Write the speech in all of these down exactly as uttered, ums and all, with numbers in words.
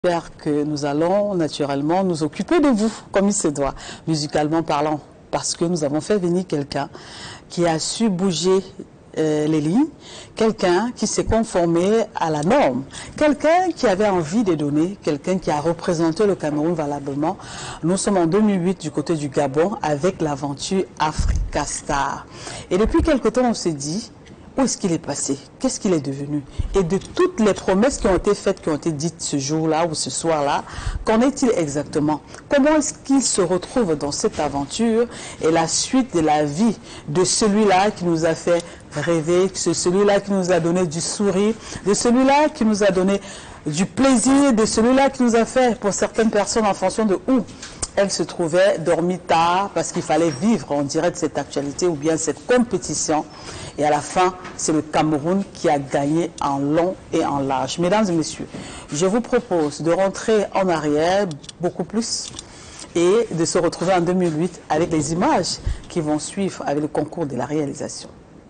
J'espère que nous allons naturellement nous occuper de vous, comme il se doit, musicalement parlant, parce que nous avons fait venir quelqu'un qui a su bouger euh, les lignes, quelqu'un qui s'est conformé à la norme, quelqu'un qui avait envie de donner, quelqu'un qui a représenté le Cameroun valablement. Nous sommes en deux mille huit du côté du Gabon avec l'aventure Africa Star. Et depuis quelque temps, on s'est dit, où est-ce qu'il est passé? Qu'est-ce qu'il est devenu? Et de toutes les promesses qui ont été faites, qui ont été dites ce jour-là ou ce soir-là, qu'en est-il exactement? Comment est-ce qu'il se retrouve dans cette aventure et la suite de la vie de celui-là qui nous a fait rêver, de celui-là qui nous a donné du sourire, de celui-là qui nous a donné du plaisir, de celui-là qui nous a fait, pour certaines personnes, en fonction de où elle se trouvait, dormir tard, parce qu'il fallait vivre, on dirait, de cette actualité ou bien cette compétition. Et à la fin, c'est le Cameroun qui a gagné en long et en large. Mesdames et messieurs, je vous propose de rentrer en arrière beaucoup plus et de se retrouver en deux mille huit avec les images qui vont suivre avec le concours de la réalisation.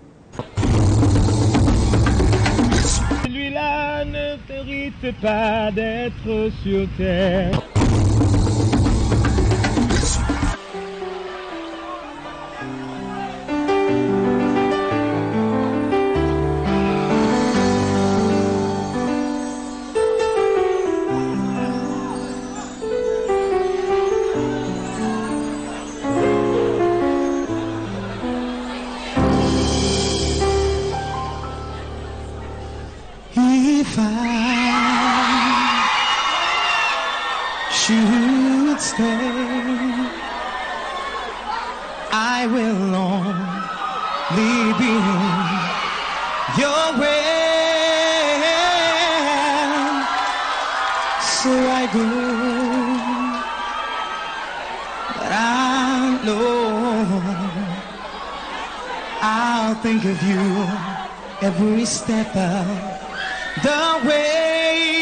Celui-là ne mérite pas d'être sur terre. If I should stay, I will only be in your way. So I go, but I know I'll think of you every step of the way.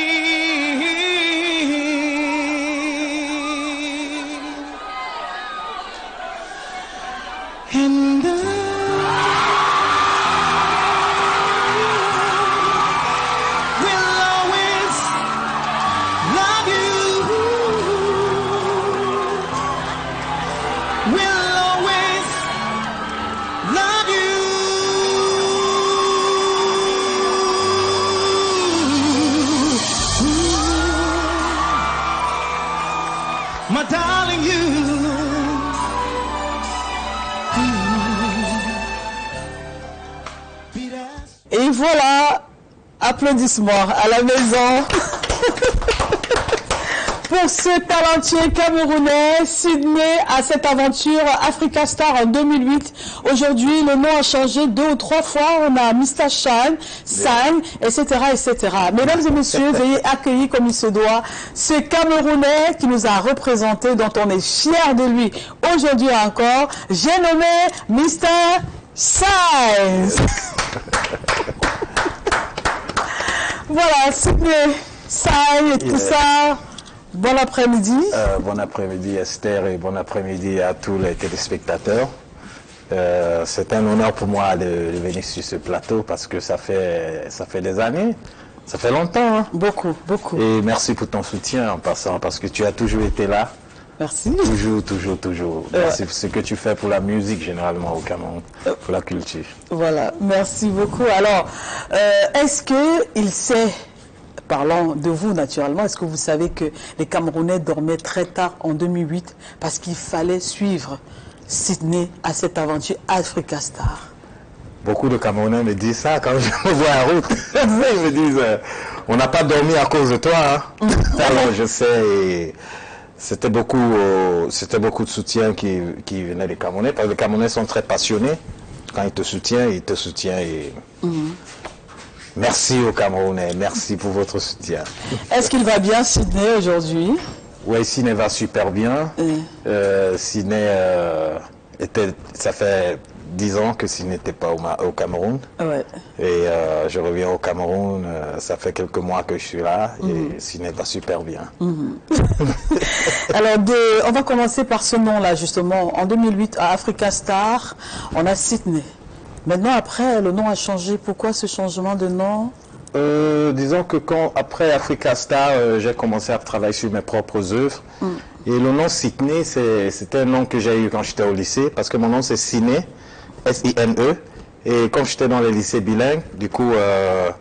And I will always love you, will always love you. My darling, you. Et voilà, applaudissements à la maison pour ce talentueux Camerounais, Sydney, à cette aventure Africa Star en deux mille huit. Aujourd'hui, le nom a changé deux ou trois fois. On a mister Shine, San, et cetera, et cetera. Mesdames et messieurs, veuillez accueillir comme il se doit ce Camerounais qui nous a représenté, dont on est fiers de lui aujourd'hui encore. J'ai nommé mister Shine. Voilà, Sydney, Shine et tout ça. Bon après-midi. Euh, bon après-midi Esther et bon après-midi à tous les téléspectateurs. Euh, c'est un honneur pour moi de, de venir sur ce plateau parce que ça fait, ça fait des années, ça fait longtemps. Hein. Beaucoup, beaucoup. Et merci pour ton soutien en passant parce que tu as toujours été là. Merci. Toujours, toujours, toujours. Euh, merci pour ce que tu fais pour la musique généralement au Cameroun, euh, pour la culture. Voilà, merci beaucoup. Alors, euh, est-ce qu'il sait... Parlons de vous naturellement, est-ce que vous savez que les Camerounais dormaient très tard en deux mille huit parce qu'il fallait suivre Sydney à cette aventure Africa Star? Beaucoup de Camerounais me disent ça quand je me vois en route. Ils me disent, euh, on n'a pas dormi à cause de toi. Hein. Alors je sais, et c'était beaucoup, euh, c'était beaucoup de soutien qui, qui venait des Camerounais, parce que les Camerounais sont très passionnés. Quand ils te soutiennent, ils te soutiennent. Et... Mm-hmm. Merci aux Camerounais, merci pour votre soutien. Est-ce qu'il va bien, Sydney, aujourd'hui? Oui, Sydney va super bien. Mm. Euh, Sydney, euh, était, ça fait dix ans que Sydney n'était pas au, au Cameroun. Ouais. Et euh, je reviens au Cameroun, euh, ça fait quelques mois que je suis là, mm. et Sydney va super bien. Mm. Alors, de, on va commencer par ce nom-là, justement. En deux mille huit, à Africa Star, on a Sydney. Maintenant, après, le nom a changé. Pourquoi ce changement de nom? Euh, disons que quand, après Africa Star, euh, j'ai commencé à travailler sur mes propres œuvres. Mm. Et le nom Sydney, c'était un nom que j'ai eu quand j'étais au lycée, parce que mon nom c'est Siné, S I N E. Et quand j'étais dans les lycées bilingues, du coup, euh,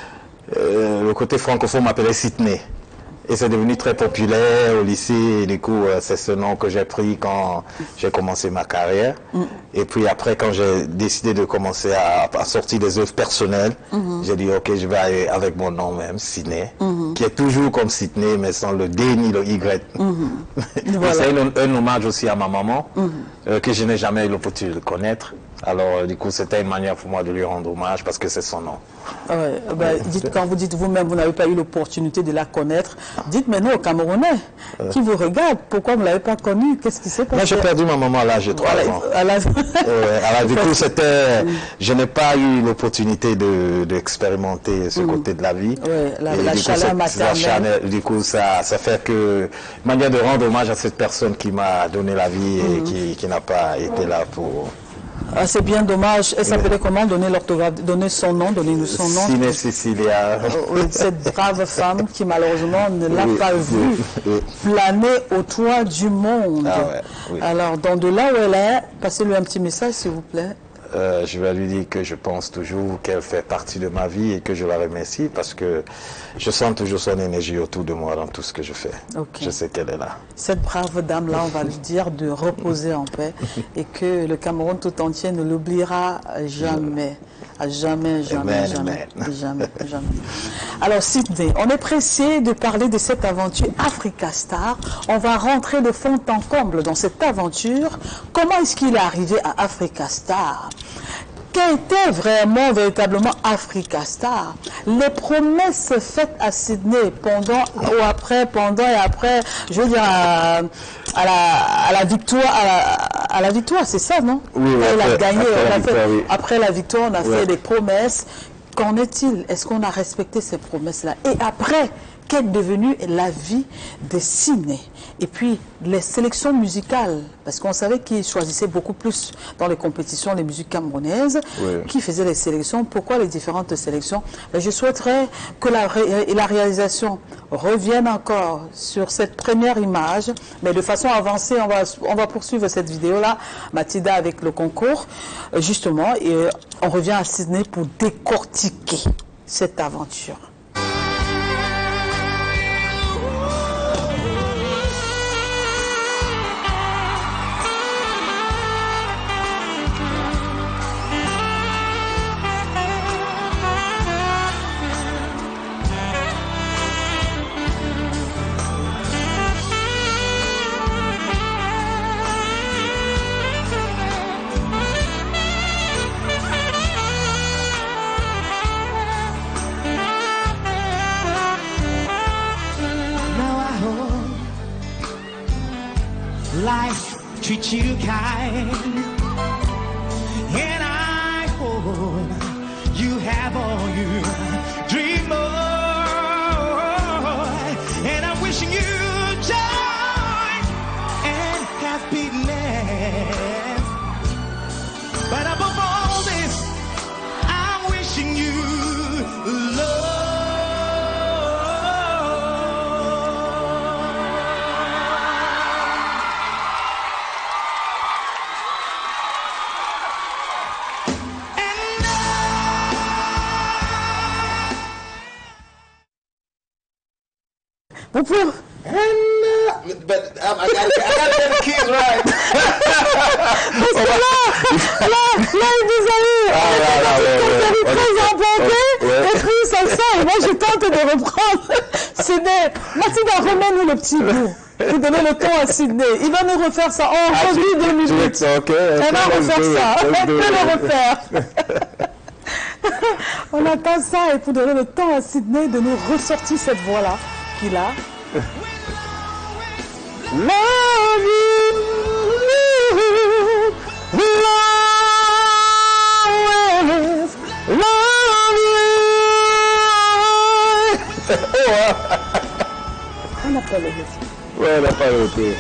euh, le côté francophone m'appelait Sydney. Et c'est devenu très populaire au lycée, et du coup, euh, c'est ce nom que j'ai pris quand j'ai commencé ma carrière. Mm. Et puis après, quand j'ai décidé de commencer à, à sortir des œuvres personnelles, mm-hmm. j'ai dit, ok, je vais aller avec mon nom même, Sydney, mm-hmm. qui est toujours comme Sydney, mais sans le D ni le Y. Mm-hmm. Voilà. C'est un, un hommage aussi à ma maman, mm-hmm. euh, que je n'ai jamais eu l'opportunité de connaître. Alors, euh, du coup, c'était une manière pour moi de lui rendre hommage parce que c'est son nom. Ouais, ben, dites, quand vous dites vous-même, vous n'avez pas eu l'opportunité de la connaître, dites maintenant aux Camerounais euh. qui vous regardent, pourquoi vous ne l'avez pas connue? Qu'est-ce qui s'est passé? Moi, j'ai perdu ma maman à l'âge de trois ans. À l'âge... ouais, alors, du coup, c'était... Je n'ai pas eu l'opportunité d'expérimenter de, ce mmh. côté de la vie. Ouais, la, la chaleur maternelle. Du coup, ça, ça fait que... Manière de rendre hommage à cette personne qui m'a donné la vie et mmh. qui, qui n'a pas été là pour... Ah, c'est bien dommage. Elle s'appelait comment? Donner l'orthographe, donner son nom, donner son nom. Siné Cecilia. Cette brave femme qui malheureusement ne l'a oui, pas vue oui, oui. planer au toit du monde. Ah ouais, oui. Alors, dans de là où elle est, passez-lui un petit message s'il vous plaît. Euh, je vais lui dire que je pense toujours qu'elle fait partie de ma vie et que je la remercie parce que je sens toujours son énergie autour de moi dans tout ce que je fais. Okay. Je sais qu'elle est là. Cette brave dame-là, on va lui dire de reposer en paix et que le Cameroun tout entier ne l'oubliera jamais. À jamais, jamais, amen, jamais, amen. jamais, jamais. Alors Sydney, on est pressé de parler de cette aventure Africa Star. On va rentrer de fond en comble dans cette aventure. Comment est-ce qu'il est arrivé à Africa Star? Qu'était vraiment, véritablement Africa Star? Les promesses faites à Sydney pendant ou après, pendant et après, je veux dire à, à, la, à la victoire, à la, à la victoire, c'est ça, non? Oui, oui, elle après, a gagné. Après, on la a victoire, fait, oui. Après la victoire, on a ouais. fait des promesses. Qu'en est-il? Est-ce qu'on a respecté ces promesses-là? Et après, qu'est devenue la vie de Sydney? Et puis, les sélections musicales, parce qu'on savait qu'ils choisissaient beaucoup plus dans les compétitions les musiques camerounaises, oui. qui faisaient les sélections. Pourquoi les différentes sélections? Mais je souhaiterais que la, ré la réalisation revienne encore sur cette première image, mais de façon avancée, on va, on va poursuivre cette vidéo-là, Mathilda, avec le concours, justement, et on revient à Sydney pour décortiquer cette aventure. Life treats you kind, and I hope you have all you dream of, and I'm wishing you joy and happiness, but above all this, I'm wishing you love. Vous pouvez... But um, I gotta, I gotta get the keys right. Parce que là, là, là, vous allez, vous allez présenter, et puis ça sort, et moi je tente de reprendre. Sydney, Mathilda, remets-nous le petit bout. Vous donnez le ton à Sydney. Il va nous refaire ça. On ah, revient deux minutes. Ça, okay, okay, Elle va refaire ça. Elle peut le refaire. On attend ça et pour donner le temps à Sydney de nous ressortir cette voix-là qu'il a. Love you, love, love you. On n'a pas le retour. Ouais, on n'a pas le retour.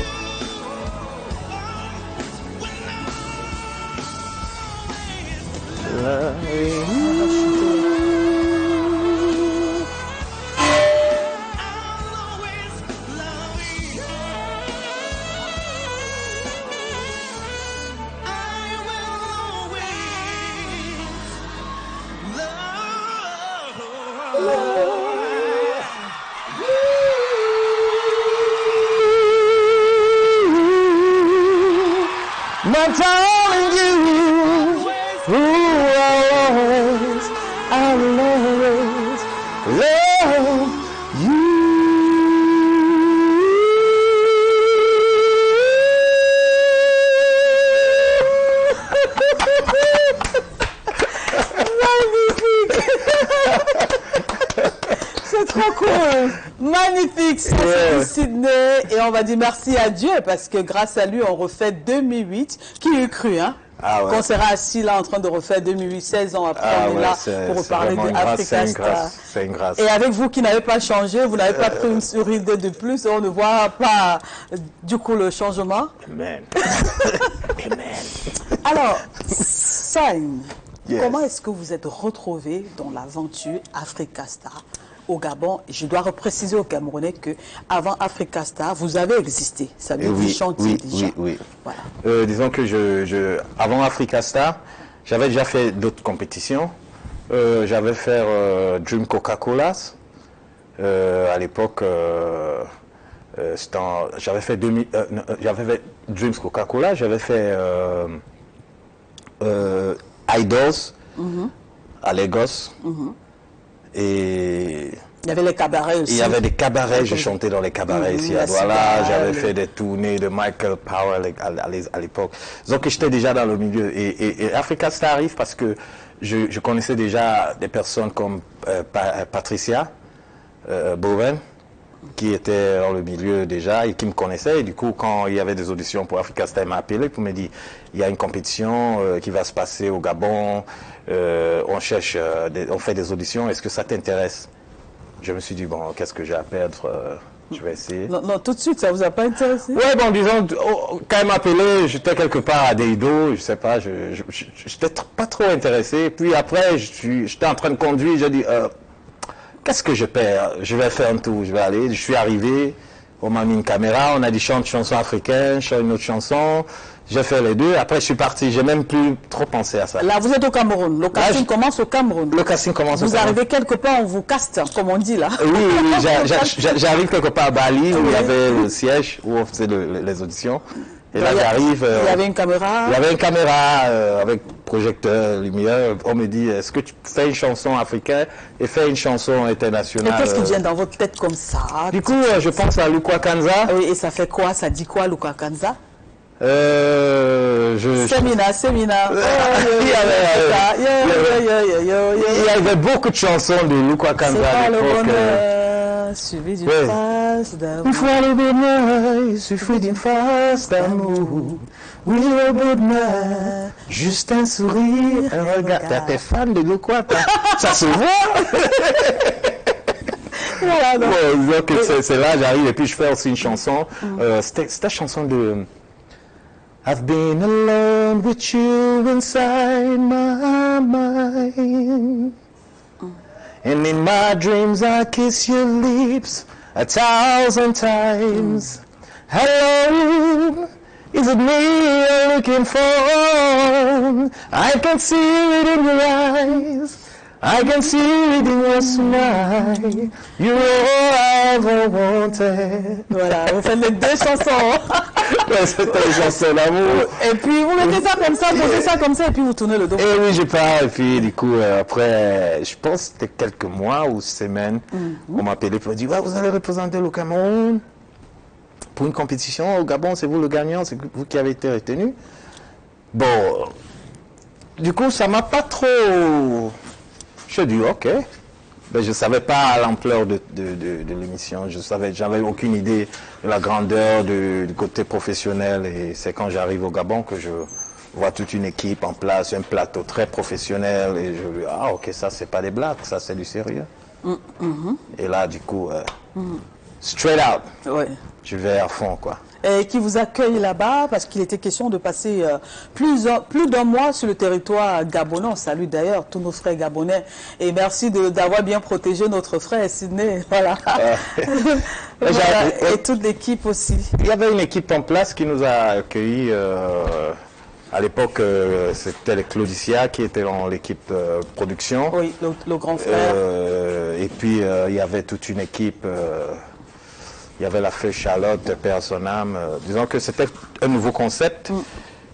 my darling, you, who always, I will always love you. C'est trop cool. Magnifique. Ça, c'est du Sydney. Et on va dire merci à Dieu parce que grâce à lui, on refait deux mille huit. Qui eût cru, hein? Ah ouais. Qu'on sera assis là en train de refaire deux mille huit, seize ans après, Ah on est ouais, là c'est- pour c'est reparler vraiment de une grâce, Africa c'est une Star. grâce, c'est une grâce. Et avec vous qui n'avez pas changé, vous n'avez pas pris une souris de plus, on ne voit pas euh, du coup le changement. Amen. Alors, Sagne, Yes. comment est-ce que vous êtes retrouvé dans l'aventure Africa Star au Gabon? Je dois repréciser aux Camerounais que avant Africa Star, vous avez existé. Ça veut Et dire oui, vous chantiez oui, déjà. oui, oui. Voilà. Euh, disons que je, je, avant Africa Star, j'avais déjà fait d'autres compétitions. Euh, j'avais fait euh, Dream Coca-Cola. Euh, à l'époque, euh, euh, c'était en- j'avais fait, deux mille euh, non, euh, j'avais fait Dreams Coca-Cola, j'avais fait euh, euh, Idols à Lagos. Et Il y avait les cabarets aussi. il y avait des cabarets, j'ai chanté dans les cabarets Mhm, ici la à Douala, Cigale. j'avais fait des tournées de Michael Powell à, à- à l'époque. Donc j'étais déjà dans le milieu. Et, et, et Africa Star arrive parce que je, je connaissais déjà des personnes comme euh, Pa- Patricia euh, Bowen, qui était dans le milieu déjà et qui me connaissait. Et du coup, quand il y avait des auditions pour Africa Star, il m'a appelé pour me dire il y a une compétition euh, qui va se passer au Gabon, euh, on cherche, euh, des- on fait des auditions, est-ce que ça t'intéresse? Je me suis dit, bon, qu'est-ce que j'ai à perdre? euh, Je vais essayer. Non, non, tout de suite, ça vous a pas intéressé? Ouais, bon, disons, oh, quand il m'a appelé, j'étais quelque part à Deido, je sais pas, je n'étais pas trop intéressé. Puis après, je suis- j'étais en train de conduire, j'ai dit, euh, qu'est-ce que je perds? Je vais faire un tour, je vais aller. Je suis arrivé, on m'a mis une caméra, on a dit chante chanson africaine, chante une autre chanson. J'ai fait les deux, après je suis parti, j'ai même plus trop pensé à ça. Là, vous êtes au Cameroun. Le casting je- commence au Cameroun. Le casting commence au Vous Cameroun. arrivez quelque part, on vous caste, comme on dit là. Oui, oui, j'a- j'a- j'a- j'arrive quelque part à Bali, où il y Oui. avait le siège, où on faisait le- les auditions. Et là, Il y a- j'arrive. euh, Il y avait une caméra. Il y avait une caméra euh, avec projecteur, lumière. On me dit, est-ce que tu fais une chanson africaine et fais une chanson Et internationale? qu'est-ce qui euh. vient dans votre tête comme ça? Du coup, euh, je pense à Lukwa Kanza. Oui, et ça fait quoi? Ça dit quoi, Luka Kanza? Euh, je, je- Semina, Semina. Oh, yo, Il y yo, avait- yo, yo, yo, yo, yo, yo. il y avait beaucoup de chansons de Lukwa C'est Kanza pas à le l'époque. euh. bonheur, suivi d'une Ouais. phase d'amour. Une fois le bonheur, il suffit d'une phase d'amour. Oui, le bonheur, juste un sourire, un regard. T'es- T'es fan de Lukwa, toi? Ça se voit. Voilà, donc. Ouais, donc c'est c'est là, j'arrive et puis je fais aussi une chanson. Euh, C'était c'était la chanson de I've been alone with you inside my mind. And in my dreams I kiss your lips a thousand times. Hello, is it me you're looking for? I can see it in your eyes. I can see it in your smile. You're all I ever wanted. Voilà, vous faites les deux chansons. Ouais, c'était une chanson d'amour. Et puis vous mettez ça comme ça, vous mettez ça comme ça, et puis vous tournez le dos. Et oui, je pars, et puis du coup, euh, après, je pense que c'était quelques mois ou semaines, on m'a appelé pour dire, ouais, vous allez représenter le Cameroun pour une compétition au Gabon, c'est vous le gagnant, c'est vous qui avez été retenu. Bon, du coup, ça m'a pas trop... Je dis, ok. Ben, je ne savais pas l'ampleur de, de, de, de l'émission, je savais, j'avais aucune idée de la grandeur de- du côté professionnel, et c'est quand j'arrive au Gabon que je vois toute une équipe en place, un plateau très professionnel, et je dis, ah ok, ça c'est pas des blagues, ça c'est du sérieux. Et là, du coup, euh, straight out, Ouais. je vais à fond, quoi. Et qui vous accueille là-bas, parce qu'il était question de passer euh, plus, plus d'un mois sur le territoire gabonais. On salue d'ailleurs tous nos frères gabonais. Et merci de- d'avoir bien protégé notre frère Sydney. Voilà. Voilà. J'ai- Et toute l'équipe aussi. Il y avait une équipe en place qui nous a accueillis. euh, à l'époque, euh, c'était les Claudicia qui étaient dans l'équipe euh, production. Oui, le, le grand frère. Euh, et puis, euh, il y avait toute une équipe. euh, il y avait la fée Charlotte, Père son âme. euh, disons que c'était un nouveau concept.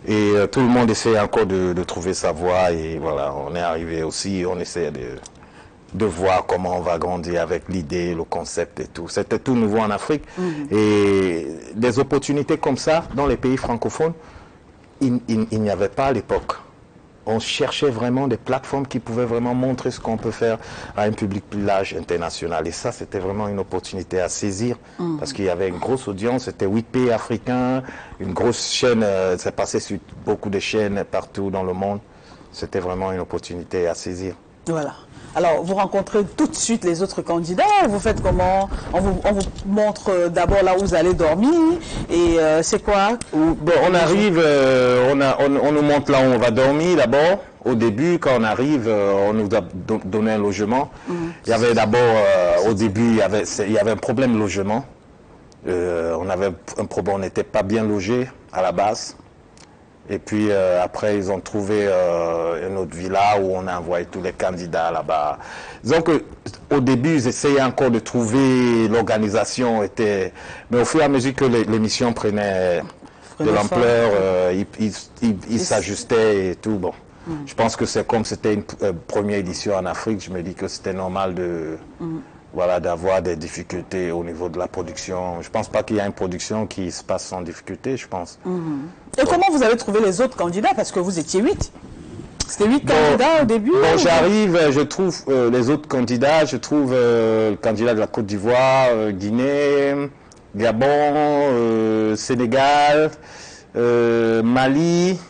Et euh, tout le monde essaie encore de, de trouver sa voie. Et voilà, on est arrivé aussi, on essaie de, de voir comment on va grandir avec l'idée, le concept et tout. C'était tout nouveau en Afrique. Mm-hmm. Et des opportunités comme ça, dans les pays francophones, il, il, il n'y avait pas à l'époque. On cherchait vraiment des plateformes qui pouvaient vraiment montrer ce qu'on peut faire à un public plus large, international. Et ça, c'était vraiment une opportunité à saisir, mmh. parce qu'il y avait une grosse audience, c'était huit pays africains, une grosse chaîne, euh, ça passait sur beaucoup de chaînes partout dans le monde. C'était vraiment une opportunité à saisir. Voilà. Alors, vous rencontrez tout de suite les autres candidats, vous faites comment? On vous, on vous montre d'abord là où vous allez dormir, et euh, c'est quoi? Bon, on arrive, euh, on, a, on, on nous montre là où on va dormir d'abord. Au début, quand on arrive, euh, on nous a do donné un logement. Mmh. Il y avait d'abord, euh, au début, il y avait, il y avait un problème de logement. Euh, on avait un problème, on n'était pas bien logé à la base. Et puis euh, après, ils ont trouvé euh, une autre villa où on a envoyé tous les candidats là-bas. Donc au début, ils essayaient encore de trouver, l'organisation était... Mais au fur et à mesure que l'émission prenait de l'ampleur, euh, ils il, il, il s'ajustaient et tout. Bon, mm. Je pense que c'est comme c'était une euh, première édition en Afrique, je me dis que c'était normal de... Mm. Voilà, d'avoir des difficultés au niveau de la production. Je ne pense pas qu'il y a une production qui se passe sans difficulté, je pense. Mm-hmm. Et bon. Comment vous avez trouvé les autres candidats? Parce que vous étiez huit. C'était huit bon, candidats au début? Bon, j'arrive, je trouve euh, les autres candidats, je trouve euh, le candidat de la Côte d'Ivoire, euh, Guinée, Gabon, euh, Sénégal, euh, Mali...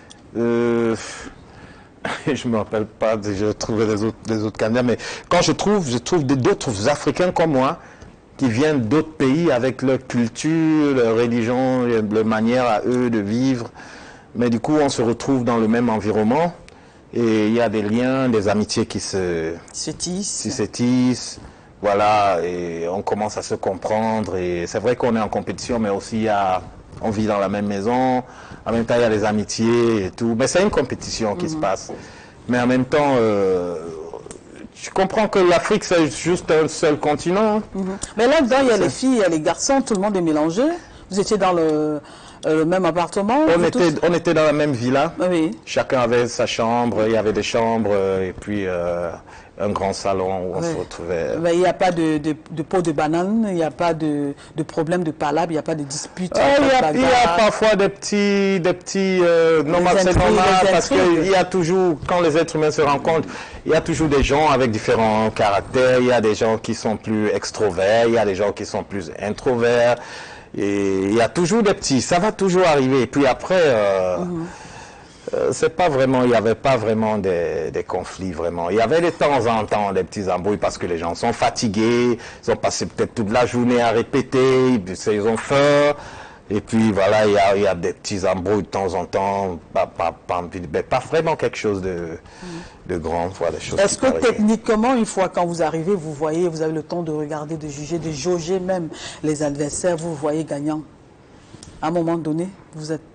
Euh, je ne me rappelle pas, je trouvais les autres, les autres candidats, mais quand je trouve, je trouve d'autres Africains comme moi, qui viennent d'autres pays avec leur culture, leur religion, leur manière à eux de vivre. Mais du coup, on se retrouve dans le même environnement et il y a des liens, des amitiés qui se, se tissent. Qui se tissent. Voilà, et on commence à se comprendre. Et c'est vrai qu'on est en compétition, mais aussi il y a, on vit dans la même maison. En même temps, il y a des amitiés et tout. Mais c'est une compétition qui mmh. se passe. Mais en même temps, euh, je comprends que l'Afrique, c'est juste un seul continent. Mmh. Mais là-dedans, il y a les filles, il y a les garçons, tout le monde est mélangé. Vous étiez dans le, euh, le même appartement? On était, on était dans la même villa. Oui. Chacun avait sa chambre, il y avait des chambres et puis euh, un grand salon où on oui. se retrouvait. Mais il n'y a pas de, de, de pot de banane, il n'y a pas de, de problème de palabre, il n'y a pas de dispute. Ah, il, y a, il y a parfois des petits... Des petits euh, normal, c'est normal parce qu'il y a toujours, quand les êtres humains se rencontrent, il y a toujours des gens avec différents caractères. Il y a des gens qui sont plus extroverts, il y a des gens qui sont plus introverts. Et il y a toujours des petits, ça va toujours arriver. Et puis après... Euh, mm-hmm. Euh, c'est pas vraiment, il n'y avait pas vraiment des, des conflits, vraiment. Il y avait de temps en temps des petits embrouilles parce que les gens sont fatigués, ils ont passé peut-être toute la journée à répéter, ils ont faim. Et puis voilà, il y a, il y a des petits embrouilles de temps en temps, pas, pas, pas, mais pas vraiment quelque chose de, mmh. de grand. Voilà, des choses. Est-ce que techniquement, une fois quand vous arrivez, vous voyez, vous avez le temps de regarder, de juger, de jauger même les adversaires, vous voyez gagnant? À un moment donné, vous êtes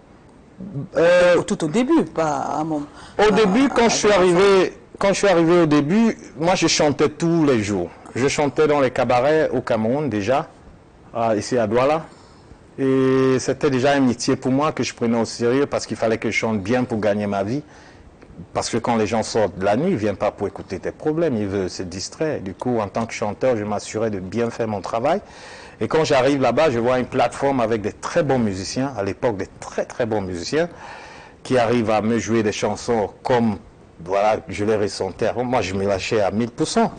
Euh, tout au début, pas à mon... Au début, quand je suis arrivé, quand je suis arrivé au début, moi je chantais tous les jours. Je chantais dans les cabarets au Cameroun déjà, à, ici à Douala. Et c'était déjà un métier pour moi que je prenais au sérieux parce qu'il fallait que je chante bien pour gagner ma vie. Parce que quand les gens sortent de la nuit, ils ne viennent pas pour écouter tes problèmes, ils veulent se distraire. Du coup, en tant que chanteur, je m'assurais de bien faire mon travail. Et quand j'arrive là-bas, je vois une plateforme avec des très bons musiciens, à l'époque des très très bons musiciens, qui arrivent à me jouer des chansons comme, voilà, je les ressentais. Moi, je me lâchais à mille pour cent.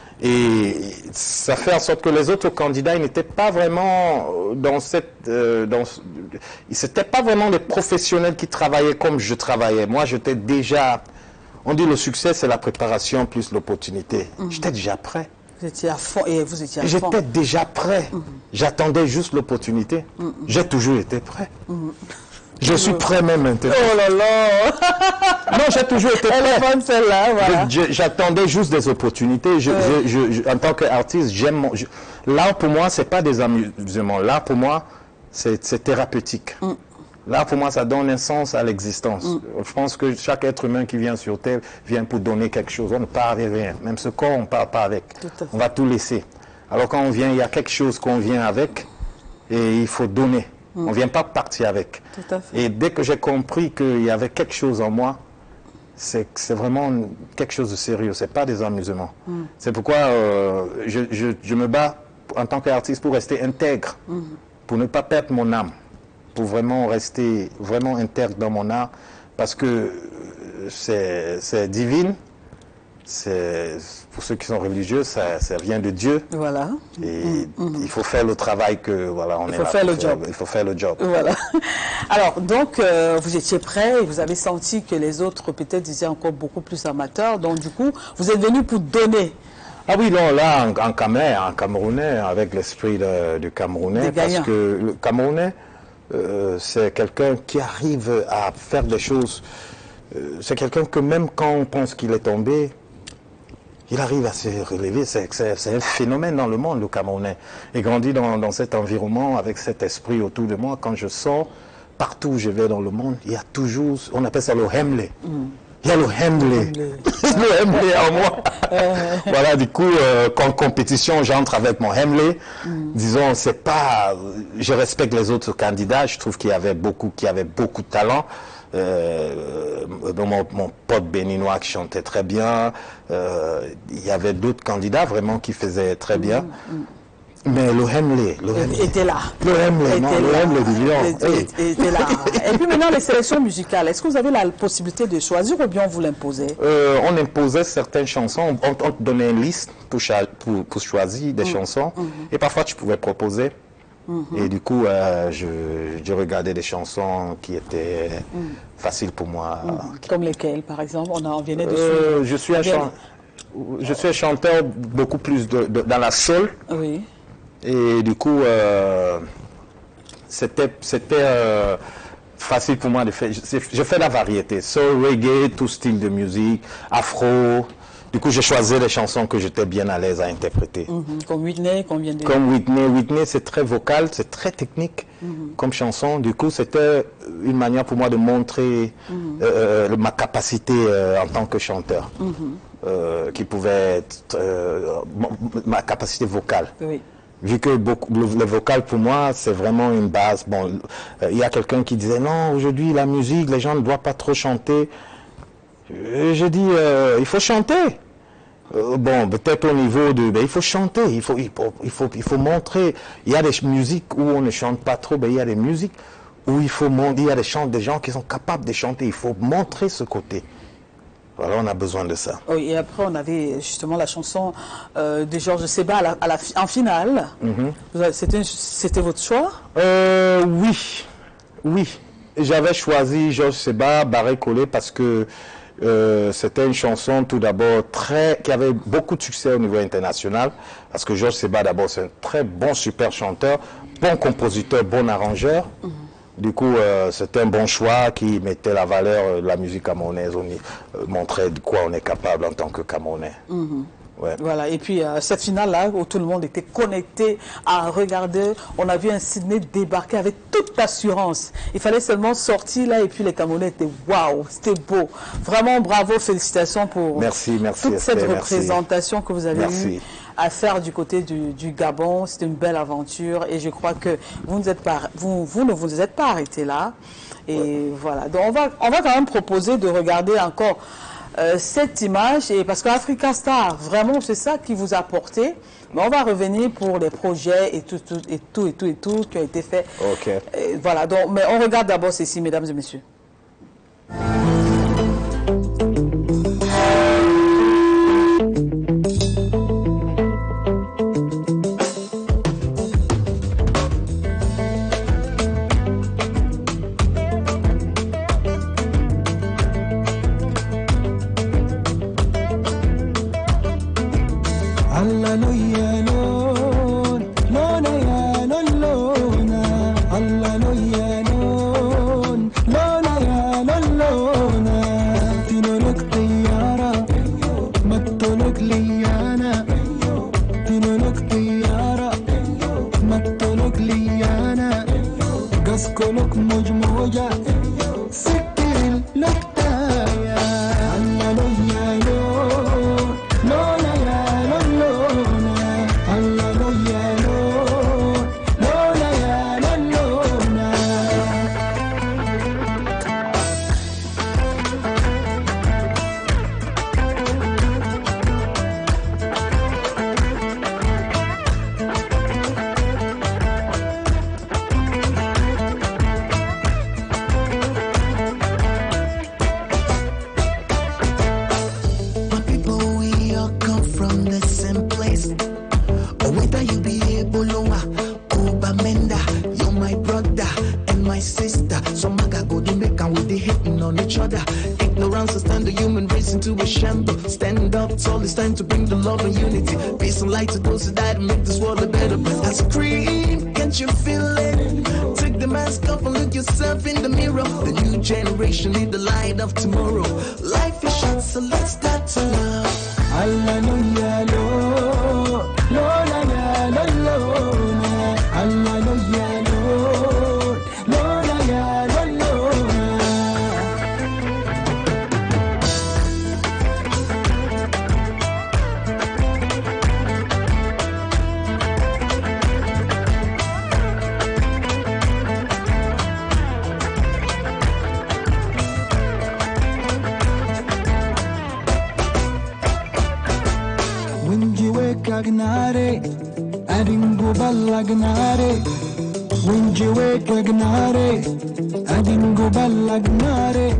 Et ça fait en sorte que les autres candidats, ils n'étaient pas vraiment dans cette... Euh, dans, ils n'étaient pas vraiment des professionnels qui travaillaient comme je travaillais. Moi, j'étais déjà... On dit le succès, c'est la préparation plus l'opportunité. Mmh. J'étais déjà prêt. Vous étiez à fond et vous étiez à fond. J'étais déjà prêt. Mmh. J'attendais juste l'opportunité. Mmh. J'ai toujours été prêt. Mmh. Je suis prêt même maintenant. Oh là là. Non, j'ai toujours été prêt. Elle est bonne celle-là, voilà. J'attendais juste des opportunités. Je, ouais. je, je, je, en tant qu'artiste, j'aime mon... Je, l'art pour moi, c'est pas des amusements. L'art pour moi, c'est thérapeutique. Mm. L'art pour moi, ça donne un sens à l'existence. Mm. Je pense que chaque être humain qui vient sur Terre vient pour donner quelque chose. On ne part avec rien. Même ce corps, on ne part pas avec. On va tout laisser. Alors quand on vient, il y a quelque chose qu'on vient avec et il faut donner. On ne vient pas partir avec. Tout à fait. Et dès que j'ai compris qu'il y avait quelque chose en moi, c'est c'est vraiment quelque chose de sérieux, ce n'est pas des amusements. Mm. C'est pourquoi euh, je, je, je me bats en tant qu'artiste pour rester intègre, mm. pour ne pas perdre mon âme, pour vraiment rester vraiment intègre dans mon art, parce que c'est divine. Pour ceux qui sont religieux, ça, ça vient de Dieu. Voilà. Et mmh, mmh. il faut faire le travail que voilà, on il est faut là faire pour le faire. job. Il faut faire le job. Voilà. Alors, donc, euh, vous étiez prêt et vous avez senti que les autres, peut-être, étaient encore beaucoup plus amateurs. Donc, du coup, vous êtes venu pour donner. Ah oui, non, là, en, en, Camé, en Camerounais, avec l'esprit du Camerounais, parce que le Camerounais, euh, c'est quelqu'un qui arrive à faire des choses. Euh, c'est quelqu'un que même quand on pense qu'il est tombé, il arrive à se relever. C'est un phénomène dans le monde, le Camerounais. Et grandi dans, dans cet environnement, avec cet esprit autour de moi, quand je sors, partout où je vais dans le monde, il y a toujours, on appelle ça le Hemley. Mm. Il y a le Hemley. Le Hemley en moi. Voilà, du coup, euh, qu'en compétition, j'entre avec mon Hemley. Mm. Disons, c'est pas... Je respecte les autres candidats. Je trouve qu'il y avait beaucoup, qu'il y avait beaucoup de talent. Euh, mon, mon pote béninois qui chantait très bien, euh, il y avait d'autres candidats vraiment qui faisaient très bien, mmh, mmh. mais le Hemley, le Hemley était là. Le Hemley, non, le Hemley du Lion. Était, était là. Et puis maintenant, les sélections musicales, est-ce que vous avez la possibilité de choisir ou bien on vous l'imposait? euh, On imposait certaines chansons, on, on te donnait une liste pour, pour, pour choisir des mmh, chansons, mmh. et parfois tu pouvais proposer. Mm-hmm. Et du coup, euh, je, je regardais des chansons qui étaient mm. faciles pour moi. Mm. Comme lesquelles, par exemple? On, a, on venait de euh, je, suis un chan... je suis un chanteur beaucoup plus de, de, dans la soul. Oui. Et du coup, euh, c'était euh, facile pour moi de faire. Je, je fais la variété. Soul, reggae, tout style de musique, afro. Du coup, j'ai choisi les chansons que j'étais bien à l'aise à interpréter. Mm-hmm. Comme Whitney, qu'on vient de... Comme Whitney. Whitney, c'est très vocal, c'est très technique mm-hmm. comme chanson. Du coup, c'était une manière pour moi de montrer mm-hmm. euh, ma capacité euh, en tant que chanteur, mm-hmm. euh, qui pouvait être euh, ma capacité vocale. Oui. Vu que beaucoup, le, le vocal, pour moi, c'est vraiment une base. Bon, il euh, y a quelqu'un qui disait, non, aujourd'hui, la musique, les gens ne doivent pas trop chanter. J'ai dit, euh, il faut chanter. Euh, bon, peut-être au niveau de... Ben, il faut chanter, il faut, il, faut, il, faut, il faut montrer. Il y a des musiques où on ne chante pas trop, ben, il y a des musiques où il faut montrer, il y a des, chants, des gens qui sont capables de chanter. Il faut montrer ce côté. Voilà, on a besoin de ça. Oui, et après, on avait justement la chanson euh, de Georges Seba à la, à la, en finale. Mm-hmm. C'était votre choix? euh, Oui, oui. J'avais choisi Georges Seba, Barré Collé, parce que Euh, c'était une chanson tout d'abord très qui avait beaucoup de succès au niveau international, parce que Georges Seba d'abord c'est un très bon super chanteur, bon compositeur, bon arrangeur. Mm-hmm. Du coup euh, c'était un bon choix qui mettait la valeur de la musique camerounaise, on y euh, montrait de quoi on est capable en tant que Camerounais. Mm-hmm. Ouais. Voilà, et puis euh, cette finale-là, où tout le monde était connecté à regarder, on a vu un Sydney débarquer avec toute assurance. Il fallait seulement sortir là, et puis les Camerounais étaient waouh, c'était beau. Vraiment bravo, félicitations pour merci, merci, toute Esther, cette représentation merci. que vous avez merci. eu à faire du côté du, du Gabon. C'était une belle aventure, et je crois que vous ne, êtes pas, vous, vous ne vous êtes pas arrêté là. Et ouais. voilà, donc on va, on va quand même proposer de regarder encore Euh, cette image, et parce qu'Africa Star, vraiment, c'est ça qui vous a porté. Mais on va revenir pour les projets et tout, tout, et tout, et tout, et tout qui a été fait. Ok. Et voilà, donc, mais on regarde d'abord ceci, mesdames et messieurs. Lola a shamble. Stand up tall, it's time to bring the love and unity. Peace and light to those who died and make this world a better place. I scream, can't you feel it? Take the mask off and look yourself in the mirror. The new generation need the light of tomorrow. Life is short, so let's start to love. Allah no ya lo, lo la ya lo lo, Allah no ya lo, lo la ya lo lo. Gagnare, adingo balla gnare, winjiwe gagnare, adingo balla gnare,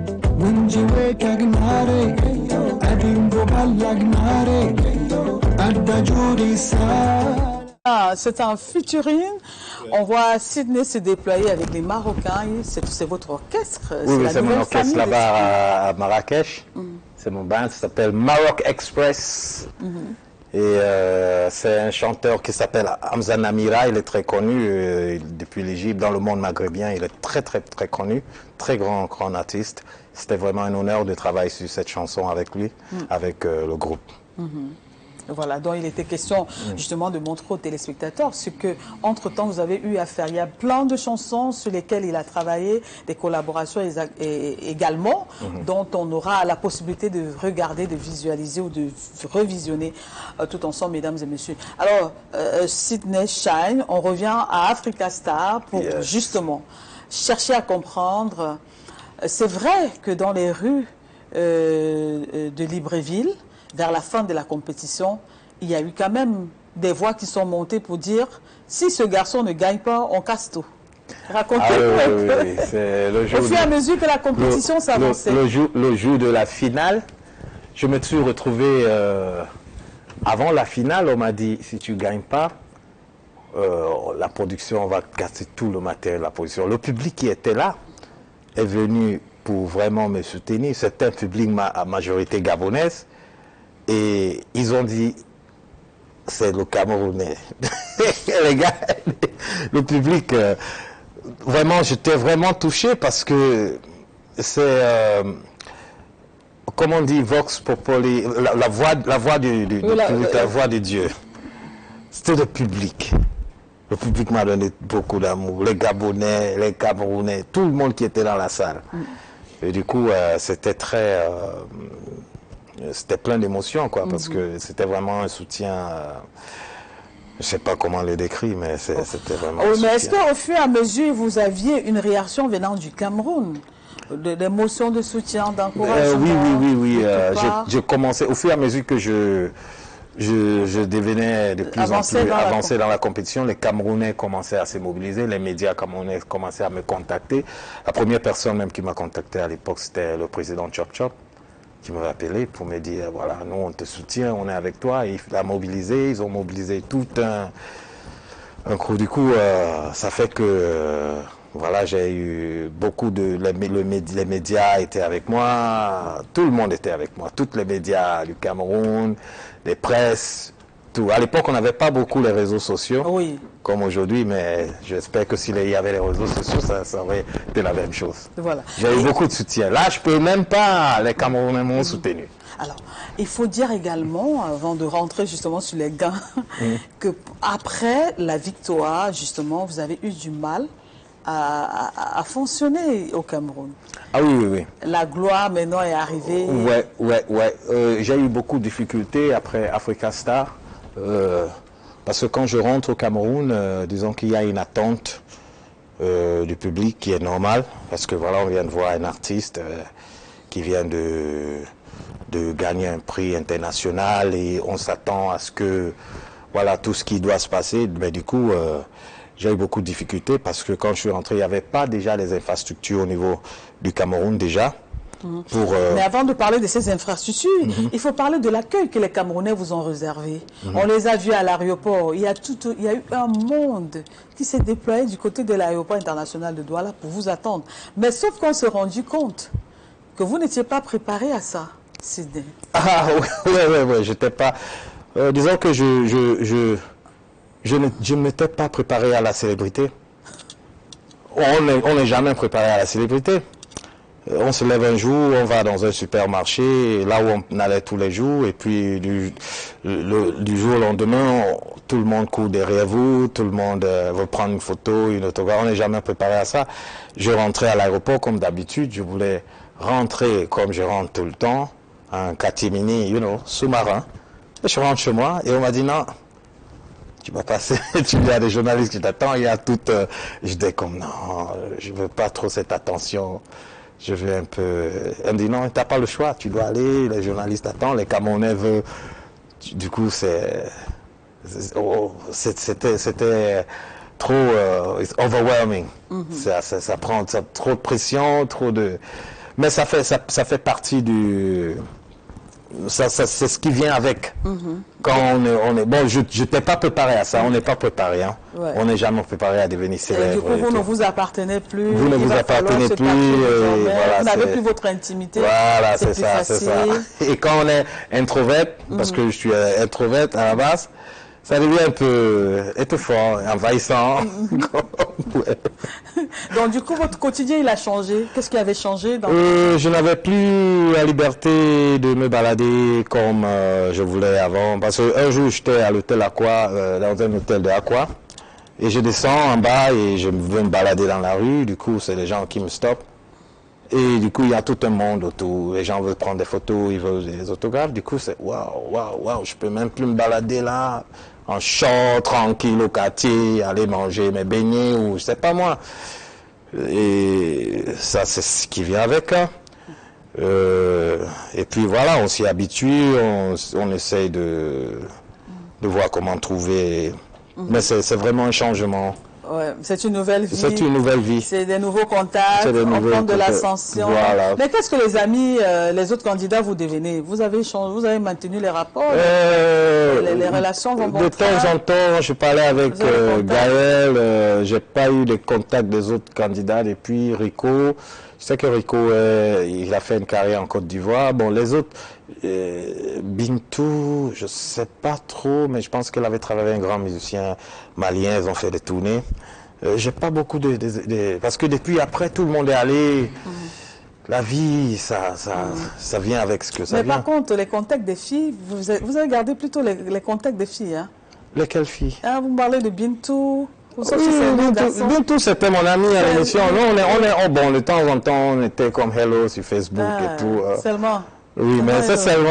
winjiwe gagnare, adingo balla gnare, adda giurisa. Ah, c'est un featuring. On voit Sydney se déployer avec les Marocains. C'est votre orchestre. Oui, oui c'est mon orchestre là-bas à Marrakech. Mm-hmm. C'est mon band, ça s'appelle Maroc Express. Mm-hmm. Et euh, c'est un chanteur qui s'appelle Hamza Namira, il est très connu euh, depuis l'Égypte, dans le monde maghrébien, il est très très très connu, très grand, grand artiste. C'était vraiment un honneur de travailler sur cette chanson avec lui, mm. avec euh, le groupe. Mm-hmm. Voilà, donc il était question justement de montrer aux téléspectateurs ce que, entre-temps, vous avez eu à faire. Il y a plein de chansons sur lesquelles il a travaillé, des collaborations également, mm-hmm. dont on aura la possibilité de regarder, de visualiser ou de revisionner euh, tout ensemble, mesdames et messieurs. Alors, euh, Sydney Shine, on revient à Africa Star pour yes. justement chercher à comprendre. C'est vrai que dans les rues euh, de Libreville, vers la fin de la compétition, il y a eu quand même des voix qui sont montées pour dire si ce garçon ne gagne pas, on casse tout. Racontez-nous ah, un oui, peu. Oui, oui. Le jour Au fur et à mesure que la compétition s'avançait. Le, le, jour, le jour de la finale, je me suis retrouvé, euh, avant la finale, on m'a dit si tu ne gagnes pas, euh, la production va casser tout le matériel de la production. Le public qui était là est venu pour vraiment me soutenir. C'est un public ma, à majorité gabonaise. Et ils ont dit, c'est le Camerounais. Les gars, le public, euh, vraiment, j'étais vraiment touché parce que c'est, euh, comme on dit, Vox Populi, la, la voix, la voix du, du, du la, public, la, la voix de Dieu. C'était le public. Le public m'a donné beaucoup d'amour. Les Gabonais, les Camerounais, tout le monde qui était dans la salle. Mm. Et du coup, euh, c'était très... Euh, c'était plein d'émotions, quoi, parce mm-hmm. que c'était vraiment un soutien, euh, je ne sais pas comment le décrire, mais c'était vraiment oh, un mais est-ce soutien. qu'au fur et à mesure, vous aviez une réaction venant du Cameroun, d'émotions de soutien, d'encouragement? euh, Oui, oui, oui, oui. Euh, j'ai commencé, au fur et à mesure que je, je, je devenais de plus avancer en plus dans avancé dans la compétition, les Camerounais commençaient à se mobiliser, les médias camerounais commençaient à me contacter. La première personne même qui m'a contacté à l'époque, c'était le président Chop Chop, qui m'avait appelé pour me dire, voilà, nous on te soutient, on est avec toi. Et il a mobilisé, ils ont mobilisé tout un, un coup. Du coup, euh, ça fait que, euh, voilà, j'ai eu beaucoup de... Les, le, les médias étaient avec moi, tout le monde était avec moi, tous les médias du Cameroun, les presses, tout. À l'époque, on n'avait pas beaucoup les réseaux sociaux, oui. comme aujourd'hui, mais j'espère que s'il y avait les réseaux sociaux, ça, ça aurait été la même chose. Voilà. J'ai eu beaucoup de soutien. Là, je ne peux même pas, les Camerounais m'ont soutenu. Alors, il faut dire également, avant de rentrer justement sur les gains, mmh. que après la victoire, justement, vous avez eu du mal à, à, à fonctionner au Cameroun. Ah oui, oui, oui. La gloire maintenant est arrivée. Ouais, ouais, ouais. Euh, j'ai eu beaucoup de difficultés après Africa Star. Euh, parce que quand je rentre au Cameroun, euh, disons qu'il y a une attente euh, du public qui est normale. Parce que voilà, on vient de voir un artiste euh, qui vient de, de gagner un prix international et on s'attend à ce que, voilà, tout ce qui doit se passer. Mais du coup, euh, j'ai eu beaucoup de difficultés parce que quand je suis rentré, il n'y avait pas déjà les infrastructures au niveau du Cameroun déjà. Mmh. Pour, euh... Mais avant de parler de ces infrastructures, mmh. il faut parler de l'accueil que les Camerounais vous ont réservé. Mmh. On les a vus à l'aéroport. Il y a tout, il y a eu un monde qui s'est déployé du côté de l'aéroport international de Douala pour vous attendre. Mais sauf qu'on s'est rendu compte que vous n'étiez pas préparé à ça. Sydney? Ah oui, oui, oui, oui, j'étais pas... Euh, disons que je, je, je, je ne je ne m'étais pas préparé à la célébrité. On n'est on n'est jamais préparé à la célébrité. Euh, On se lève un jour, on va dans un supermarché, là où on allait tous les jours, et puis du, le, du jour au lendemain, on- tout le monde court derrière vous, tout le monde euh, veut prendre une photo, une autographe. On n'est jamais préparé à ça. Je rentrais à l'aéroport comme d'habitude, je voulais rentrer comme je rentre tout le temps, un catimini, you know, sous-marin. Et je rentre chez moi et on m'a dit non, tu vas passer, tu dis à des journalistes qui t'attendent, il y a tout... Euh, je dis comme non, je veux pas trop cette attention, je veux un peu... Elle me dit non, t'as pas le choix, tu dois aller, les journalistes t'attendent, les Camerounais veulent... Du coup, c'est... c'est- oh, c'est- C'était c'était trop euh, it's overwhelming. ça, ça, ça prend ça, trop de pression, trop de... Mais ça fait, ça, ça fait partie du... Ça, ça, c'est ce qui vient avec. Quand on est, on est bon, je n'étais pas préparé à ça. On n'est pas préparé. Hein. Ouais. On n'est jamais préparé à devenir Et célèbre. du coup, et vous tout. ne vous appartenez plus. Vous ne il vous va falloir appartenez se plus, patcher et désormais. voilà, vous n'avez c'est- plus votre intimité. Voilà, c'est plus ça, c'est ça. facile. Et quand on est introvert, parce que je suis euh, introvert à la base, ça devient un peu étouffant, envahissant. Ouais. Donc, du coup, votre quotidien, il a changé. Qu'est-ce qui avait changé dans... Euh, je n'avais plus la liberté de me balader comme euh, je voulais avant. Parce qu'un jour, j'étais à l'hôtel Aqua, euh, dans un hôtel de Aqua. Et je descends en bas et je veux me balader dans la rue. Du coup, c'est les gens qui me stoppent. Et du coup, il y a tout un monde autour. Les gens veulent prendre des photos, ils veulent des autographes. Du coup, c'est waouh, waouh, waouh. Je peux même plus me balader là, en short, tranquille au quartier, aller manger mes beignets ou je sais pas moi. Et ça, c'est ce qui vient avec. Hein. Euh, et puis voilà, on s'y habitue, on, on essaye de, de voir comment trouver. Mais c'est c'est vraiment un changement. Ouais, c'est une nouvelle vie. C'est une nouvelle vie. C'est des nouveaux contacts, C'est des on nouveaux prend de contacts. l'ascension. Voilà. Mais qu'est-ce que les amis, euh, les autres candidats, vous devenez? Vous avez changé, vous avez maintenu les rapports? Euh, les, les relations vont bon De train? temps en temps, je parlais avec Vous avez euh, contact? Gaël, euh, j'ai pas eu de contact des autres candidats depuis Rico. Je sais que Rico, euh, il a fait une carrière en Côte d'Ivoire. Bon, les autres, euh, Bintou, je sais pas trop, mais je pense qu'elle avait travaillé avec un grand musicien malien, ils ont fait des tournées. Euh, j'ai pas beaucoup de, de- de- parce que depuis après, tout le monde est allé. La vie, ça, ça, ça vient avec ce que ça Mais vient. par contre, les contacts des filles, vous avez, vous avez gardé plutôt les, les contacts des filles. Hein? Lesquelles filles? Hein, vous me parlez de Bintou. Vous savez, Oui, c'est un nom Bintou, garçon. Bintou, c'était mon ami à Ouais, l'émission. oui. Nous, on est, on est, oh, bon, de temps en temps, on était comme hello sur Facebook Ah, et tout. euh. Seulement. Oui, mais Ouais, c'est ouais. seulement.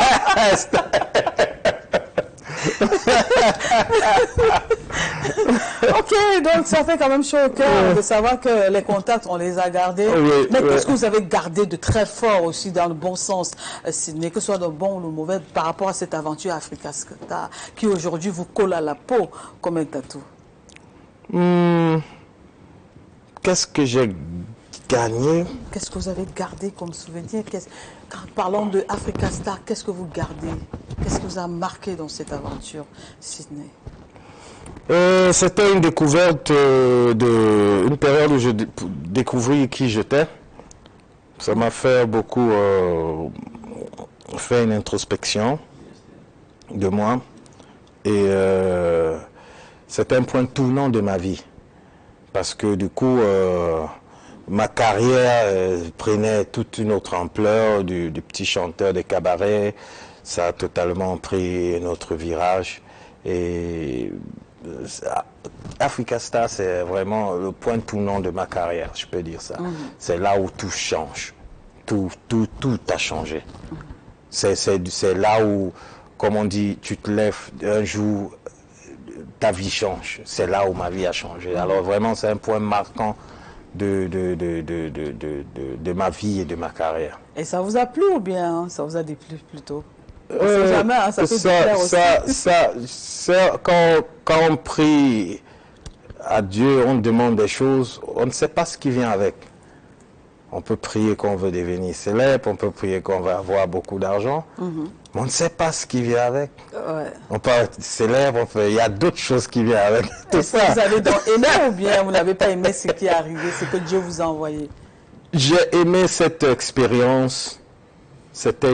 Ok, donc ça fait quand même chaud au cœur de savoir que les contacts, on les a gardés. Oui, Mais oui. qu'est-ce que vous avez gardé de très fort aussi dans le bon sens, euh, Sydney, que ce soit dans le bon ou le mauvais, par rapport à cette aventure Africa Star qui aujourd'hui vous colle à la peau comme un tatou? Hmm, Qu'est-ce que j'ai gagné? Qu'est-ce que vous avez gardé comme souvenir? Qu'est-ce- Quand parlons de Africa Star, qu'est-ce que vous gardez? Qu'est-ce que vous a marqué dans cette aventure, Sydney? Euh, C'était une découverte euh, de une période où je dé- découvris qui j'étais. Ça m'a fait beaucoup euh, faire une introspection de moi et euh, c'était un point tournant de ma vie parce que du coup euh, ma carrière euh, prenait toute une autre ampleur du, du petit chanteur de cabaret. Ça a totalement pris un autre virage et euh, ça- Africa Star, c'est vraiment le point tournant de ma carrière, je peux dire ça. C'est là où tout change. Tout, tout, tout a changé. C'est, c'est, c'est là où, comme on dit, tu te lèves un jour, ta vie change. C'est là où ma vie a changé. Alors vraiment, c'est un point marquant de, de, de, de, de, de, de, de ma vie et de ma carrière. Et ça vous a plu ou bien hein, ça vous a déplu plutôt? On sait Euh, jamais, hein, ça peut ça, déplaire aussi. ça, ça, ça, quand, quand on prie à Dieu, on demande des choses, on ne sait pas ce qui vient avec. On peut prier qu'on veut devenir célèbre, on peut prier qu'on va avoir beaucoup d'argent, mais on ne sait pas ce qui vient avec. Ouais. On peut être célèbre, on peut, il y a d'autres choses qui viennent avec tout Est-ce ça. que vous avez donc aimé ou bien vous n'avez pas aimé ce qui est arrivé, ce que Dieu vous a envoyé? J'ai aimé cette expérience. C'était une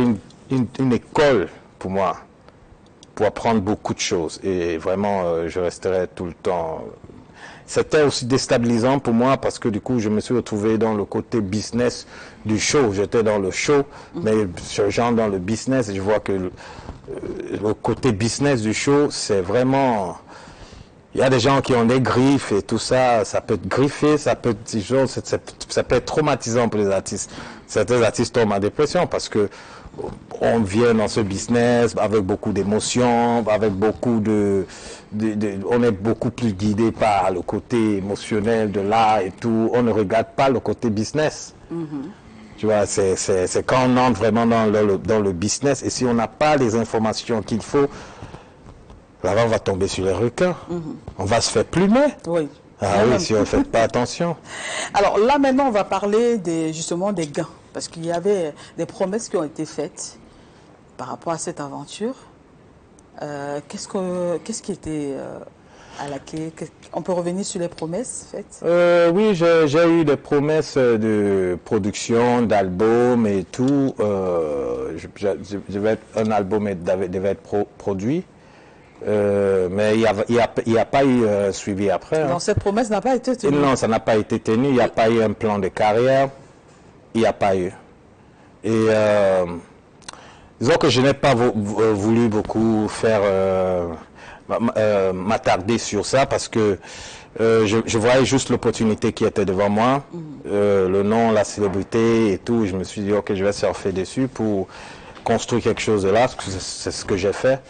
une, une école pour moi, pour apprendre beaucoup de choses. Et vraiment, euh, je resterai tout le temps. C'était aussi déstabilisant pour moi parce que du coup, je me suis retrouvé dans le côté business du show. J'étais dans le show, mmh. mais je genre dans le business, et je vois que le, le côté business du show, c'est vraiment... Il y a des gens qui ont des griffes et tout ça, ça peut être griffé, ça peut être, ça peut être traumatisant pour les artistes. Certains artistes tombent en dépression parce que on vient dans ce business avec beaucoup d'émotions, avec beaucoup de, de, de... On est beaucoup plus guidé par le côté émotionnel de l'art et tout. On ne regarde pas le côté business. Mm-hmm. Tu vois, c'est quand on entre vraiment dans le, dans le business et si on n'a pas les informations qu'il faut, là-bas, on va tomber sur les requins. Mm-hmm. On va se faire plumer. Oui. Ah oui, si on ne fait pas attention. Alors là, maintenant, on va parler des, justement des gains. Parce qu'il y avait des promesses qui ont été faites par rapport à cette aventure. Euh, Qu'est-ce que, qu'est-ce qui était euh, à la clé? On peut revenir sur les promesses faites? euh, Oui, j'ai eu des promesses de production, d'albums et tout. Euh, je, je, je vais être, un album devait, devait être pro, produit. Euh, mais il n'y a, y a, y a pas eu euh, suivi après. Donc hein. cette promesse n'a pas été tenue? Non, ça n'a pas été tenu. Il n'y a pas eu un plan de carrière. Il n'y a pas eu. Et euh, disons que je n'ai pas voulu beaucoup faire euh, euh, m'attarder sur ça parce que euh, je, je voyais juste l'opportunité qui était devant moi, mm-hmm. euh, le nom, la célébrité et tout. Je me suis dit, ok, je vais surfer dessus pour construire quelque chose de là. C'est ce que j'ai fait.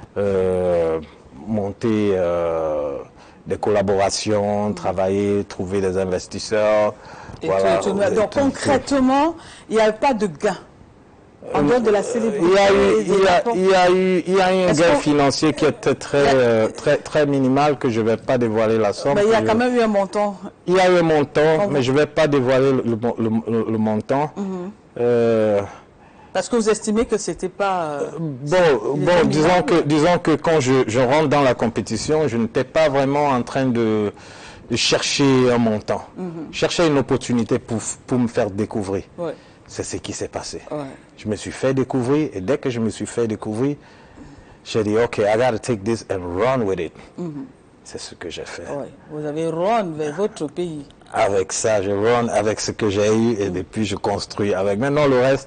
Euh, monter euh, des collaborations, travailler, trouver des investisseurs. Et voilà. tout, tout, donc tout, concrètement, tout. Il n'y a pas de gain en dehors de la célébrité. Il y a eu, il y a, il y a eu, il y a eu un gain financier qui était très, euh, très, très minimal que je ne vais pas dévoiler la somme. Mais il y a quand même eu un montant. Il y a eu un montant, Quand mais je ne vais pas dévoiler le, le, le, le montant. Mm-hmm. euh, Parce que vous estimez que c'était pas... Euh, bon, bon disons, que, disons que quand je, je rentre dans la compétition, je n'étais pas vraiment en train de, de chercher un montant. Mm-hmm. Chercher une opportunité pour, pour me faire découvrir. Ouais. C'est ce qui s'est passé. Ouais. Je me suis fait découvrir et dès que je me suis fait découvrir, j'ai dit, OK, I gotta take this and run with it. Mm-hmm. C'est ce que j'ai fait. Ouais. Vous avez run vers votre pays. Avec ça, je run avec ce que j'ai eu et mm-hmm. depuis je construis avec. Maintenant, le reste...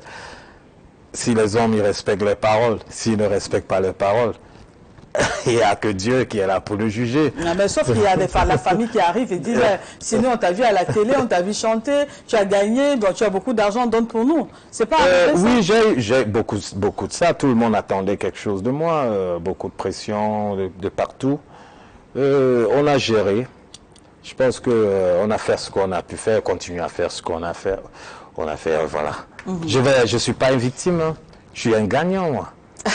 Si les hommes ils respectent leurs paroles, s'ils ne respectent pas leurs paroles, il n'y a que Dieu qui est là pour le juger. Non, mais sauf qu'il y a des, la famille qui arrive et dit, sinon on t'a vu à la télé, on t'a vu chanter, tu as gagné, donc tu as beaucoup d'argent, donne pour nous. C'est pas euh, Oui, j'ai beaucoup, beaucoup de ça. Tout le monde attendait quelque chose de moi, euh, beaucoup de pression de, de partout. Euh, on a géré. Je pense qu'on euh, a fait ce qu'on a pu faire, continuer à faire ce qu'on a fait. On a fait, voilà. Mm-hmm. Je vais, je suis pas une victime, hein. Je suis un gagnant, moi.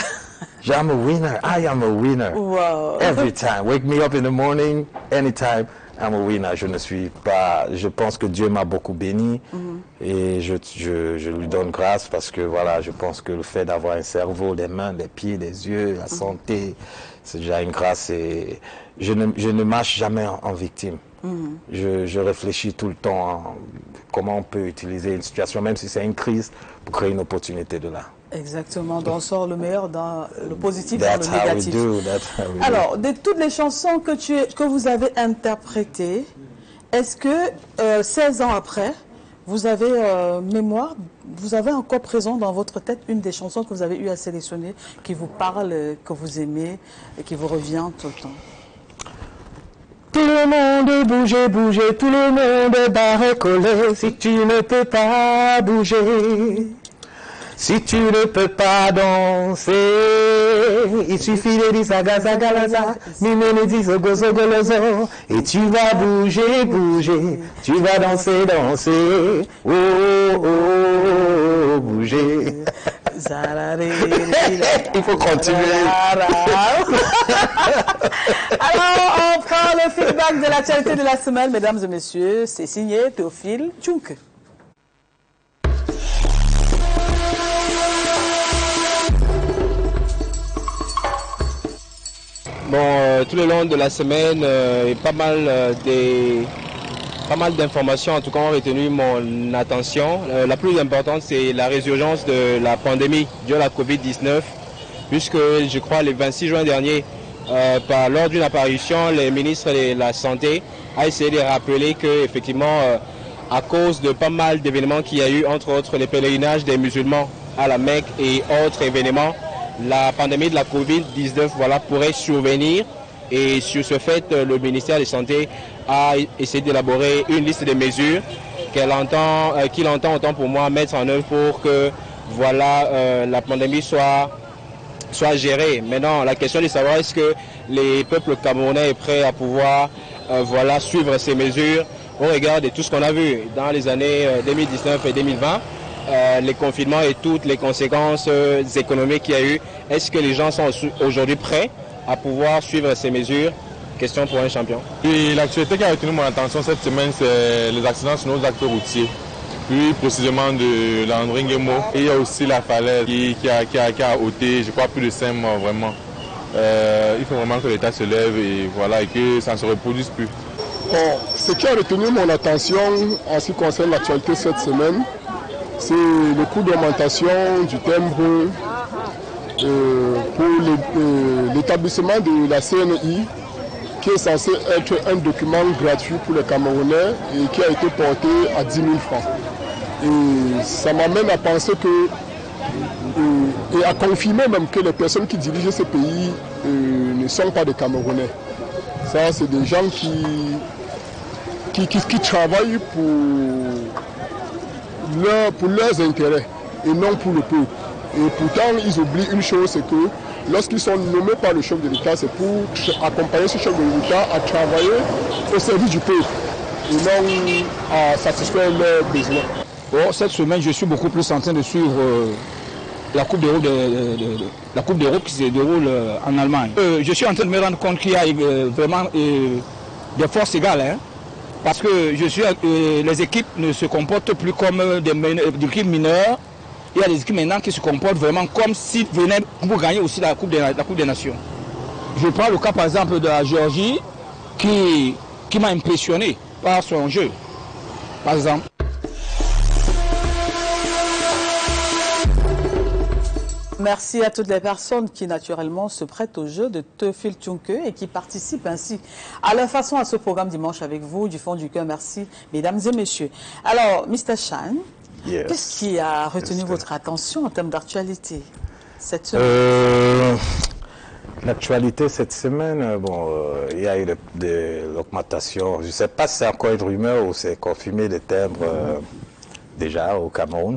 I'm a winner. I am a winner. Wow. Every time. Wake me up in the morning, anytime, I'm a winner. Je ne suis pas... Je pense que Dieu m'a beaucoup béni mm-hmm. et je, je, je lui donne grâce parce que, voilà, je pense que le fait d'avoir un cerveau, des mains, des pieds, des yeux, la mm-hmm. santé, c'est déjà une grâce et je ne, je ne marche jamais en, en victime. Mm-hmm. je, je réfléchis tout le temps à comment on peut utiliser une situation, même si c'est une crise, pour créer une opportunité de là. Exactement, donc on sort le meilleur dans le positif dans le négatif. Do, Alors, de toutes les chansons que, tu, que vous avez interprétées, est-ce que euh, seize ans après, vous avez euh, mémoire, vous avez encore présent dans votre tête une des chansons que vous avez eu à sélectionner, qui vous parle, que vous aimez et qui vous revient tout le temps? Tout le monde bouge, bouge, tout le monde barre collé. Si tu ne peux pas bouger, si tu ne peux pas danser, il suffit de dire zaga zaga laza, mimene dit zogo zogo lozo, et tu vas bouger, bouger, tu vas danser, danser, oh oh, oh bouger. Il faut continuer. Alors, on prend le feedback de l'actualité de la semaine, mesdames et messieurs. C'est signé Théophile Tchounk. Bon, euh, tout le long de la semaine, euh, il y a pas mal, euh, des, pas mal d'informations en tout cas ont retenu mon attention. Euh, la plus importante, c'est la résurgence de la pandémie due à la Covid dix-neuf, puisque je crois le vingt-six juin dernier, euh, par, lors d'une apparition, le ministre de la Santé a essayé de rappeler que effectivement, euh, à cause de pas mal d'événements qu'il y a eu, entre autres les pèlerinages des musulmans à la Mecque et autres événements, la pandémie de la Covid dix-neuf voilà, pourrait survenir. Et sur ce fait, le ministère de la Santé a essayé d'élaborer une liste de mesures qu'il entend, euh, qu'il entend autant pour moi mettre en œuvre pour que voilà, euh, la pandémie soit, soit gérée. Maintenant, la question est de savoir est-ce que les peuples camerounais sont prêts à pouvoir euh, voilà, suivre ces mesures au regard de tout ce qu'on a vu dans les années deux mille dix-neuf et deux mille vingt. Euh, les confinements et toutes les conséquences euh, économiques qu'il y a eu. Est-ce que les gens sont aujourd'hui prêts à pouvoir suivre ces mesures? Question pour un champion. Et l'actualité qui a retenu mon attention cette semaine, c'est les accidents sur nos axes routiers. Plus précisément de Landry Nguemo. Et il y a aussi la falaise qui, qui, a, qui, a, qui a ôté, je crois, plus de cinq morts vraiment. Euh, il faut vraiment que l'État se lève et, voilà, et que ça ne se reproduise plus. Bon, ce qui a retenu mon attention en ce qui concerne l'actualité cette semaine, c'est le coût d'augmentation du timbre euh, pour l'établissement de la C N I, qui est censé être un document gratuit pour les Camerounais et qui a été porté à dix mille francs. Et ça m'amène à penser que, euh, et à confirmer même que les personnes qui dirigent ce pays euh, ne sont pas des Camerounais. Ça, c'est des gens qui, qui, qui, qui travaillent pour... Leur, pour leurs intérêts et non pour le peuple. Et pourtant, ils oublient une chose, c'est que lorsqu'ils sont nommés par le chef de l'État, c'est pour accompagner ce chef de l'État à travailler au service du peuple et non à satisfaire leurs besoins. Bon, cette semaine, je suis beaucoup plus en train de suivre euh, la Coupe d'Europe de, de, de, de, la Coupe d'Europe qui se déroule euh, en Allemagne. Euh, je suis en train de me rendre compte qu'il y a euh, vraiment euh, des forces égales. Hein. Parce que je suis, euh, les équipes ne se comportent plus comme des, des équipes mineures. Il y a des équipes maintenant qui se comportent vraiment comme s'ils venaient pour gagner aussi la Coupe, de, la Coupe des Nations. Je prends le cas par exemple de la Géorgie qui, qui m'a impressionné par son jeu. Par exemple. Merci à toutes les personnes qui naturellement se prêtent au jeu de Teufil Tchunke et qui participent ainsi à leur façon à ce programme dimanche avec vous. Du fond du cœur, merci mesdames et messieurs. Alors, mister Chan, yes. Qu'est-ce qui a retenu yes. votre attention en termes d'actualité cette semaine? euh, L'actualité cette semaine, bon, euh, il y a eu l'augmentation. Je ne sais pas si c'est encore une rumeur ou c'est confirmé les timbres euh, déjà au Cameroun.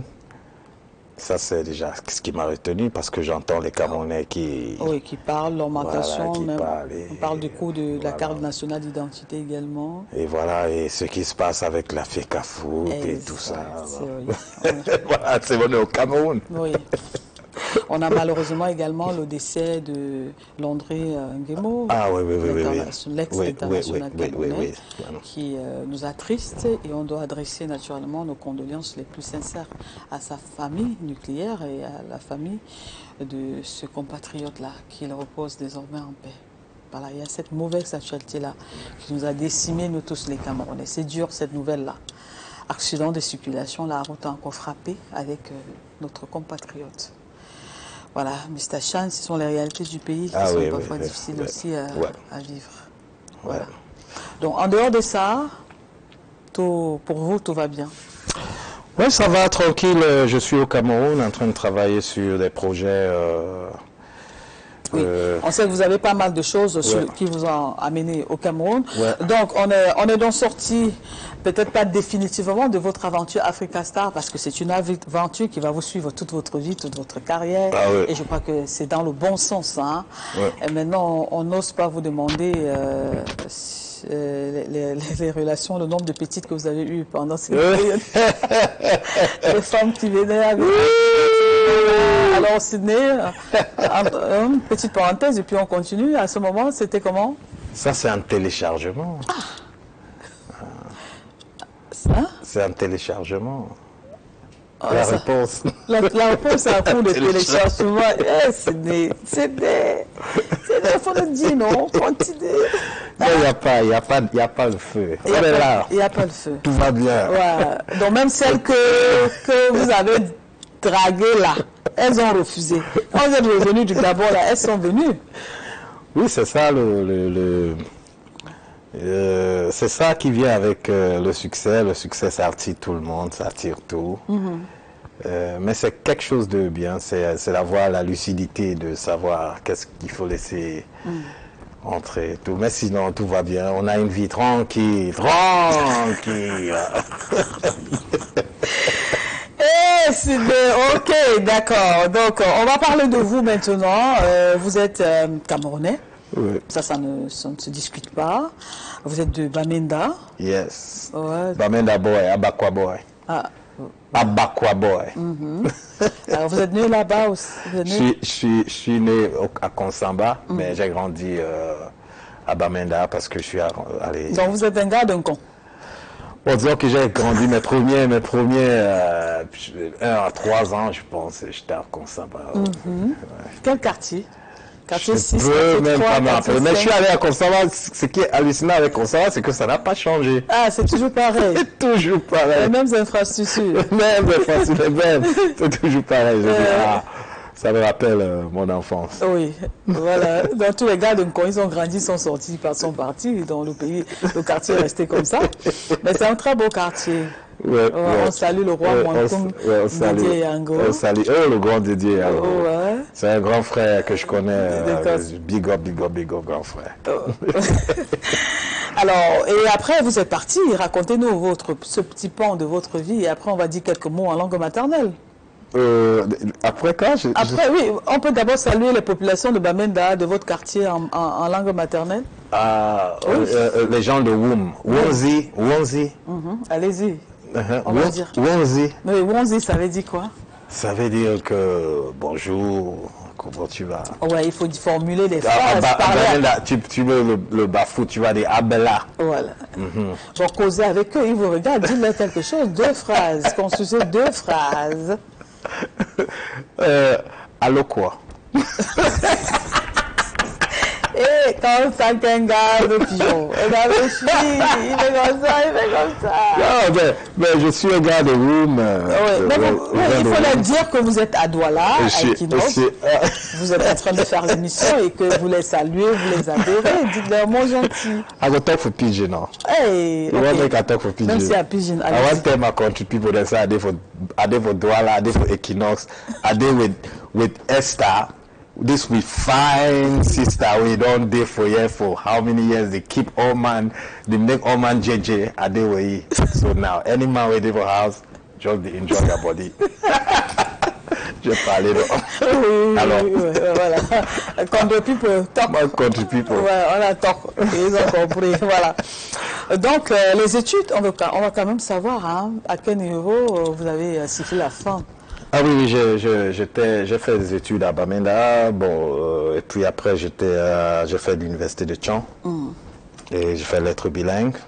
Ça, c'est déjà ce qui m'a retenu parce que j'entends les Camerounais qui... Oui, qui parlent, l'augmentation, voilà, parlent et, on parle du coût de, de voilà. la carte nationale d'identité également. Et voilà, et ce qui se passe avec la FECAFOOT et, et tout ça. Oui. Voilà, c'est bon au Cameroun. Oui. On a malheureusement également le décès de Landry Nguemo, ah, oui, oui, oui, oui, l'ex-international oui, oui, camerounais, oui, oui, oui. qui euh, nous attriste et on doit adresser naturellement nos condoléances les plus sincères à sa famille nucléaire et à la famille de ce compatriote-là, qu'il repose désormais en paix. Voilà, il y a cette mauvaise actualité-là qui nous a décimés, nous tous les Camerounais. C'est dur cette nouvelle-là. Accident de circulation, la route a encore frappé avec euh, notre compatriote. Voilà, mister Chan, ce sont les réalités du pays qui ah, sont oui, parfois oui, difficiles oui, aussi à, ouais. à vivre. Voilà. Ouais. Donc, en dehors de ça, tout, pour vous, tout va bien? Oui, ça va, tranquille. Je suis au Cameroun en train de travailler sur des projets... Euh, oui, euh, on sait que vous avez pas mal de choses sur, ouais. qui vous ont amené au Cameroun. Ouais. Donc, on est, on est donc sorti, peut-être pas définitivement, de votre aventure Africa Star, parce que c'est une aventure qui va vous suivre toute votre vie, toute votre carrière. Ah, ouais. Et je crois que c'est dans le bon sens. Hein. Ouais. Et maintenant, on n'ose pas vous demander euh, les, les, les relations, le nombre de petites que vous avez eues pendant cette période. Les femmes qui venaient avec... Alors, Sydney, une petite parenthèse, et puis on continue. À ce moment, c'était comment? Ça, c'est un téléchargement. Ah. Ça? C'est un téléchargement. Oh, la, ça, réponse. La, la réponse, c'est un coup de téléchargement. Eh, Sydney, Sydney, Sydney, il faut le dire, non? Continue. il n'y a pas, il y a pas, il y a pas le feu. Il n'y a, On est pas- là. il y a pas le feu. Tout va bien. Ouais. Donc même celles que, que vous avez draguées là, elles ont refusé. Quand vous êtes revenus du Gabon là, elles sont venues. Oui, c'est ça le, le, le- euh, c'est ça qui vient avec euh, le succès. Le succès, ça attire tout le monde, ça attire tout. Euh, mais c'est quelque chose de bien, c'est c'est d'avoir la lucidité de savoir qu'est-ce qu'il faut laisser entrer et tout. Mais sinon, tout va bien. On a une vie tranquille, tranquille. Eh, c'est de- ok, d'accord. Donc, euh, on va parler de vous maintenant. Euh, vous êtes euh, Camerounais. Oui. Ça, ça ne, ça ne se discute pas. Vous êtes de Bamenda. Yes. Ouais. Bamenda boy, Abakwa boy. Ah. Abakwa boy. Alors, vous êtes né là-bas aussi. Vous êtes Je né- suis, je suis, je suis né au- à Konsamba, mais j'ai grandi euh, à Bamenda parce que je suis à- allé. Donc, vous êtes un gars d'un con. Bon, disons que j'ai grandi mes premiers, mes premiers euh, un à trois ans, je pense, j'étais à Konsamba. Quel quartier? Quartier Je six, peux quartier même trois, pas me quartier rappeler. Mais je suis cinq. allé à Konsamba. Ce qui est hallucinant avec Konsamba, c'est que ça n'a pas changé. Ah, c'est toujours pareil. C'est toujours Les pareil. mêmes infrastructures. Même des fois, c'est les mêmes. C'est toujours pareil. Je dis, ah, ça me rappelle euh, mon enfance. Oui, voilà. Donc tous les gars de Nkon, ils ont grandi, ils sont sortis, ils sont partis dans le pays. Le quartier est resté comme ça. Mais c'est un très beau quartier. Ouais, Ouais, ouais. on salue le roi Ouais, Mwantung on, ouais, on salue, Didier Yango. on salue oh, le grand Didier Yango. Ouais. C'est un grand frère que je connais. euh, D'accord. big up, big up, big up, grand frère. Alors, et après, vous êtes parti. Racontez-nous votre, ce petit pan de votre vie. Et après, on va dire quelques mots en langue maternelle. Euh, après quoi je- je- Après, oui, on peut d'abord saluer les populations de Bamenda, de votre quartier, en, en- en langue maternelle. Ah, euh, euh, les gens de Woum. Wonzi, Wonzi. Mhm. Allez-y. Uh-huh. On va Won- dire. Wonzi. Mais Wonzi, ça veut dire quoi? Ça veut dire que bonjour, comment tu vas? Ouais, il faut formuler des Ah, phrases. bah, parler à- bah, là, tu, tu veux le, le bafou, tu vas dire Abela. Voilà. Genre, causer avec eux, ils vous regardent, dites-leur quelque chose, deux phrases, construisez deux phrases. Euh, allô quoi? Et quand ça qu'un gars de pigeon, et ben, le chien, il fait comme ça, il fait comme ça. Non, mais, mais je suis un gars de Woum. euh, Ouais, mais euh, vous- ouais, ouais, un il de faut leur Woum. dire que vous êtes à Douala, Je à suis- Equinox. je suis- euh, Vous êtes en train de faire l'émission et que vous les saluez, vous les adorez. Dites-leur, mon gentil. I go talk for pidgin now. Hey, You want ok. make I talk for pidgin? Même si à Pigeon, I allez-y. want tell my country people that say I dey for I dey for Douala, I dey for Equinox, I dey with with Esther. This with fine sister we don't dey for here for how many years they keep all man they make all man J J I dey with he. So now any man we dey for house just dey enjoy your body. Je parlais de Oui, Alors. oui, oui, voilà. Country people, talk. my country people. Ouais, on a talk. Ils ont compris, voilà. Donc, euh, les études, on va, on va quand même savoir hein, à quel niveau euh, vous avez euh, sifflé la fin. Ah oui, oui, je- je- j'étais, j'ai fait des études à Bamenda, bon, euh, et puis après j'étais, euh, j'ai fait l'université de Tchang, et j'ai fait lettres bilingues.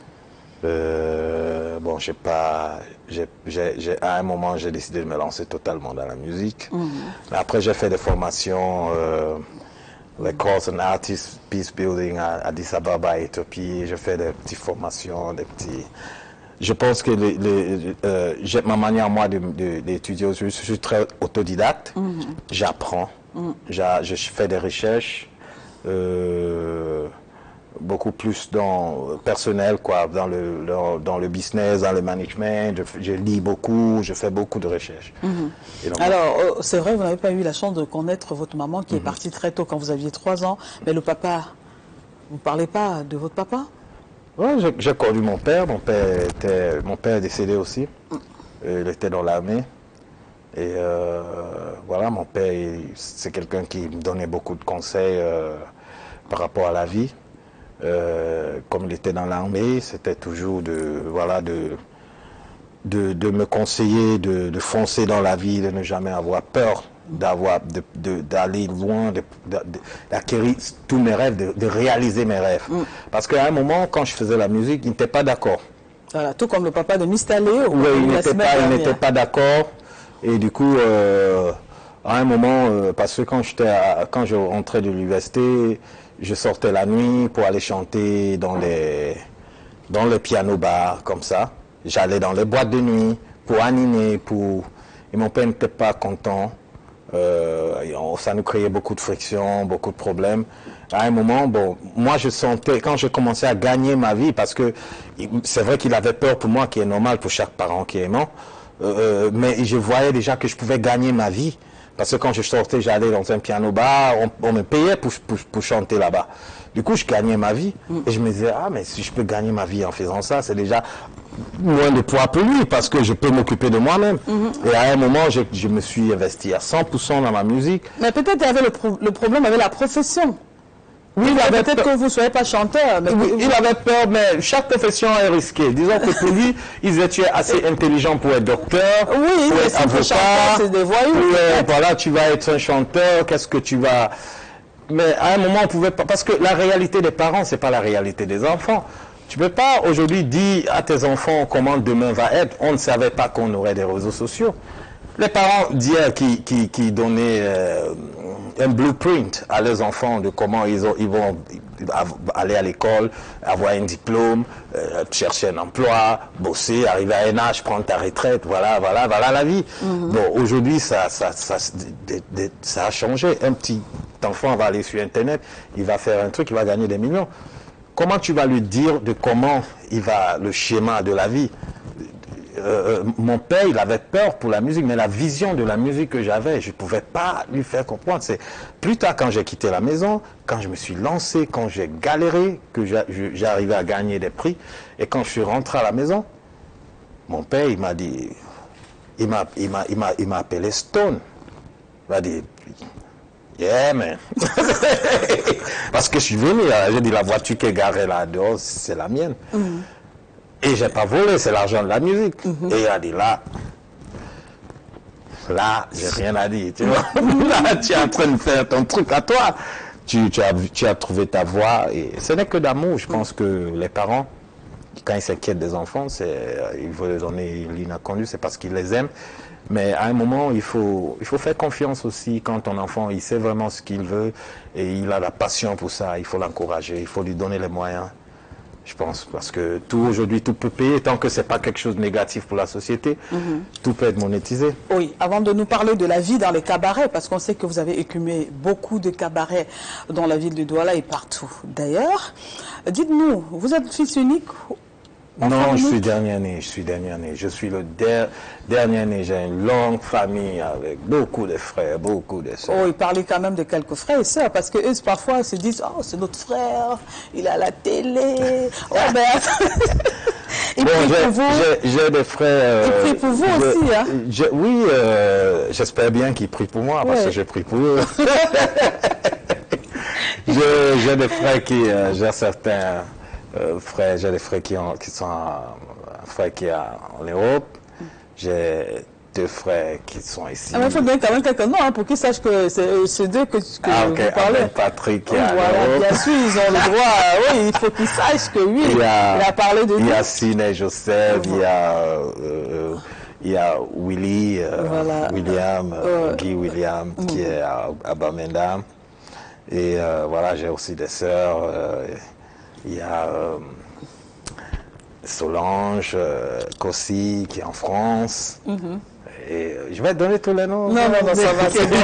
Euh, bon, j'ai pas, j'ai, j'ai, j'ai- à un moment j'ai décidé de me lancer totalement dans la musique. Mais après j'ai fait des formations, euh, les courses en artist peace building à Addis Ababa, Éthiopie. J'ai fait des petites formations, des petits. Je pense que les, les, euh, j'ai ma manière moi de- de- d'étudier, je, je suis très autodidacte. J'apprends, J'a- je fais des recherches, euh, beaucoup plus dans euh, personnel quoi, dans le dans, dans le business, dans le management. Je, je lis beaucoup, je fais beaucoup de recherches. Et donc, Alors, euh, c'est vrai, vous n'avez pas eu la chance de connaître votre maman qui est partie très tôt quand vous aviez trois ans. Mais le papa, vous ne parlez pas de votre papa? ouais, j'ai- j'ai connu mon père. Mon père était, mon père est décédé aussi. Euh, Il était dans l'armée. Et euh, voilà, mon père, il- c'est quelqu'un qui me donnait beaucoup de conseils euh, par rapport à la vie. Euh, comme il était dans l'armée, c'était toujours de, voilà, de, de, de me conseiller de, de foncer dans la vie, de ne jamais avoir peur, d'avoir, de, de- d'aller loin, de- de- de- d'acquérir tous mes rêves, de, de réaliser mes rêves. Parce qu'à un moment, quand je faisais la musique, il n'était pas d'accord. Voilà, tout comme le papa de Miss Talé. au- Oui, il la n'était semaine pas, il dernière. n'était pas d'accord. Et du coup, euh, à un moment, euh, parce que quand j'étais, à- quand je rentrais de l'université, je sortais la nuit pour aller chanter dans les, dans les piano-bars, comme ça. J'allais dans les boîtes de nuit pour animer, pour... Et mon père n'était pas content. Euh, ça nous créait beaucoup de frictions, beaucoup de problèmes. À un moment, bon, moi je sentais, quand j'ai commencé à gagner ma vie, parce que c'est vrai qu'il avait peur pour moi, qui est normal pour chaque parent qui est aimant, euh, mais je voyais déjà que je pouvais gagner ma vie. Parce que quand je sortais, j'allais dans un piano-bar, on, on me payait pour, pour, pour chanter là-bas. Du coup, je gagnais ma vie. Et je me disais, ah, mais si je peux gagner ma vie en faisant ça, c'est déjà moins de poids pour lui, parce que je peux m'occuper de moi-même. Mm-hmm. Et à un moment, je, je me suis investi à cent pour cent dans ma musique. Mais peut-être il y avait le, pro le problème avec la profession. Oui, il avait peut-être que vous ne soyez pas chanteur. Mais oui, il avait peur, mais chaque profession est risquée. Disons que pour lui, ils étaient assez intelligents pour être docteur, oui, pour être avocat. C'est des voyous. Oui, voilà, tu vas être un chanteur, qu'est-ce que tu vas... Mais à un moment, on pouvait pas... Parce que la réalité des parents, c'est pas la réalité des enfants. Tu peux pas aujourd'hui dire à tes enfants comment demain va être. On ne savait pas qu'on aurait des réseaux sociaux. Les parents d'hier qui, qui, qui donnaient euh, un blueprint à leurs enfants de comment ils, ont, ils vont aller à l'école, avoir un diplôme, euh, chercher un emploi, bosser, arriver à un âge, prendre ta retraite, voilà, voilà, voilà la vie. Mm-hmm. Bon, aujourd'hui, ça, ça, ça, de, de, ça a changé. Un petit enfant va aller sur Internet, il va faire un truc, il va gagner des millions. Comment tu vas lui dire de comment il va, le schéma de la vie? Euh, mon père, il avait peur pour la musique, mais la vision de la musique que j'avais, je ne pouvais pas lui faire comprendre. C'est plus tard, quand j'ai quitté la maison, quand je me suis lancé, quand j'ai galéré, que j'ai arrivé à gagner des prix, et quand je suis rentré à la maison, mon père, il m'a dit, il m'a il m'a, il m'a, il m'a appelé Stone. Il m'a dit, yeah, man. Parce que je suis venu, j'ai dit, la voiture qui est garée là dehors, c'est la mienne. Mm. Et j'ai pas volé, c'est l'argent de la musique. Mm-hmm. Et il a dit là, là, j'ai rien à dire. Tu vois, là, tu es en train de faire ton truc à toi. Tu, tu, as, tu as trouvé ta voie. Et ce n'est que d'amour. Je pense que les parents, quand ils s'inquiètent des enfants, ils veulent donner l'inattendu, c'est parce qu'ils les aiment. Mais à un moment, il faut, il faut faire confiance aussi quand ton enfant, il sait vraiment ce qu'il veut et il a la passion pour ça. Il faut l'encourager, il faut lui donner les moyens. Je pense, parce que tout aujourd'hui, tout peut payer, tant que ce n'est pas quelque chose de négatif pour la société, mm-hmm. tout peut être monétisé. Oui, avant de nous parler de la vie dans les cabarets, parce qu'on sait que vous avez écumé beaucoup de cabarets dans la ville de Douala et partout. D'ailleurs, dites-nous, vous êtes fils unique? Non, je suis dernier né, je suis dernier né. Je suis le der, dernier né. J'ai une longue famille avec beaucoup de frères, beaucoup de sœurs. Oh, il parlait quand même de quelques frères et sœurs, parce que eux, parfois, se disent, oh, c'est notre frère, il est à la télé. Oh, ben, il bon, prie pour vous. J'ai des frères... Il euh, prie pour vous je, aussi, hein? je, Oui, euh, j'espère bien qu'ils prient pour moi, parce ouais. que je prie pour eux. J'ai des frères qui... Euh, j'ai certains... Euh, frères, j'ai des frères qui, ont, qui sont un frère qui est en Europe, j'ai deux frères qui sont ici. Ah, mais il faut donner quand même quelques noms hein, pour qu'ils sachent que c'est d'eux que, que ah, okay. vous parlez. Ah, Patrick qui est voilà, en Europe. Bien sûr, ils ont le droit, oui, il faut qu'ils sachent que oui, il, y a, il a parlé de Il nous. y a Sidney Joseph, il y a, euh, il y a Willy, euh, voilà. William, euh, Guy William, mmh. qui est à, à Bamenda. Et euh, voilà, j'ai aussi des sœurs. Euh, Il y a euh, Solange, euh, Kossi qui est en France. Mm-hmm. Et euh, je vais te donner tous les noms. Non, non, non, ça va. C'est bon,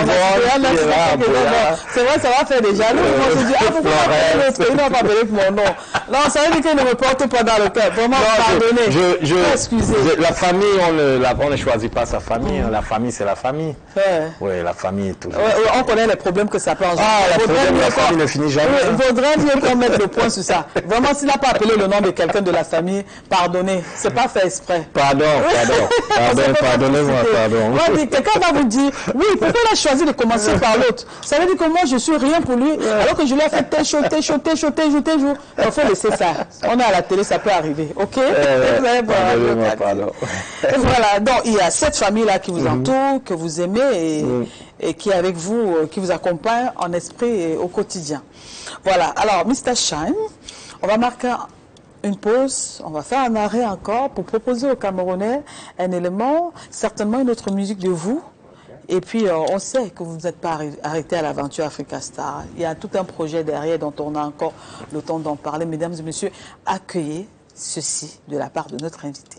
c'est vrai, ça va faire des jaloux. Ils vont se dire, ah, pourquoi l'autre, il n'a pas appelé mon nom. Non, ça veut dire qu'il ne me porte pas dans le cœur. Vraiment, pardonnez. Je, je, Excusez. Je, la famille, on ne, la, on ne choisit pas sa famille. Mm. La famille, c'est la famille. Ouais. Oui, la famille est toujours. Ouais, on connaît les problèmes que ça peut engendrer. Ah, le problème de la famille ne finit jamais. Il vaudrait mieux qu'on mette le point sur ça. Vraiment, s'il n'a pas appelé le nom de quelqu'un de la famille, pardonnez. C'est pas fait exprès. Pardon, pardon. Pardon, pardonnez-moi. Pardon. Quelqu'un va vous dire, oui, pourquoi il a choisi de commencer par l'autre? Ça veut dire que moi, je suis rien pour lui, alors que je lui ai fait tel chaud, tel chaud, tel chaud, tel jour, tel jour. Il faut laisser ça. On est à la télé, ça peut arriver, ok? Euh, pardon, pardon. Voilà, donc il y a cette famille-là qui vous entoure, que vous aimez et, mm. et qui est avec vous, qui vous accompagne en esprit et au quotidien. Voilà, alors, mister Shine, on va marquer une pause, on va faire un arrêt encore pour proposer aux Camerounais un élément, certainement une autre musique de vous. Et puis, euh, on sait que vous ne êtes pas arrêté à l'aventure Africa Star. Il y a tout un projet derrière dont on a encore le temps d'en parler. Mesdames et messieurs, accueillez ceci de la part de notre invité.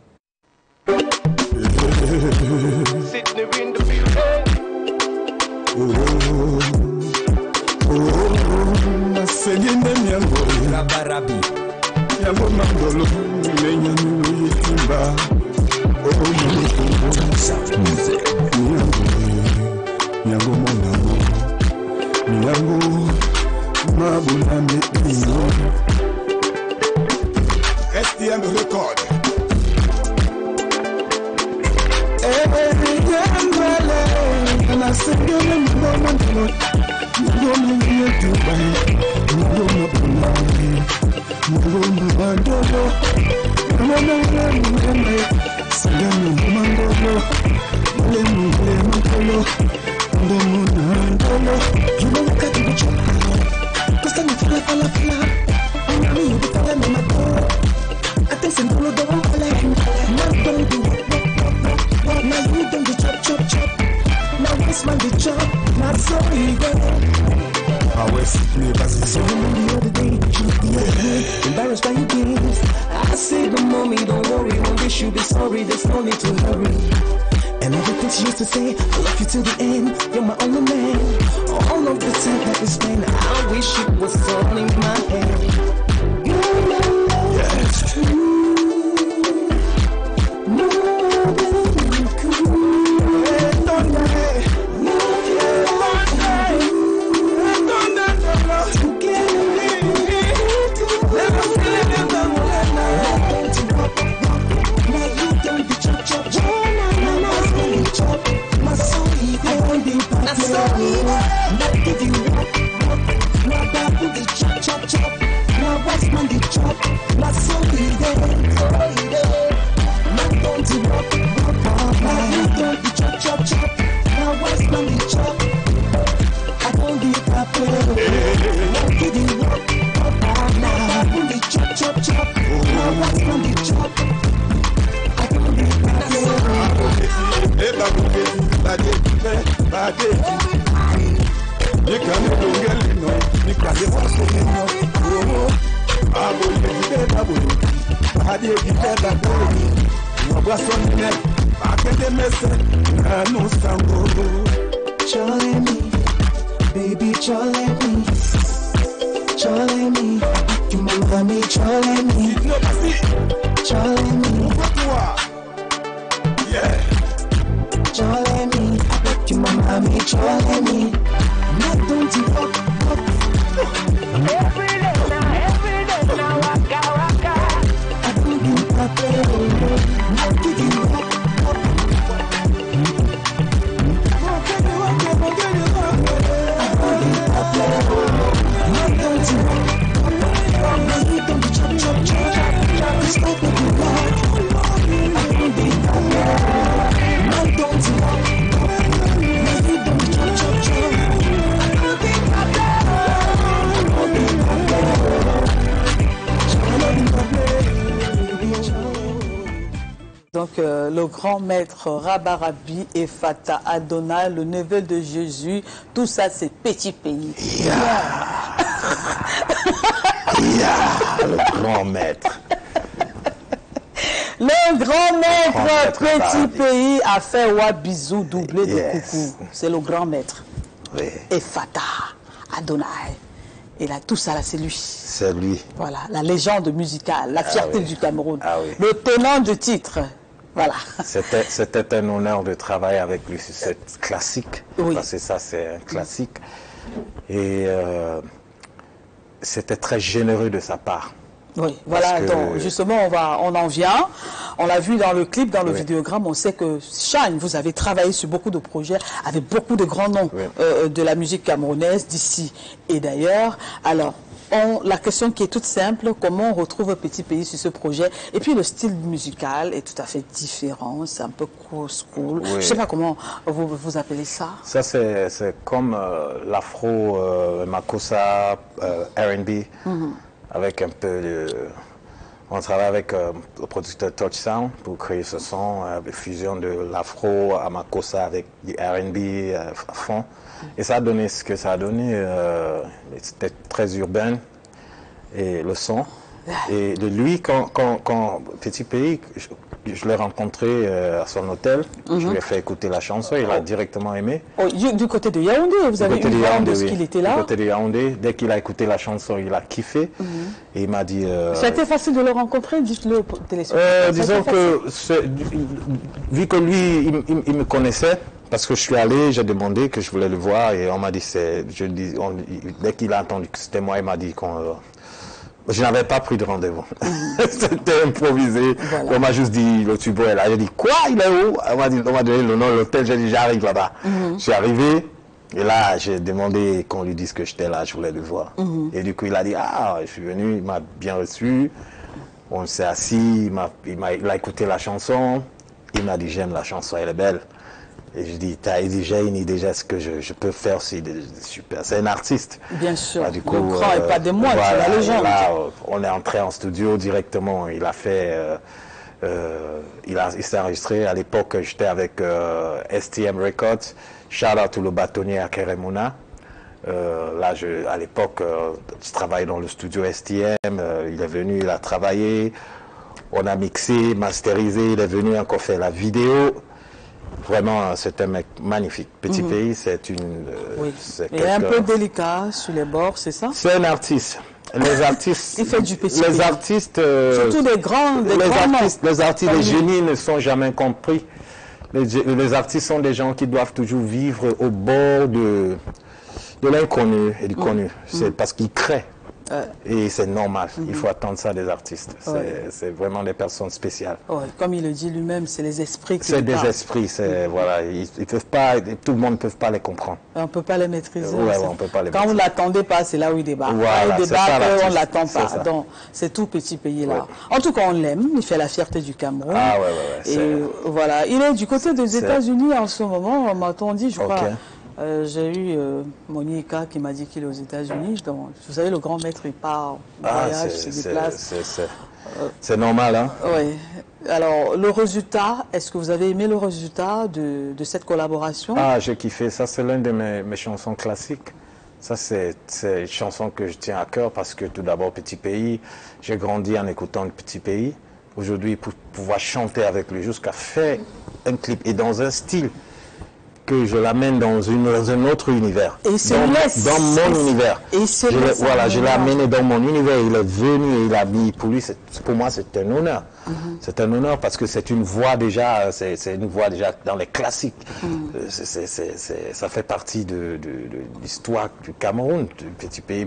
Restième record. Embarrassed by your games, I say good mommy, don't worry, one day she'll be sorry, there's no need to hurry. And everything she used to say, I love you till the end, you're my only man. All of the time that we spend, I wish it was all in my hand. You're my love, yeah, it's true. Baby, chole me, chole me, you mama me, chole me, chole me, yeah, chole me, you mama me, chole me, not don't you up, up. Every day now, every day now, waka waka. I don't give up, not give you up, up. Donc euh, le grand maître Rabarabi et Fata Adonai, le neveu de Jésus, tout ça c'est petit pays. Yeah. Yeah. Le grand maître. Le grand maître, grand maître petit Rabarabi. pays a fait wa bisou doublé de Yes. coucou. C'est le grand maître. Oui. Et Fata Adonai. Et là, tout ça là, c'est lui. C'est lui. Voilà, la légende musicale, la fierté oui. du Cameroun. Ah oui. Le tenant du titre. Voilà. C'était, c'était un honneur de travailler avec lui sur cette classique, Oui. parce que ça c'est un classique. Et euh, c'était très généreux de sa part. Oui, voilà, que... donc justement on, va, on en vient. On l'a vu dans le clip, dans le Oui. vidéogramme, on sait que Shine, vous avez travaillé sur beaucoup de projets avec beaucoup de grands noms Oui. euh, de la musique camerounaise, d'ici et d'ailleurs. Alors, on, la question qui est toute simple, comment on retrouve Petit Pays sur ce projet? Et puis le style musical est tout à fait différent, c'est un peu cool school. Oui. Je ne sais pas comment vous, vous appelez ça. Ça c'est, c'est comme euh, l'afro, euh, makossa, euh, R and B, mm-hmm. avec un peu de, On travaille avec euh, le producteur Touch Sound pour créer ce son, euh, fusion de l'afro à Makossa avec du R and B euh, à fond. Et ça a donné ce que ça a donné. Euh, C'était très urbain, et le son. Et de lui, quand, quand, quand Petit Pays, je, je l'ai rencontré euh, à son hôtel, mm-hmm. je lui ai fait écouter la chanson, il a directement aimé. Oh, du, du côté de Yaoundé, vous avez eu vent de ce qu'il était là? Du côté de Yaoundé, dès qu'il a écouté la chanson, il a kiffé. Mm-hmm. Et il m'a dit... Euh, ça a été facile de le rencontrer, dites-le au téléspectateur. Euh, disons que, vu que lui, il, il, il me connaissait, parce que je suis allé, j'ai demandé que je voulais le voir, et on m'a dit, c'est, je dis, on, dès qu'il a entendu que c'était moi, il m'a dit qu'on... Euh, je n'avais pas pris de rendez-vous. Mmh. C'était improvisé. Voilà. On m'a juste dit, le tubo est là. J'ai dit, quoi, il est où? On m'a dit, on m'a donné le nom de l'hôtel. J'ai dit, j'arrive là-bas. Mmh. Je suis arrivé. Et là, j'ai demandé qu'on lui dise que j'étais là, je voulais le voir. Mmh. Et du coup, il a dit, ah, je suis venu, il m'a bien reçu. On s'est assis, il m'a, il m'a, il a écouté la chanson. Il m'a dit, j'aime la chanson, elle est belle. Et je dis, t'as déjà une idée de ce que je, je peux faire, c'est super. C'est un artiste. Bien sûr. Bah, du coup, le grand euh, et pas des moines, voilà, c'est la légende. Là, on est entré en studio directement. Il a fait, euh, euh, il a, il s'est enregistré. À l'époque, j'étais avec euh, S T M Records. Shout out to le bâtonnier à Keremuna. Euh, là, je, à l'époque, euh, je travaillais dans le studio S T M. Euh, il est venu, il a travaillé. On a mixé, masterisé. Il est venu encore faire la vidéo. Vraiment, c'est un mec magnifique. Petit mmh. Pays, c'est une... Euh, oui. Il est un peu délicat sur les bords, c'est ça? C'est un artiste. Les artistes... Il fait du petit Les pays. artistes... Euh, Surtout des grands, des les grands artistes, les artistes, les génies ne sont jamais compris. Les, les artistes sont des gens qui doivent toujours vivre au bord de, de l'inconnu et du mmh. connu. C'est mmh. parce qu'ils créent. Euh, et c'est normal, mm-hmm. il faut attendre ça des artistes. Ouais. C'est vraiment des personnes spéciales. Ouais. Comme il le dit lui-même, c'est les esprits qui C'est des parlent. esprits, c'est mm-hmm. voilà, ils, ils peuvent pas, tout le monde ne peut pas les comprendre. On ne peut pas les maîtriser. Ouais, ouais, on peut pas les Quand maîtriser. Vous ne l'attendez pas, c'est là où il débarque. Voilà, Quand il débarque, ça, on ne l'attend pas. Ça. Donc, c'est tout petit pays là. Ouais. En tout cas, on l'aime, il fait la fierté du Cameroun. Ah ouais, ouais, ouais. Et voilà, il est du côté des États-Unis en ce moment, m'a-t-on dit, je crois. Okay. Euh, j'ai eu euh, Monica qui m'a dit qu'il est aux États-Unis. Donc, vous savez, le grand maître, il part en voyage, se déplace. C'est normal, hein? Oui. Alors, le résultat, est-ce que vous avez aimé le résultat de, de cette collaboration? Ah, j'ai kiffé. Ça, c'est l'une de mes, mes chansons classiques. Ça, c'est une chanson que je tiens à cœur parce que, tout d'abord, Petit Pays, j'ai grandi en écoutant le Petit Pays. Aujourd'hui, pour pouvoir chanter avec lui jusqu'à faire un clip et dans un style que je l'amène dans, dans un autre univers, et dans, dans mon univers. Et je voilà, je l'ai amené dans mon univers, il est venu et il a mis, pour lui, pour moi c'est un honneur. Mm-hmm. C'est un honneur parce que c'est une voix déjà, c'est une voix déjà dans les classiques. Mm-hmm. c est, c est, c est, ça fait partie de, de, de l'histoire du Cameroun, du petit pays,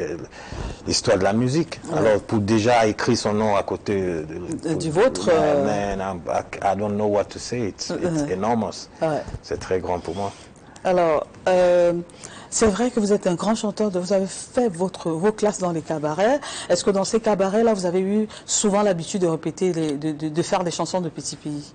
l'histoire de la musique. Ouais. Alors pour déjà écrire son nom à côté de, de, du vôtre, euh... man, I, I don't know what to say, it's, it's mm-hmm. enormous. Ouais. C'est très grand pour moi. Alors, euh, c'est vrai que vous êtes un grand chanteur, vous avez fait votre, vos classes dans les cabarets. Est-ce que dans ces cabarets-là, vous avez eu souvent l'habitude de répéter, les, de, de, de faire des chansons de Petit Pays?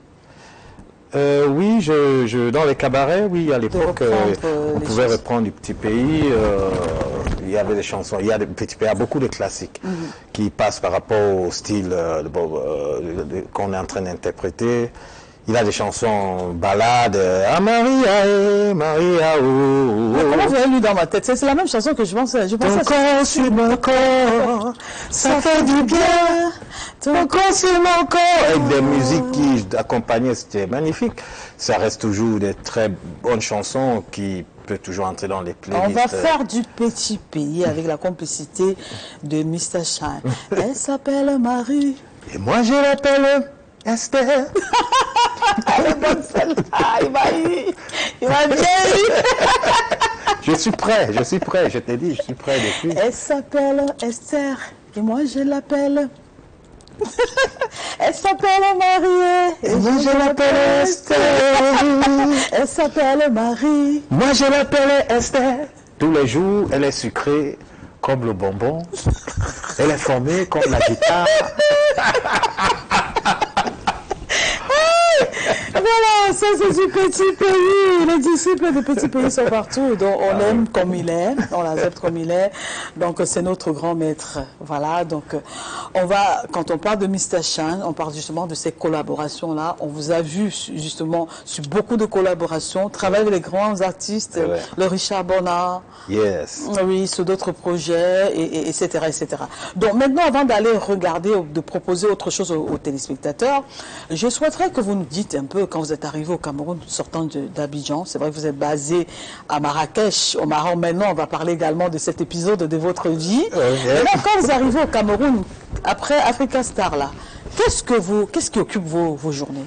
euh, Oui, je, je, dans les cabarets, oui, à l'époque, euh, on pouvait choses. reprendre du Petit Pays. Euh, il y avait des chansons, il y a des Petit Pays, il y a beaucoup de classiques mm-hmm. qui passent par rapport au style euh, euh, qu'on est en train d'interpréter. Il a des chansons ballades, ah Maria, eh, Maria, oh, oh. Comment vous avez lu dans ma tête? C'est la même chanson que je pensais. Je pensais ton corps sur mon corps, ça fait du bien. Ton corps sur mon corps. Avec des musiques qui accompagnaient, c'était magnifique. Ça reste toujours des très bonnes chansons qui peuvent toujours entrer dans les playlists. On va faire du Petit Pays avec la complicité de mister Shine. Elle s'appelle Marie. Et moi je l'appelle Esther. Elle est bonne celle-là, il m'a eu, il m'a bien eu. Je suis prêt, je suis prêt, je t'ai dit, je suis prêt depuis. Elle s'appelle Esther, et moi je l'appelle. Elle s'appelle Marie, et moi je l'appelle Esther. Elle s'appelle Marie. Moi je l'appelle Esther. Tous les jours, elle est sucrée comme le bonbon. Elle est formée comme la guitare. Voilà, ça c'est du Petit Pays. Les disciples de Petit Pays sont partout. Donc on l'aime ah oui. comme il est, on l'accepte comme il est. Donc c'est notre grand maître. Voilà, donc On va, quand on parle de mister Shine, on parle justement de ces collaborations-là. On vous a vu justement sur beaucoup de collaborations, travailler avec les grands artistes, Ouais. le Richard Bonnard, Yes. oui, sur d'autres projets, et, et, etc., et cetera. Donc maintenant, avant d'aller regarder, de proposer autre chose aux, aux téléspectateurs, je souhaiterais que vous nous dites un peu, quand vous êtes arrivé au Cameroun, sortant de- d'Abidjan, c'est vrai que vous êtes basé à Marrakech, au Maroc. Maintenant, on va parler également de cet épisode de votre vie. Ok. Maintenant, quand vous arrivez au Cameroun, après Africa Star, là, qu'est-ce que vous, qu'est-ce qui occupe vos, vos journées?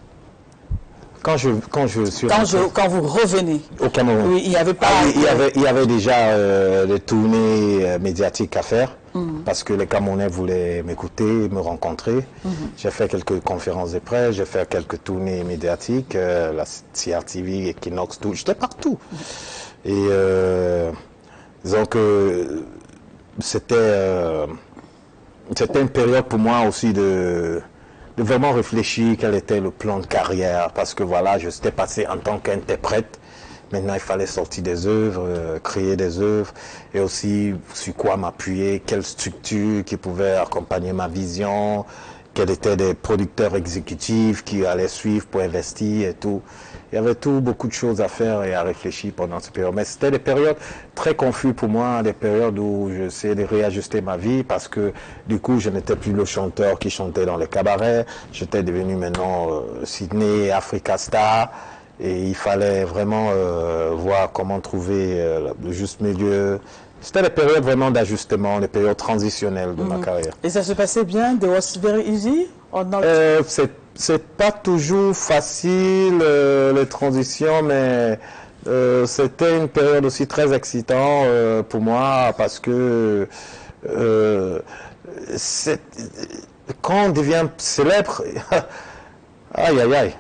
Quand je, quand je suis Quand, rentré je, quand vous revenez, au Cameroun, oui, il n'y avait pas... ah oui, il, y avait, il y avait déjà euh, des tournées euh, médiatiques à faire parce que les Camerounais voulaient m'écouter, me rencontrer. J'ai fait quelques conférences de presse, j'ai fait quelques tournées médiatiques, euh, la C R T V, Equinox, tout. J'étais partout. Et euh, disons que c'était euh, c'était une période pour moi aussi de, de vraiment réfléchir quel était le plan de carrière, parce que voilà, je s'étais passé en tant qu'interprète. Maintenant, il fallait sortir des œuvres, euh, créer des œuvres, et aussi sur quoi m'appuyer, quelle structure qui pouvait accompagner ma vision, quels étaient des producteurs exécutifs qui allaient suivre pour investir et tout. Il y avait tout, beaucoup de choses à faire et à réfléchir pendant cette période. Mais c'était des périodes très confuses pour moi, des périodes où j'essayais de réajuster ma vie parce que du coup, je n'étais plus le chanteur qui chantait dans les cabarets. J'étais devenu maintenant euh, Sydney, Africa Star. Et il fallait vraiment euh, voir comment trouver euh, le juste milieu. C'était des périodes vraiment d'ajustement, des périodes transitionnelles de ma carrière. Et ça se passait bien? It was very easy or not? Euh, c'est c'est pas toujours facile euh, les transitions, mais euh, c'était une période aussi très excitante euh, pour moi parce que euh, c'est- quand on devient célèbre, aïe aïe aïe.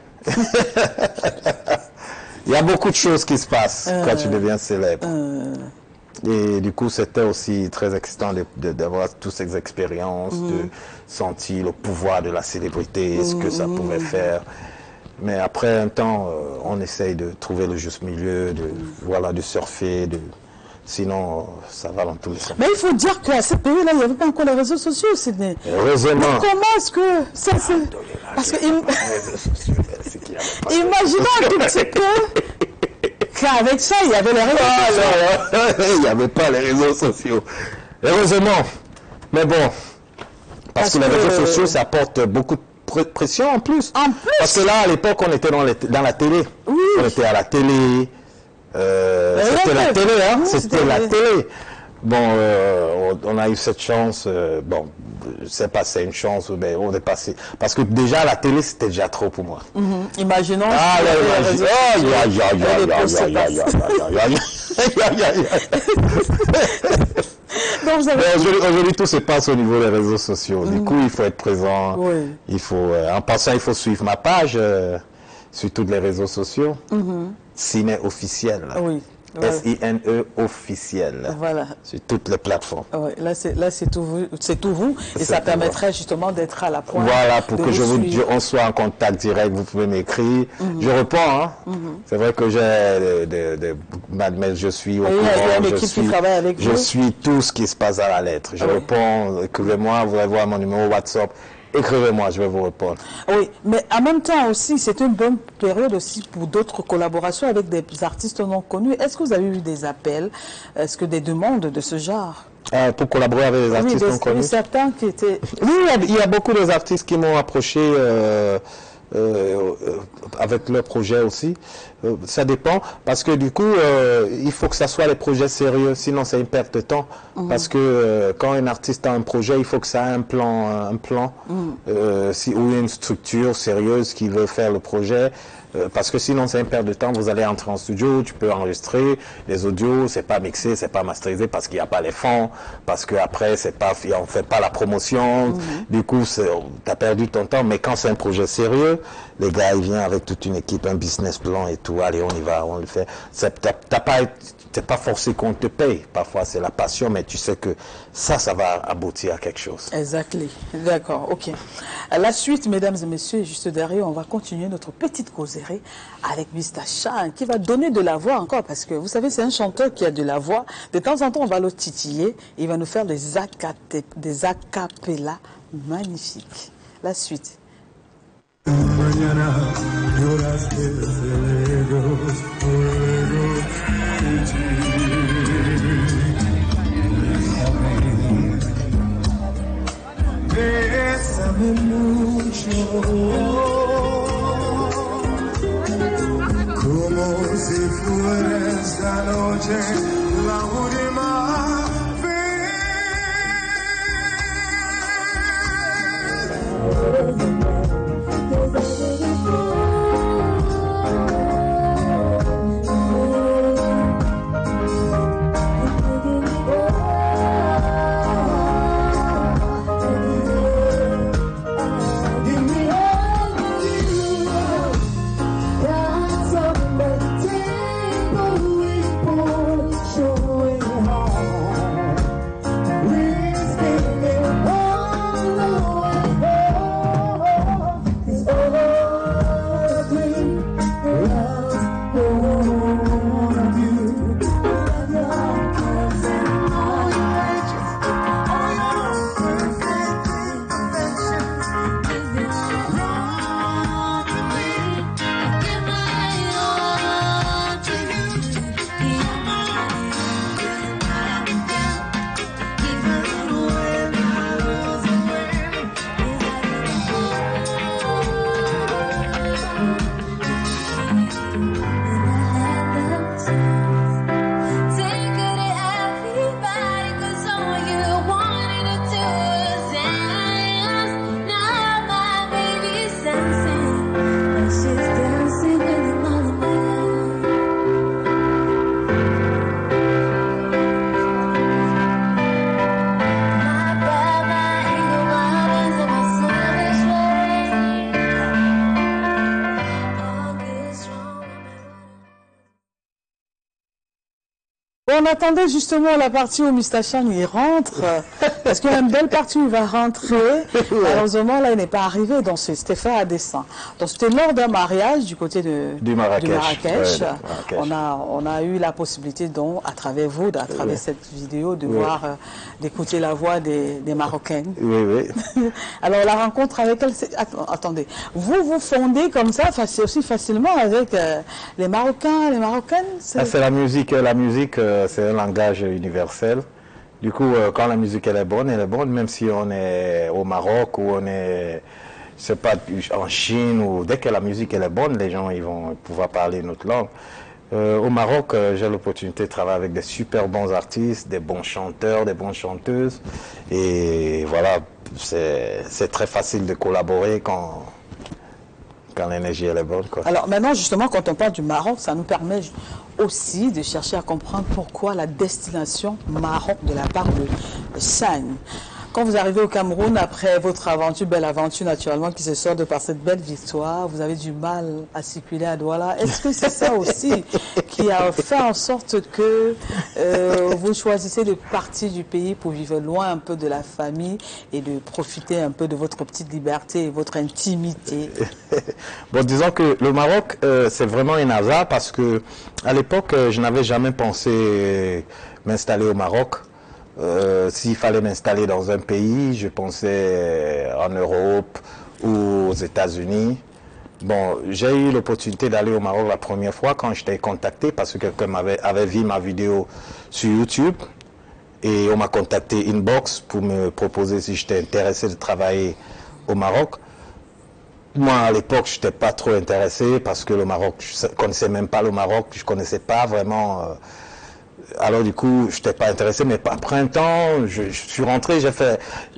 Il y a beaucoup de choses qui se passent quand tu deviens célèbre. Et du coup, c'était aussi très excitant de- de- d'avoir toutes ces expériences, de sentir le pouvoir de la célébrité, ce que ça pouvait faire. Mais après un temps, euh, on essaye de trouver le juste milieu, de, voilà, de surfer, de... sinon euh, ça va dans tous les sens. Mais il faut dire qu'à cette période-là, il n'y avait pas encore les réseaux sociaux, Sydney. Heureusement. Mais comment est-ce que ça c'est... Parce que im- C'est qu'il y avait pas- imaginons un tout petit peu qu'avec ça, il y avait les réseaux Ah, sociaux. non, non, il n'y avait pas les réseaux sociaux. Heureusement. Mais bon, parce, Parce que les que- réseaux sociaux, ça apporte beaucoup de pr- pression en plus. En plus. Parce que là, à l'époque, on était dans, les- dans la télé. Oui. On était à la télé. Euh, Mais c'était ouais, la télé, hein. oui, C'était c'était la vrai. télé. Bon, euh, on, on a eu cette chance. euh, bon, je sais pas, c'est une chance, mais on est passé. Parce que déjà, la télé, c'était déjà trop pour moi. Mhm. Imaginons Ah, qu'il y là, avait les imagine- réseaux oh, sociaux. ya, ya, ya, et les ya, ya, postes ya, ya, ya, ya, ya, ya, ya, ya. Donc, vous avez- Mais Aujourd'hui, aujourd'hui, tout se passe au niveau des réseaux sociaux. Du coup, il faut être présent. Oui. Il faut, euh, en passant, il faut suivre ma page euh, sur tous les réseaux sociaux. Ciné officiel. Oui. S I N E officiel. Voilà. Sur toutes les plateformes. Ouais, là, c'est là, c'est tout vous, c'est tout vous, et C'est ça tout permettrait justement d'être à la pointe. Voilà, pour de que je vous, suivre. je- on soit en contact direct, vous pouvez m'écrire. Je réponds, hein. C'est vrai que j'ai des, des, des- mais je suis au Et il y a- courant. il y a une je équipe qui suis, travaille avec je vous. suis tout ce qui se passe à la lettre. Je Ah oui. réponds, écrivez-moi, vous allez voir mon numéro WhatsApp. Écrivez-moi, je vais vous répondre. Oui, mais en même temps aussi, c'est une bonne période aussi pour d'autres collaborations avec des artistes non connus. Est-ce que vous avez eu des appels, est-ce que des demandes de ce genre? Euh, pour collaborer avec les Oui, artistes des- non connus. oui, certains qui étaient... Oui, il y a- il y, a beaucoup d'artistes qui m'ont approché euh, euh, euh, avec leurs projets aussi. Euh, ça dépend, parce que du coup, euh, il faut que ça soit des projets sérieux, sinon c'est une perte de temps. Parce que euh, quand un artiste a un projet, il faut que ça ait un plan, un plan euh, si, ou une structure sérieuse qui veut faire le projet. Euh, parce que sinon c'est une perte de temps, vous allez entrer en studio, tu peux enregistrer les audios, c'est pas mixé, c'est pas masterisé parce qu'il n'y a pas les fonds, parce que après c'est pas, on fait pas la promotion, du coup tu as perdu ton temps. Mais quand c'est un projet sérieux, les gars ils viennent avec toute une équipe, un business plan et tout, allez on y va, on le fait. C'est- T'as t'as pas, t'es pas forcé qu'on te paye. Parfois, c'est la passion, mais tu sais que ça, ça va aboutir à quelque chose. Exactement. D'accord, ok. À la suite, mesdames et messieurs, juste derrière, on va continuer notre petite causerie avec mister Shine, qui va donner de la voix encore, parce que vous savez, c'est un chanteur qui a de la voix. De temps en temps, on va le titiller. Il va nous faire des, acate, des acapellas magnifiques. La suite. Bésame mucho, como si fuera esta noche la última On attendait justement la partie où mister Shine il rentre, parce qu'il y a une belle partie où il va rentrer. Malheureusement, là, il n'est pas arrivé, donc c'était fait à dessein. Donc c'était lors d'un mariage du côté de, du Marrakech. Du Marrakech. Ouais, Marrakech. On, a, on a eu la possibilité, donc, à travers vous, à travers oui. cette vidéo, de oui. voir, euh, d'écouter la voix des, des Marocaines. Oui, oui. Alors, la rencontre avec elle, attendez, vous vous fondez comme ça, aussi facilement avec euh, les Marocains, les Marocaines? C'est ah, la musique, la musique, euh, c'est un langage universel. Du coup, euh, quand la musique elle est bonne, elle est bonne, même si on est au Maroc ou on est, c'est pas en Chine, ou dès que la musique elle est bonne, les gens ils vont pouvoir parler notre langue. Euh, au Maroc, euh, j'ai l'opportunité de travailler avec des super bons artistes, des bons chanteurs, des bonnes chanteuses. Et voilà, c'est très facile de collaborer quand, quand l'énergie elle est bonne, quoi. Alors maintenant, justement, quand on parle du Maroc, ça nous permet aussi de chercher à comprendre pourquoi la destination Maroc de la part de Shine. Quand vous arrivez au Cameroun, après votre aventure, belle aventure naturellement qui se sort de par cette belle victoire, vous avez du mal à circuler à Douala. Est-ce que c'est ça aussi qui a fait en sorte que euh, vous choisissez de partir du pays pour vivre loin un peu de la famille et de profiter un peu de votre petite liberté et votre intimité? Bon, disons que le Maroc, euh, c'est vraiment un hasard parce que à l'époque, euh, je n'avais jamais pensé m'installer au Maroc. Euh, S'il fallait m'installer dans un pays, je pensais en Europe ou aux États-Unis. Bon, j'ai eu l'opportunité d'aller au Maroc la première fois quand j'étais contacté parce que quelqu'un avait, avait vu ma vidéo sur YouTube et on m'a contacté inbox pour me proposer si j'étais intéressé de travailler au Maroc. Moi, à l'époque, je n'étais pas trop intéressé parce que le Maroc, je ne connaissais même pas le Maroc, je ne connaissais pas vraiment... Euh, alors du coup, je n'étais pas intéressé, mais après un temps, je, je suis rentré, j'ai fait,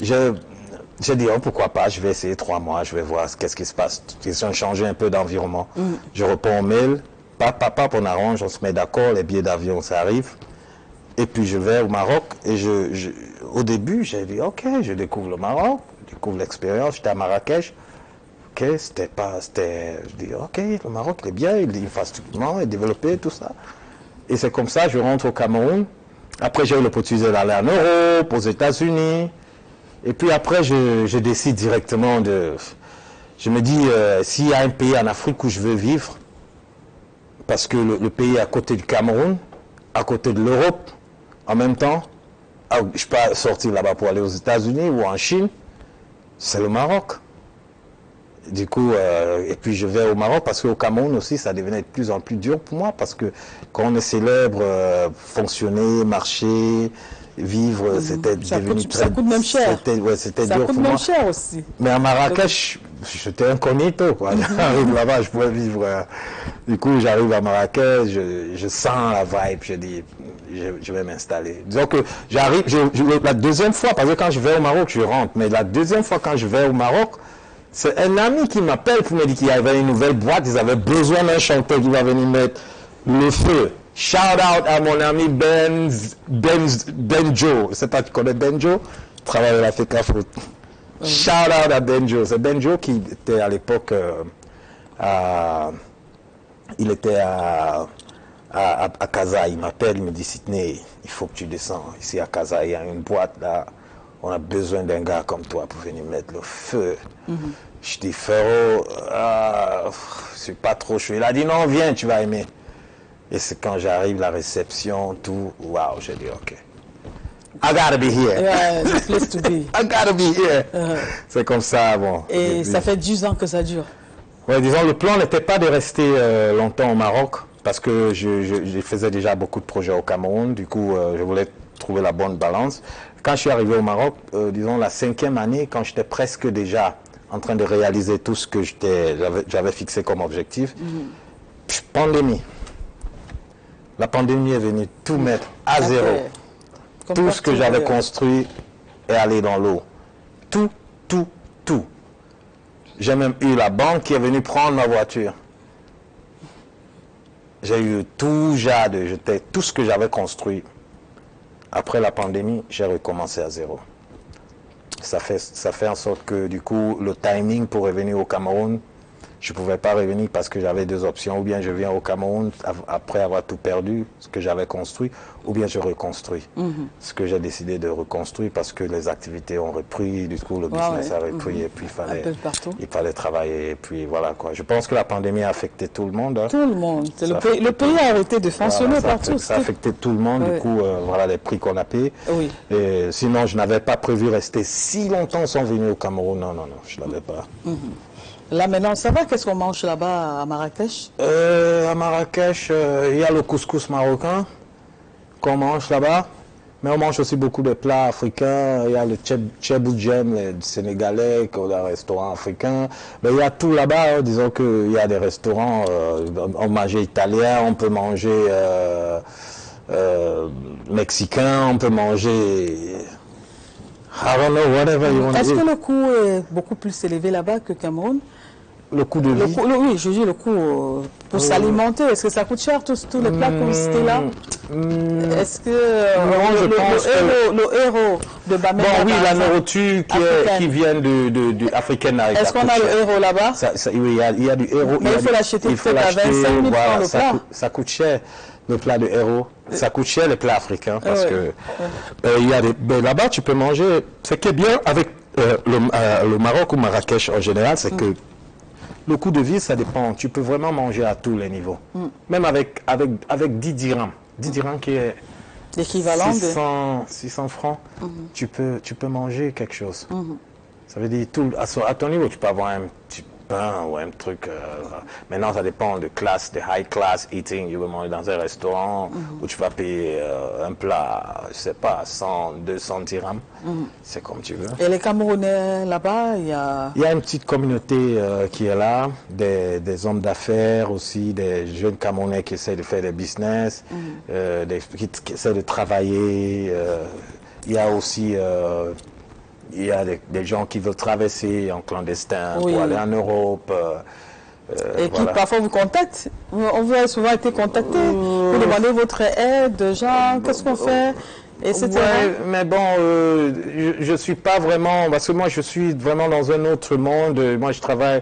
j'ai dit, oh, pourquoi pas, je vais essayer trois mois, je vais voir qu'est-ce qui se passe. Question de changer un peu d'environnement. Mm. Je réponds au mail, papa, papa, on arrange, on se met d'accord, les billets d'avion, ça arrive. Et puis je vais au Maroc, et je, je au début, j'ai dit, ok, je découvre le Maroc, je découvre l'expérience, j'étais à Marrakech. Ok, c'était pas, c'était, je dis, ok, le Maroc, il est bien, il est infrastructurellement, il est développé, tout ça. Et c'est comme ça, je rentre au Cameroun. Après, j'ai eu l'opportunité d'aller en Europe, aux États-Unis. Et puis après, je, je décide directement de... Je me dis, euh, s'il y a un pays en Afrique où je veux vivre, parce que le, le pays est à côté du Cameroun, à côté de l'Europe, en même temps, je ne peux pas sortir là-bas pour aller aux États-Unis ou en Chine, c'est le Maroc. Du coup, euh, et puis je vais au Maroc parce qu'au Cameroun aussi, ça devenait de plus en plus dur pour moi parce que quand on est célèbre, euh, fonctionner, marcher, vivre, mmh. c'était devenu coûte, très... Ça coûte même cher. C'était ouais, c'était ça dur coûte pour même moi. cher aussi. Mais à Marrakech, j'étais incognito, quoi. J'arrive là-bas, je pouvais vivre... Euh, du coup, j'arrive à Marrakech, je, je sens la vibe, je dis, je, je vais m'installer. Disons que j'arrive, je, je, la deuxième fois, parce que quand je vais au Maroc, je rentre, mais la deuxième fois quand je vais au Maroc, c'est un ami qui m'appelle pour me dire qu'il y avait une nouvelle boîte, ils avaient besoin d'un chanteur qui va venir mettre le feu. Shout out à mon ami Ben, Ben, Benjo. Je sais pas, tu connais Benjo? Il travaille à l'Africa Foot. Oui. Shout out à Benjo. C'est Benjo qui était à l'époque, euh, à, il était à, à, à Casa. Il m'appelle, il me dit, Sydney, il faut que tu descends ici à Casa. Il y a une boîte là. On a besoin d'un gars comme toi pour venir mettre le feu. Mm-hmm. Je dis, Ferro, euh, je suis pas trop chaud. Il a dit, non, viens, tu vas aimer. Et c'est quand j'arrive, la réception, tout, waouh, j'ai dit, ok. I gotta be here. Yeah, the place to be. I gotta be here. Uh-huh. C'est comme ça, bon. Et ça fait dix ans que ça dure. Oui, disons, le plan n'était pas de rester euh, longtemps au Maroc, parce que je, je, je faisais déjà beaucoup de projets au Cameroun, du coup, euh, je voulais trouver la bonne balance. Quand je suis arrivé au Maroc, euh, disons, la cinquième année, quand j'étais presque déjà en train de réaliser tout ce que j'avais fixé comme objectif, mm-hmm. pandémie. La pandémie est venue tout mettre à okay. zéro. Comme tout ce que j'avais construit est allé dans l'eau. Tout, tout, tout. J'ai même eu la banque qui est venue prendre ma voiture. J'ai eu tout jade, j'étais tout ce que j'avais construit. Après la pandémie, j'ai recommencé à zéro. Ça fait, ça fait en sorte que du coup, le timing pour revenir au Cameroun, je ne pouvais pas revenir parce que j'avais deux options. Ou bien je viens au Cameroun après avoir tout perdu, ce que j'avais construit, ou bien je reconstruis. Mm-hmm. Ce que j'ai décidé de reconstruire parce que les activités ont repris, du coup le business ouais, ouais. a repris mm-hmm. et puis il fallait, il fallait travailler. Et puis voilà quoi. Je pense que la pandémie a affecté tout le monde. Hein. Tout le monde. Le pays, le pays a arrêté de fonctionner voilà, partout. Ça a affecté tout le monde, ouais. du coup euh, voilà les prix qu'on a payés. Oui. Et sinon je n'avais pas prévu rester si longtemps sans venir au Cameroun. Non, non, non, je ne l'avais pas. Mm-hmm. Là maintenant, ça va, qu'est-ce qu'on mange là-bas à Marrakech? euh, À Marrakech, il euh, y a le couscous marocain qu'on mange là-bas, mais on mange aussi beaucoup de plats africains. Il y a le tchèboudjem, le sénégalais, qui est un restaurant africain. Mais il y a tout là-bas, hein. Disons qu'il y a des restaurants, euh, on mange italien, on peut manger euh, euh, mexicain, on peut manger... I don't know, whatever you want to eat. Est-ce que le coût est beaucoup plus élevé là-bas que Cameroun? Le coût de vie? Le coût, le, oui, je dis le coût euh, pour euh, s'alimenter. Est-ce que ça coûte cher, tous, tous les plats que vous citez là? mm, Est-ce que euh, non, le, je le, pense le, que... héros, le héros de Bamenda... Bon, oui, la nourriture qui, est, qui vient de, de, de africaine. Est-ce qu'on a le héros là-bas? Oui, il y, a, il y a du héros. Mais il, il faut l'acheter peut-être à vingt-cinq mille voilà, francs le ça plat. Coûte, ça coûte cher, le plat de héros. Ça coûte cher les plats africains parce ouais. que ouais. euh, il y a des, ben, là-bas tu peux manger. Ce qui est bien avec euh, le, euh, le Maroc ou Marrakech en général, c'est mm. que le coût de vie ça dépend. Tu peux vraiment manger à tous les niveaux. Mm. Même avec avec avec dix dirhams, dix dirhams qui est l'équivalent de six cents francs, mm-hmm. tu peux tu peux manger quelque chose. Mm-hmm. Ça veut dire tout à, à ton niveau tu peux avoir un petit pain ou un truc. Euh, maintenant, ça dépend de classe, de high class eating. Tu veux manger dans un restaurant mm-hmm. où tu vas payer euh, un plat, je sais pas, cent, deux cents dirhams. Mm-hmm. C'est comme tu veux. Et les Camerounais là-bas, il y a... Il y a une petite communauté euh, qui est là, des, des hommes d'affaires aussi, des jeunes Camerounais qui essaient de faire des business, mm-hmm. euh, des, qui, qui essaient de travailler. Euh, il y a aussi... Euh, Il y a des, des gens qui veulent traverser en clandestin oui. pour aller en Europe. Euh, et voilà. Qui parfois vous contactent. On veut souvent été contacté euh, pour demander votre aide, genre, qu'est-ce qu'on fait, et cetera. Ouais, mais bon, euh, je ne suis pas vraiment, parce que moi je suis vraiment dans un autre monde. Moi je travaille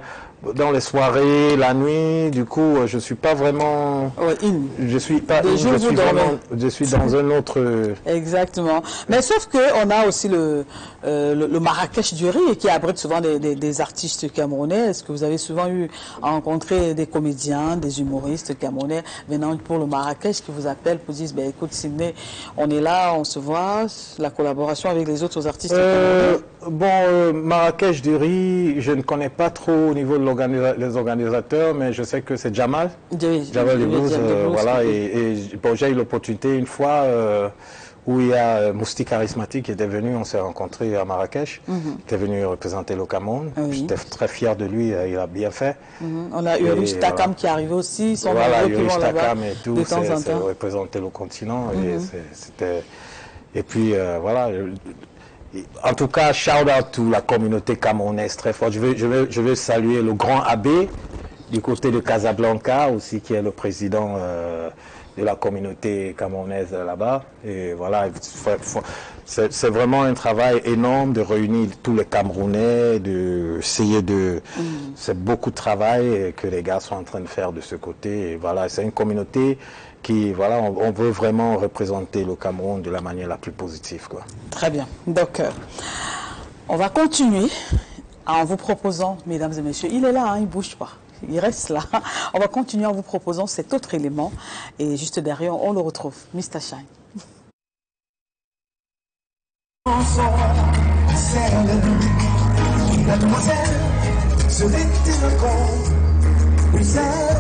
dans les soirées, la nuit, du coup, je suis pas vraiment... Ouais, in. Je suis pas Des in, jours je vous suis dormez. vraiment, je suis dans un autre... Exactement. Mais sauf qu'on a aussi le, euh, le, le Marrakech du riz qui abrite souvent des, des, des artistes camerounais. Est-ce que vous avez souvent eu à rencontrer des comédiens, des humoristes camerounais venant pour le Marrakech qui vous appellent pour dire, ben, écoute Sydney, on est là, on se voit, la collaboration avec les autres artistes Euh, camerounais? bon, euh, Marrakech du riz, je ne connais pas trop au niveau des organisa les organisateurs, mais je sais que c'est Jamal. Oui, Jamal oui, les Blues, Jamal euh, les Blues, voilà, oui. et, et bon, j'ai eu l'opportunité une fois euh, où il y a euh, Moustique Charismatique qui était venu, on s'est rencontrés à Marrakech, Mhm. il était venu représenter le Cameroun. Oui. J'étais très fier de lui, euh, il a bien fait. Mhm. On a Et Urus Takam voilà. qui est arrivé aussi, ils sont Voilà, nombreux qui Yuri vont là-bas Takam et tout, de temps en c'est temps. représenter le continent. Et Mhm. c'est- c'était... Et puis, euh, voilà. En tout cas, shout out to la communauté camerounaise très forte. Je veux, je veux, je veux saluer le grand abbé du côté de Casablanca aussi, qui est le président euh, de la communauté camerounaise là-bas. Et voilà, c'est c'est vraiment un travail énorme de réunir tous les Camerounais, d'essayer de... Mm. C'est beaucoup de travail que les gars sont en train de faire de ce côté. Et voilà, c'est une communauté qui, voilà, on, on veut vraiment représenter le Cameroun de la manière la plus positive, quoi. Très bien. Donc, euh, on va continuer en vous proposant, mesdames et messieurs, il est là, hein, il ne bouge pas. Il reste là. On va continuer en vous proposant cet autre élément. Et juste derrière, on le retrouve. mister Shine. Mademoiselle, serait-il encore plus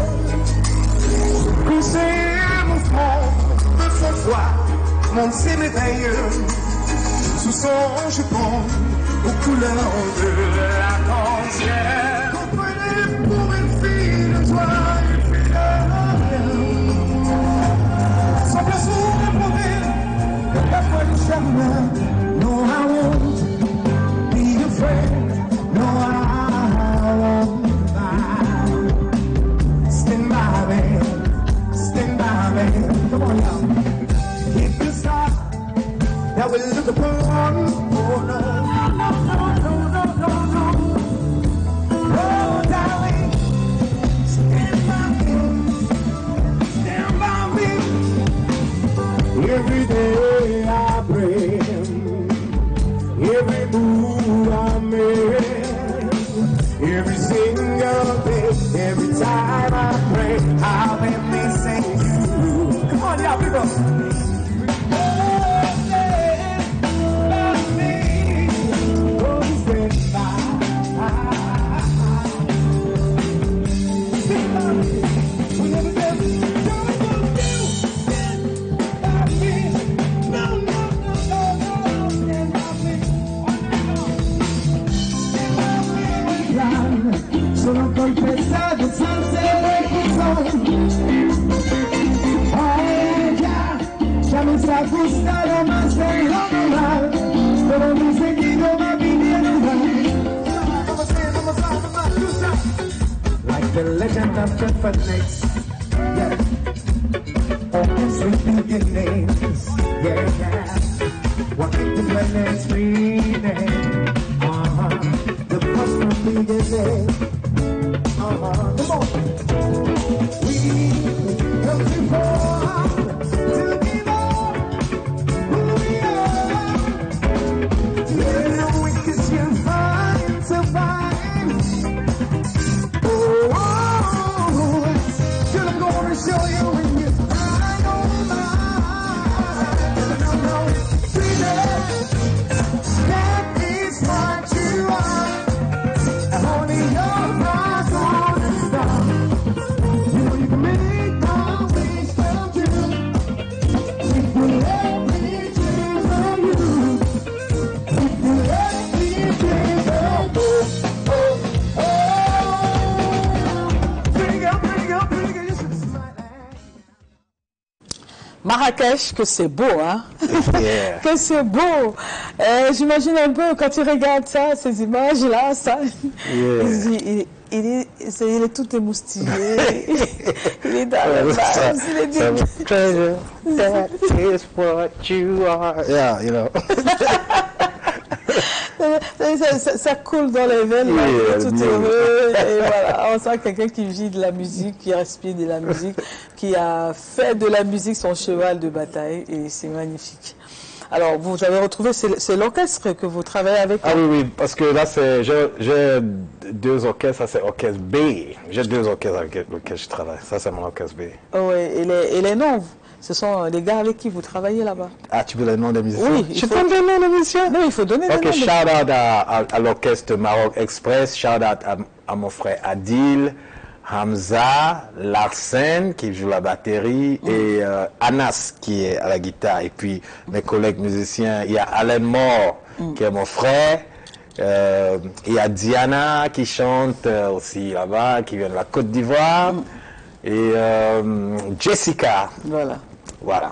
que c'est mon front de cette fois, mon c'est merveilleux, sous son jupon, aux couleurs de l'arc-en-ciel. Comprenez pour une fille de toi, une fille de sans place où répondre, la foi du charme, no I won't be afraid. No, I won't lie. Stand by me, stand by me. Come on, y'all. Keep the star that we look upon. Oh, no, no, no, no, no, no, no. Oh, darling, stand by me, stand by me. Every day I pray, every move I make. Every single day, every time I pray, I'll be missing you. Come on, y'all, people. Oh, yeah, love me. Oh, stand by. Stand by me. Whenever there's trouble for you, stand by me. No, no, no, no, no, stand by me. Sono confessato senza oh ya, ya me está gustando más de lo normal, pero mi seguido va viniendo. Like the legend of Jeffernates, yeah. Oh, sweet beginnings, yeah, yeah. What make the planets rename? Uh-huh. The first one beginning. Uh-huh. Come on. We come too far to give up who we are. Yeah, we kiss you fine to find. Oh, oh, oh. Till I'm gonna show you when you find all mine. No, no, sweetie, that is what you are. Only your heart on the star. You know you can make my wish come true. If you let me dream for you. If you let me dream for you. Oh, oh. Pretty girl, pretty girl, pretty girl, you should smile. Marrakech, que c'est beau, hein? Yeah. Que c'est beau. Euh, J'imagine un peu quand tu regardes ça, ces images-là, ça. Yeah. Il, dit, il, il est, c'est- il est tout émoustillé. Il est dans la base. Il est Ça bien. me- Treasure, that is what you are. Yeah, you know. ça, ça, ça, ça coule dans les veines, là, Oui, tout oui. heureux. Et voilà, on sent quelqu'un qui vit de la musique, qui respire de la musique, qui a fait de la musique son cheval de bataille, et c'est magnifique. Alors, vous avez retrouvé, c'est l'orchestre que vous travaillez avec? Ah oui, oui, parce que là, c'est j'ai deux orchestres, ça c'est orchestre B. J'ai deux orchestres avec lesquels je travaille. Ça, c'est mon orchestre B. Oh, oui, et les, et les noms, ce sont les gars avec qui vous travaillez là-bas? Ah, tu veux les noms des musiciens? Oui. Je faut... donne les noms des musiciens? Non, il faut donner les noms. Ok, shout out à, à, à l'orchestre Maroc Express, shout out à, à mon frère Adil, Hamza, Larsen qui joue la batterie mm. et euh, Anas qui est à la guitare. Et puis mes collègues musiciens, il y a Alain Moore mm. qui est mon frère. Euh, il y a Diana qui chante euh, aussi là-bas, qui vient de la Côte d'Ivoire. Mm. Et euh, Jessica. Voilà. Voilà.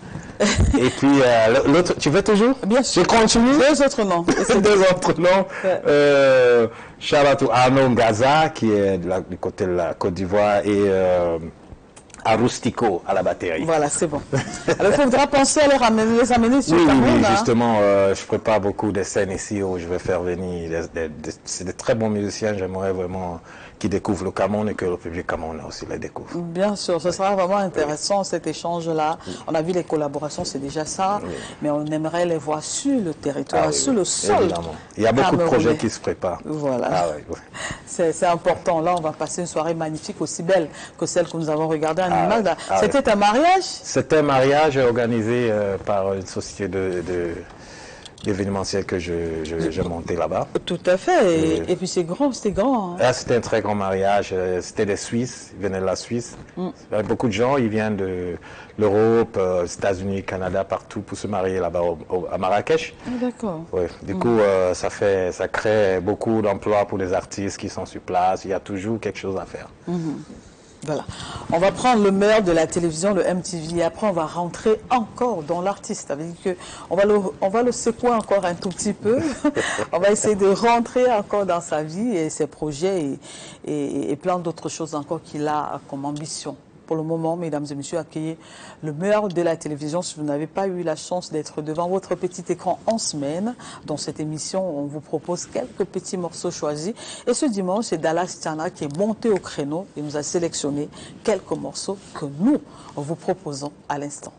Et puis euh, l'autre, tu veux toujours? Bien sûr. Je continue. Deux autres noms. Deux autres noms. Ouais. Euh, shout out to Arnaud Gaza qui est de la, du côté de la Côte d'Ivoire et euh, à Rustico à la batterie. Voilà, c'est bon. Alors il faudra penser à les, ramener, les amener sur oui, Cameroun. Oui, oui, hein. justement, euh, je prépare beaucoup de scènes ici où je vais faire venir. C'est de très bons musiciens. J'aimerais vraiment qui découvrent le Cameroun et que le public camerounais aussi les découvre. Bien sûr, ce sera vraiment intéressant oui. cet échange-là. Oui. On a vu les collaborations, c'est déjà ça, oui. mais on aimerait les voir sur le territoire, ah, oui, sur le sol. Évidemment. Il y a beaucoup de projets qui se préparent. Voilà. Ah, oui, oui. C'est important. Là, on va passer une soirée magnifique, aussi belle que celle que nous avons regardée en ah, image. Ah, C'était oui. un mariage? C'était un mariage organisé euh, par une société de... de... l'événementiel que je, je, je montais là-bas. Tout à fait. Et, et, et puis c'est grand, c'était grand. Hein. Ah, c'était un très grand mariage. C'était des Suisses, ils venaient de la Suisse. Mm. Beaucoup de gens, ils viennent de l'Europe, euh, États-Unis, Canada, partout pour se marier là-bas à Marrakech. Ah, d'accord. Ouais. Du mm. coup, euh, ça fait, ça crée beaucoup d'emplois pour les artistes qui sont sur place. Il y a toujours quelque chose à faire. Mm-hmm. Voilà. On va prendre le meilleur de la télévision, le M T V, et après on va rentrer encore dans l'artiste. Ça veut dire que on va le, on va le secouer encore un tout petit peu. On va essayer de rentrer encore dans sa vie et ses projets et, et, et plein d'autres choses encore qu'il a comme ambition. Pour le moment, mesdames et messieurs, accueillez le meilleur de la télévision. Si vous n'avez pas eu la chance d'être devant votre petit écran en semaine, dans cette émission, on vous propose quelques petits morceaux choisis. Et ce dimanche, c'est Dallas Tiana qui est monté au créneau et nous a sélectionné quelques morceaux que nous vous proposons à l'instant.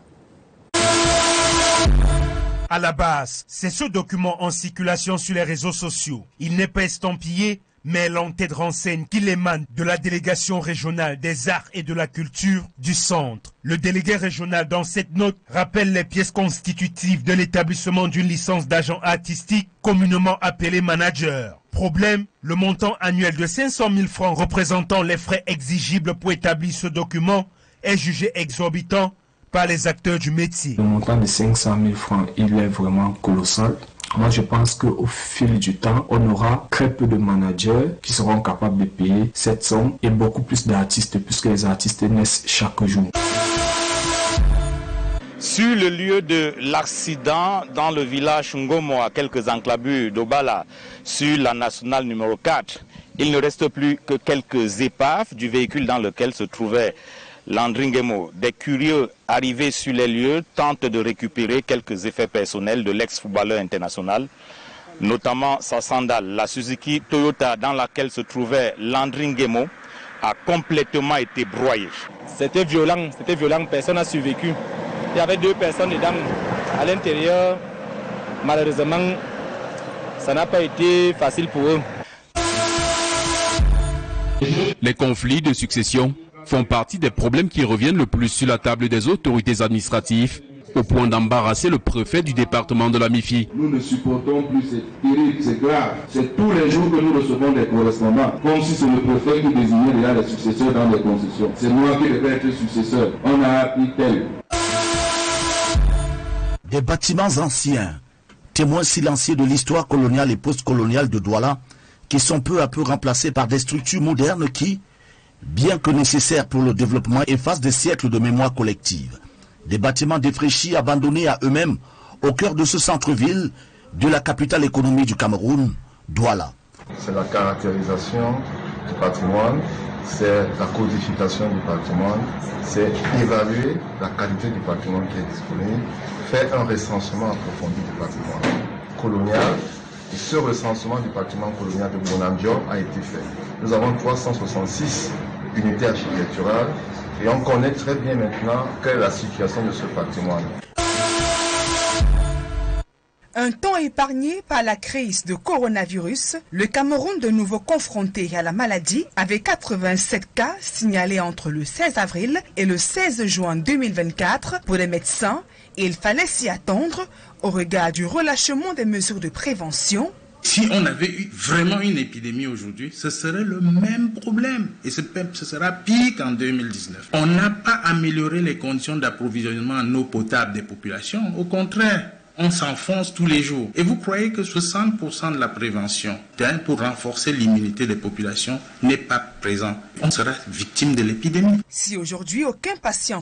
À la base, c'est ce document en circulation sur les réseaux sociaux. Il n'est pas estampillé, mais l'entête renseigne qu'il émane de la délégation régionale des arts et de la culture du centre. Le délégué régional dans cette note rappelle les pièces constitutives de l'établissement d'une licence d'agent artistique communément appelée manager. Problème, le montant annuel de cinq cent mille francs représentant les frais exigibles pour établir ce document est jugé exorbitant par les acteurs du métier. Le montant de cinq cent mille francs, il est vraiment colossal. Moi, je pense qu'au fil du temps, on aura très peu de managers qui seront capables de payer cette somme et beaucoup plus d'artistes, puisque les artistes naissent chaque jour. Sur le lieu de l'accident, dans le village Ngomo, à quelques enclavures d'Obala, sur la nationale numéro quatre, il ne reste plus que quelques épaves du véhicule dans lequel se trouvait Landry Nguemo. Des curieux arrivés sur les lieux tentent de récupérer quelques effets personnels de l'ex-footballeur international, notamment sa sandale. La Suzuki Toyota dans laquelle se trouvait Landry Nguemo a complètement été broyée. C'était violent, c'était violent, personne n'a survécu. Il y avait deux personnes dedans à l'intérieur. Malheureusement, ça n'a pas été facile pour eux. Les conflits de succession font partie des problèmes qui reviennent le plus sur la table des autorités administratives, au point d'embarrasser le préfet du département de la Mifi. Nous ne supportons plus, c'est terrible, c'est grave. C'est tous les jours que nous recevons des correspondants, comme si c'est le préfet qui désignait déjà les successeurs dans les concessions. C'est moi qui devais être successeur. On a appris tel. Des bâtiments anciens, témoins silencieux de l'histoire coloniale et post-coloniale de Douala, qui sont peu à peu remplacés par des structures modernes qui, bien que nécessaires pour le développement, effacent des siècles de mémoire collective. Des bâtiments défraîchis, abandonnés à eux-mêmes, au cœur de ce centre-ville de la capitale économique du Cameroun, Douala. C'est la caractérisation du patrimoine, c'est la codification du patrimoine, c'est évaluer la qualité du patrimoine qui est disponible, faire un recensement approfondi du patrimoine colonial ce recensement du bâtiment colonial de Bonandior a été fait. Nous avons trois cent soixante-six unités architecturales et on connaît très bien maintenant quelle est la situation de ce patrimoine. Un temps épargné par la crise de coronavirus, le Cameroun de nouveau confronté à la maladie avec quatre-vingt-sept cas signalés entre le seize avril et le seize juin deux mille vingt-quatre. Pour les médecins, il fallait s'y attendre au regard du relâchement des mesures de prévention. Si on avait eu vraiment une épidémie aujourd'hui, ce serait le même problème. Et ce sera pire qu'en deux mille dix-neuf. On n'a pas amélioré les conditions d'approvisionnement en eau potable des populations. Au contraire, on s'enfonce tous les jours. Et vous croyez que soixante pour cent de la prévention pour renforcer l'immunité des populations n'est pas présent? On sera victime de l'épidémie. Si aujourd'hui aucun patient...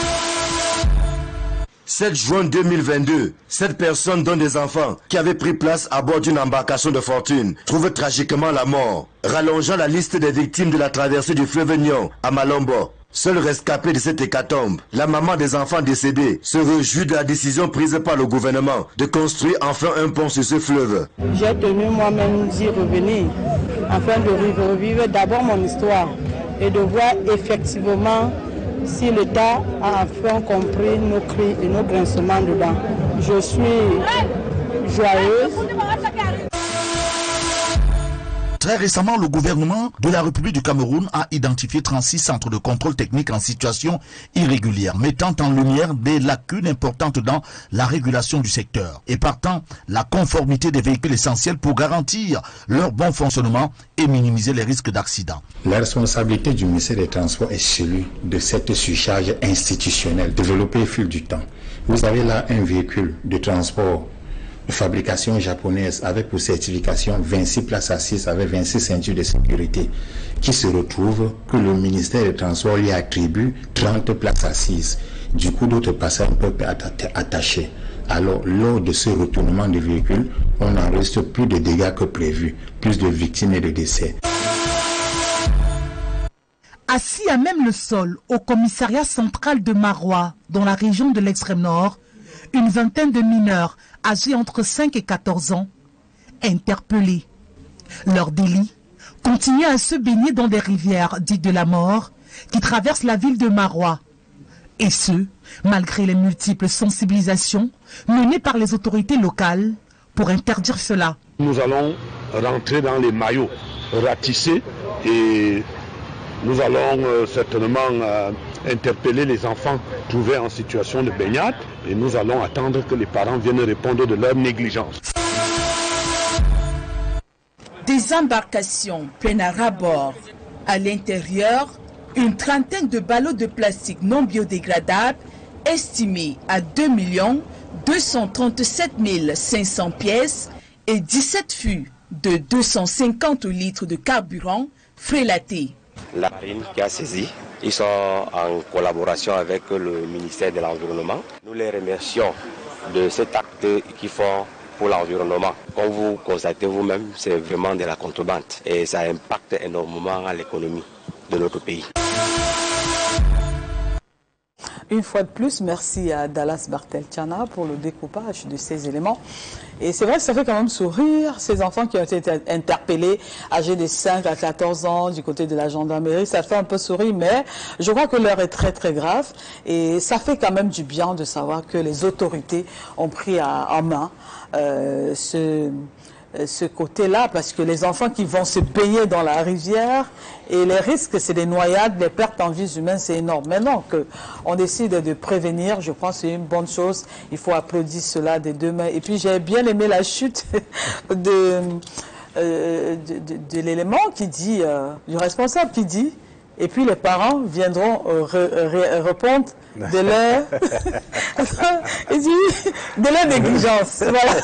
sept juin deux mille vingt-deux, sept personnes dont des enfants qui avaient pris place à bord d'une embarcation de fortune trouvent tragiquement la mort, rallongeant la liste des victimes de la traversée du fleuve Nyon à Malombo. Seul rescapé de cette hécatombe, la maman des enfants décédés se réjouit de la décision prise par le gouvernement de construire enfin un pont sur ce fleuve. J'ai tenu moi-même d'y revenir afin de revivre d'abord mon histoire et de voir effectivement si l'État a enfin compris nos cris et nos grincements dedans. Je suis joyeuse. Très récemment, le gouvernement de la République du Cameroun a identifié trente-six centres de contrôle technique en situation irrégulière, mettant en lumière des lacunes importantes dans la régulation du secteur et partant la conformité des véhicules essentiels pour garantir leur bon fonctionnement et minimiser les risques d'accident. La responsabilité du ministère des Transports est celui de cette surcharge institutionnelle développée au fil du temps. Vous avez là un véhicule de transport de fabrication japonaise avec pour certification vingt-six places assises avec vingt-six ceintures de sécurité qui se retrouve que le ministère des Transports lui attribue trente places assises. Du coup, d'autres passagers peuvent être attachés. Alors, lors de ce retournement de véhicules, on enregistre plus de dégâts que prévu, plus de victimes et de décès. Assis à même le sol, au commissariat central de Marois, dans la région de l'extrême nord, une vingtaine de mineurs âgés entre cinq et quatorze ans, interpellés. Leur délit, continuer à se baigner dans des rivières dites de la mort qui traversent la ville de Marois. Et ce, malgré les multiples sensibilisations menées par les autorités locales pour interdire cela. Nous allons rentrer dans les maillots, ratisser et nous allons euh, certainement euh, interpeller les enfants trouvés en situation de baignade et nous allons attendre que les parents viennent répondre de leur négligence. Des embarcations pleines à ras-bord. À l'intérieur, une trentaine de ballots de plastique non biodégradables estimés à deux millions deux cent trente-sept mille cinq cents pièces et dix-sept fûts de deux cent cinquante litres de carburant frélatés. La marine qui a saisi, ils sont en collaboration avec le ministère de l'Environnement. Nous les remercions de cet acte qu'ils font pour l'environnement. Comme vous constatez vous-même, c'est vraiment de la contrebande et ça impacte énormément à l'économie de notre pays. Une fois de plus, merci à Dallas Bartel-Tiana pour le découpage de ces éléments. Et c'est vrai que ça fait quand même sourire ces enfants qui ont été interpellés, âgés de cinq à quatorze ans, du côté de la gendarmerie. Ça fait un peu sourire, mais je crois que l'heure est très très grave. Et ça fait quand même du bien de savoir que les autorités ont pris à, en main euh, ce... ce côté-là, parce que les enfants qui vont se baigner dans la rivière et les risques, c'est des noyades, les pertes en vies humaines, c'est énorme. Maintenant qu'on décide de prévenir, je pense que c'est une bonne chose. Il faut applaudir cela des deux mains. Et puis j'ai bien aimé la chute de, euh, de, de, de l'élément qui dit, euh, du responsable qui dit, et puis les parents viendront euh, re, re, répondre de leur, de leur négligence. Voilà.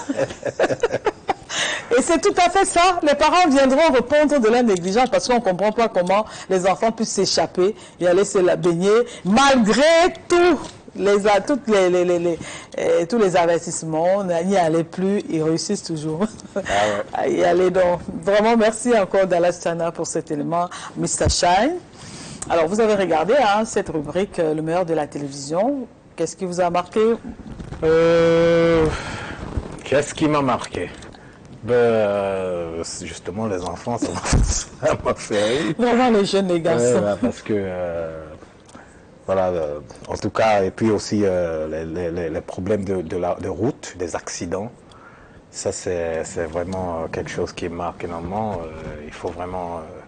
Et c'est tout à fait ça. Les parents viendront répondre de leur négligence parce qu'on ne comprend pas comment les enfants puissent s'échapper et aller se la baigner malgré tout. Les, toutes les, les, les, les, euh, tous les investissements, on n'y allait plus, ils réussissent toujours ah ouais. à y aller. Donc, vraiment, merci encore Dallas Tiana pour cet élément, mister Shine. Alors, vous avez regardé hein, cette rubrique, euh, le meilleur de la télévision. Qu'est-ce qui vous a marqué? euh, Qu'est-ce qui m'a marqué? Ben, euh, justement, les enfants, ça m'a fait rire. Vraiment les jeunes, les garçons. Ouais, bah, parce que, euh, voilà, euh, en tout cas, et puis aussi euh, les, les, les problèmes de, de, la, de route, des accidents, ça c'est vraiment quelque chose qui marque énormément. Euh, il faut vraiment... Euh,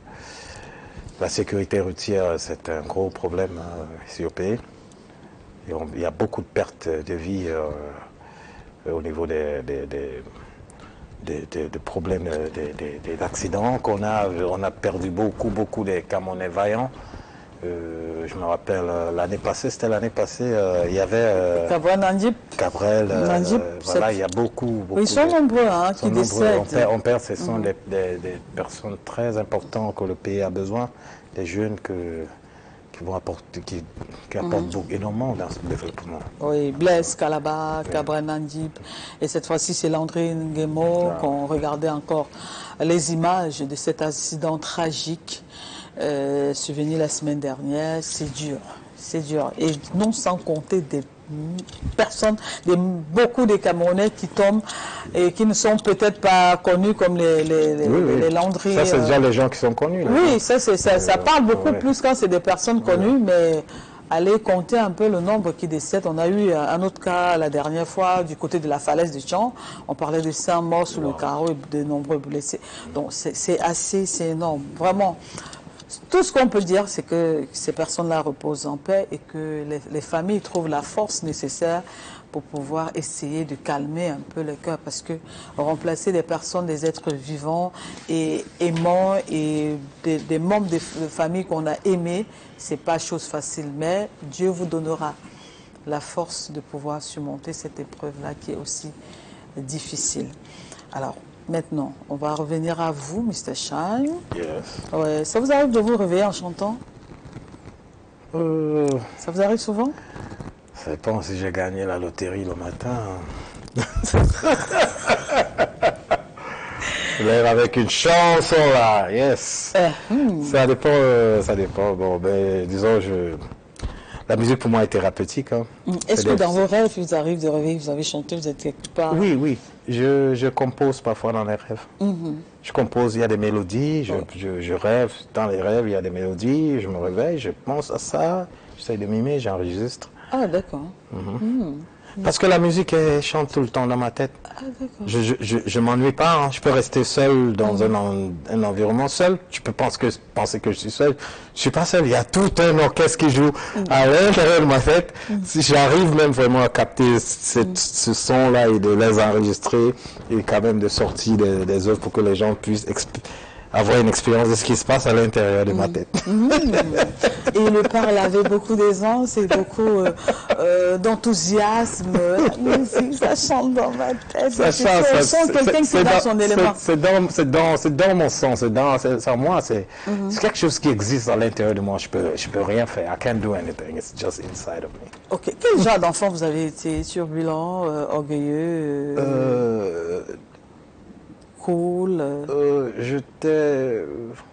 la sécurité routière, c'est un gros problème hein, ici au pays. Et on, il y a beaucoup de pertes de vie euh, au niveau des... des, des Des, des, des problèmes, des, des, des accidents qu'on a. On a perdu beaucoup, beaucoup de Camerounais vaillants. Euh, je me rappelle, l'année passée, c'était l'année passée, euh, il y avait... Euh, Cabrel Nandip. Cabrel, euh, Nandip, voilà, il y a beaucoup, beaucoup... Ils sont de, nombreux hein, qui décèdent. On perd, on perd ce sont mmh. des, des, des personnes très importantes que le pays a besoin, des jeunes que... qui vont apporter, qui, qui apportent mmh. beaucoup, énormément dans ce développement. Oui, Blaise, Calabar, oui. Cabrel Nandip. Et cette fois-ci, c'est Landry Nguemo ah. qu'on regardait encore les images de cet accident tragique euh, survenu la semaine dernière. C'est dur, c'est dur. Et non sans compter des personnes, des, beaucoup de Camerounais qui tombent et qui ne sont peut-être pas connus comme les, les, les, oui, oui. les Landry. Ça, c'est euh... déjà les gens qui sont connus. Là. Oui, ça, ça, ça, ça parle beaucoup ouais. plus quand c'est des personnes connues, ouais. mais allez compter un peu le nombre qui décèdent. On a eu un autre cas la dernière fois du côté de la falaise de Tchang. On parlait de cinq morts sous wow. le carreau et de nombreux blessés. Donc c'est assez, c'est énorme. Vraiment. Tout ce qu'on peut dire, c'est que ces personnes-là reposent en paix et que les, les familles trouvent la force nécessaire pour pouvoir essayer de calmer un peu le cœur, parce que remplacer des personnes, des êtres vivants et aimants et des, des membres de, de famille qu'on a aimés, c'est pas chose facile. Mais Dieu vous donnera la force de pouvoir surmonter cette épreuve-là qui est aussi difficile. Alors, maintenant, on va revenir à vous, mister Shine. Yes. Ouais, ça vous arrive de vous réveiller en chantant? euh... Ça vous arrive souvent? Ça dépend si j'ai gagné la loterie le matin. Lève avec une chanson là, yes. Euh, hmm. Ça dépend, euh, ça dépend. Bon, ben, disons, je... la musique pour moi est thérapeutique. Hein. Est-ce que des... dans vos rêves, il vous arrive de rêver, vous avez chanté, vous êtes quelque part? Oui, oui. Je, je compose parfois dans les rêves. Mm-hmm. Je compose, il y a des mélodies, je, oh. je, je rêve. Dans les rêves, il y a des mélodies, je me réveille, je pense à ça, j'essaie de mimer, j'enregistre. Ah, d'accord. Mm-hmm. mm. Parce que la musique, elle chante tout le temps dans ma tête. Ah, je je, je, je m'ennuie pas, hein. Je peux rester seul dans mm. un, en, un environnement seul. Tu peux penser que, penser que je suis seul. Je suis pas seul, il y a tout un orchestre qui joue mm. à l'intérieur de ma tête. Mm. Si j'arrive même vraiment à capter cette, mm. ce son-là et de les enregistrer et quand même de sortir des, des œuvres pour que les gens puissent avoir une expérience de ce qui se passe à l'intérieur de mmh. ma tête. Mmh. Et il parle avec beaucoup d'aisance et beaucoup euh, euh, d'enthousiasme. Ça chante dans ma tête. Ça chante, je sens quelqu'un qui est dans son élément. C'est dans, dans, dans mon sang, c'est dans, dans moi. C'est mmh. quelque chose qui existe à l'intérieur de moi. Je peux, je peux rien faire. I can't do anything. It's just inside of me. Ok. Quel genre d'enfant vous avez été? Turbulent, euh, orgueilleux? Euh... Euh, Cool. Euh, j'étais.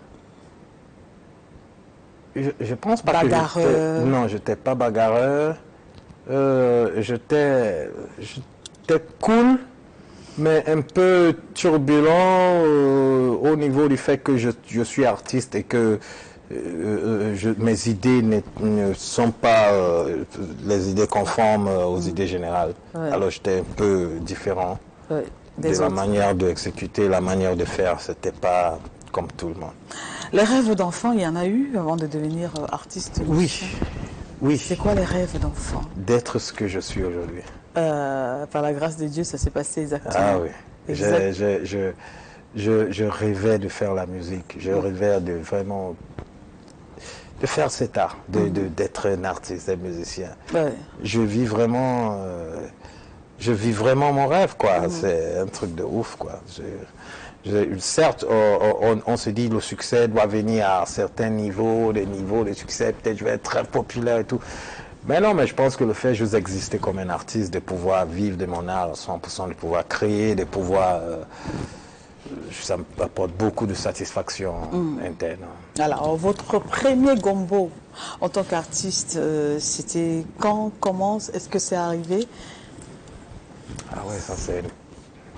Je, je pense pas bagarreur. que j'étais. Non, j'étais pas bagarreur. Euh, j'étais. J'étais cool, mais un peu turbulent euh, au niveau du fait que je, je suis artiste et que euh, je, mes idées ne, ne sont pas euh, les idées conformes aux mmh. idées générales. Ouais. Alors j'étais un peu différent. Ouais. De la manière d'exécuter, la manière de faire, c'était pas comme tout le monde. Les rêves d'enfant, il y en a eu avant de devenir artiste? Oui, oui. C'est quoi les rêves d'enfant? D'être ce que je suis aujourd'hui. Euh, par la grâce de Dieu, ça s'est passé exactement. Ah oui. Exact. Je, je, je, je rêvais de faire la musique. Je rêvais de vraiment de faire cet art, de, mm-hmm. de, d'être un artiste, un musicien. Ouais. Je vis vraiment. Euh, Je vis vraiment mon rêve, quoi. Mmh. C'est un truc de ouf, quoi. Je, je, certes, on, on, on se dit que le succès doit venir à certains niveaux, des niveaux de succès, peut-être je vais être très populaire et tout. Mais non, mais je pense que le fait juste d'exister comme un artiste, de pouvoir vivre de mon art à cent pour cent, de pouvoir créer, de pouvoir... Euh, ça m'apporte beaucoup de satisfaction mmh. interne. Alors, votre premier gombo en tant qu'artiste, euh, c'était quand, comment, est-ce que c'est arrivé? Ah ouais, ça c'est une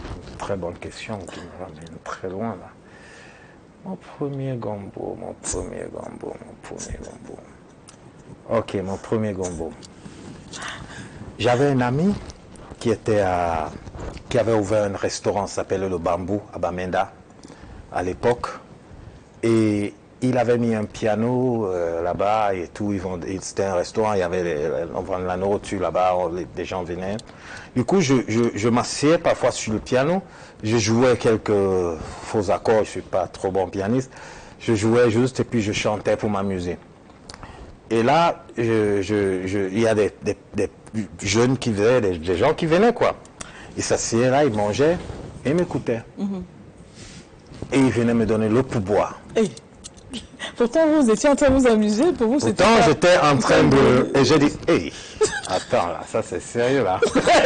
très bonne question qui me ramène très loin là. Mon premier gombo, mon premier gombo, mon premier gombo. Ok, mon premier gombo. J'avais un ami qui était à, qui avait ouvert un restaurant, s'appelait le Bambou à Bamenda à l'époque, et il avait mis un piano euh, là-bas et tout. C'était un restaurant, il y avait les, la nourriture là-bas, les gens venaient. Du coup, je, je, je m'asseyais parfois sur le piano, je jouais quelques faux accords, je ne suis pas trop bon pianiste, je jouais juste et puis je chantais pour m'amuser. Et là, je, je, je, il y a des, des, des jeunes qui venaient, des, des gens qui venaient quoi. Ils s'asseyaient là, ils mangeaient et m'écoutaient. Mm-hmm. Et ils venaient me donner l'eau pour boire. Hey. Pourtant, vous étiez en train de vous amuser. Pour vous, Pourtant, j'étais en train de... Et j'ai dit, hey, attends là, ça c'est sérieux là.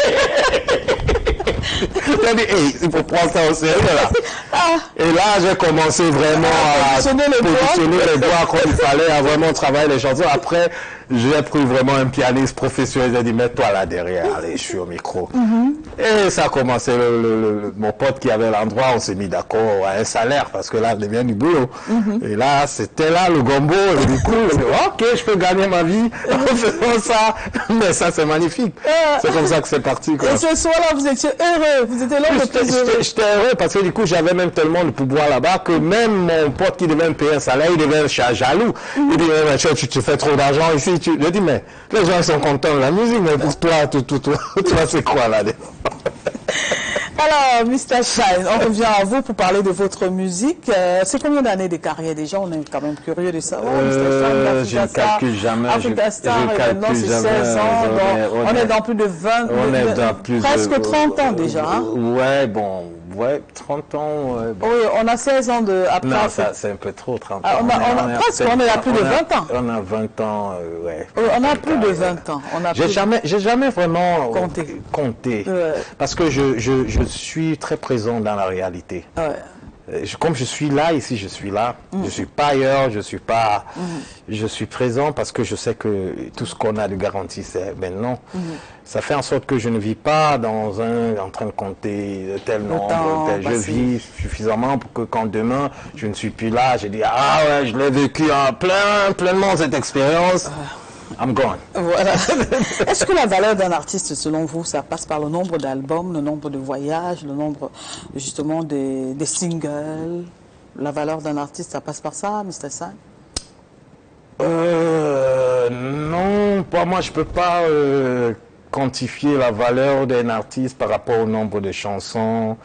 J'ai dit, hey, il faut prendre ça au sérieux là. Ah. Et là, j'ai commencé vraiment à positionner les, positionner les doigts comme il fallait, à vraiment travailler les chansons. Après, j'ai pris vraiment un pianiste professionnel. J'ai dit, mets-toi là derrière, allez, je suis au micro. Mm-hmm. Et ça a commencé, le, le, le, mon pote qui avait l'endroit, on s'est mis d'accord à un salaire, parce que là, on devient du boulot. Mm-hmm. Et là, c'était là le gombo. Et du coup, je dit, ok, je peux gagner ma vie en faisant ça. Mais ça, c'est magnifique. Euh, c'est comme ça que c'est parti. Quoi. Et ce soir-là, vous étiez heureux. Vous étiez là le plus heureux. J'étais heureux parce que du coup, j'avais même tellement de pouvoir là-bas que même mon pote qui devait me payer un salaire, il devait être jaloux. Mm-hmm. Il dit, mais tu, tu te fais trop d'argent ici. Tu... Je dis, mais les gens sont contents de la musique, mais pour toi, tout, tout, tout, toi, c'est quoi là? Alors, mister Shine, on revient à vous pour parler de votre musique. Euh, c'est combien d'années de carrière déjà? On est quand même curieux de savoir. Euh, je ne calcule jamais. Africa Star, et maintenant c'est seize ans. Donc, on, on est dans plus de vingt, on de, est dans plus presque de, trente ans déjà. Hein? Ouais, bon. Ouais, trente ans. Ouais, bon. Oui, on a seize ans de. Après, non, ça, c'est un peu trop, trente ans. Ah, on a, on a, on a presque, on est à plus de vingt ans. On a vingt ans, euh, ouais. Oui, on a plus de vingt ans. J'ai jamais, j'ai jamais vraiment compté. compté ouais. Parce que je, je, je suis très présent dans la réalité. Ouais. Je, comme je suis là, ici, je suis là. Mm. Je ne suis pas ailleurs, je suis pas... Mm. Je suis présent parce que je sais que tout ce qu'on a de garantie, c'est maintenant. Mm. Ça fait en sorte que je ne vis pas dans un... en train de compter tel nombre, tel... Je vis suffisamment pour que quand demain, je ne suis plus là, je dis, ah ouais, je l'ai vécu en plein, pleinement cette expérience. I'm gone. Voilà. Est-ce que la valeur d'un artiste, selon vous, ça passe par le nombre d'albums, le nombre de voyages, le nombre justement des, des singles? La valeur d'un artiste, ça passe par ça, mister San? Euh, non, pour moi, je peux pas euh, quantifier la valeur d'un artiste par rapport au nombre de chansons.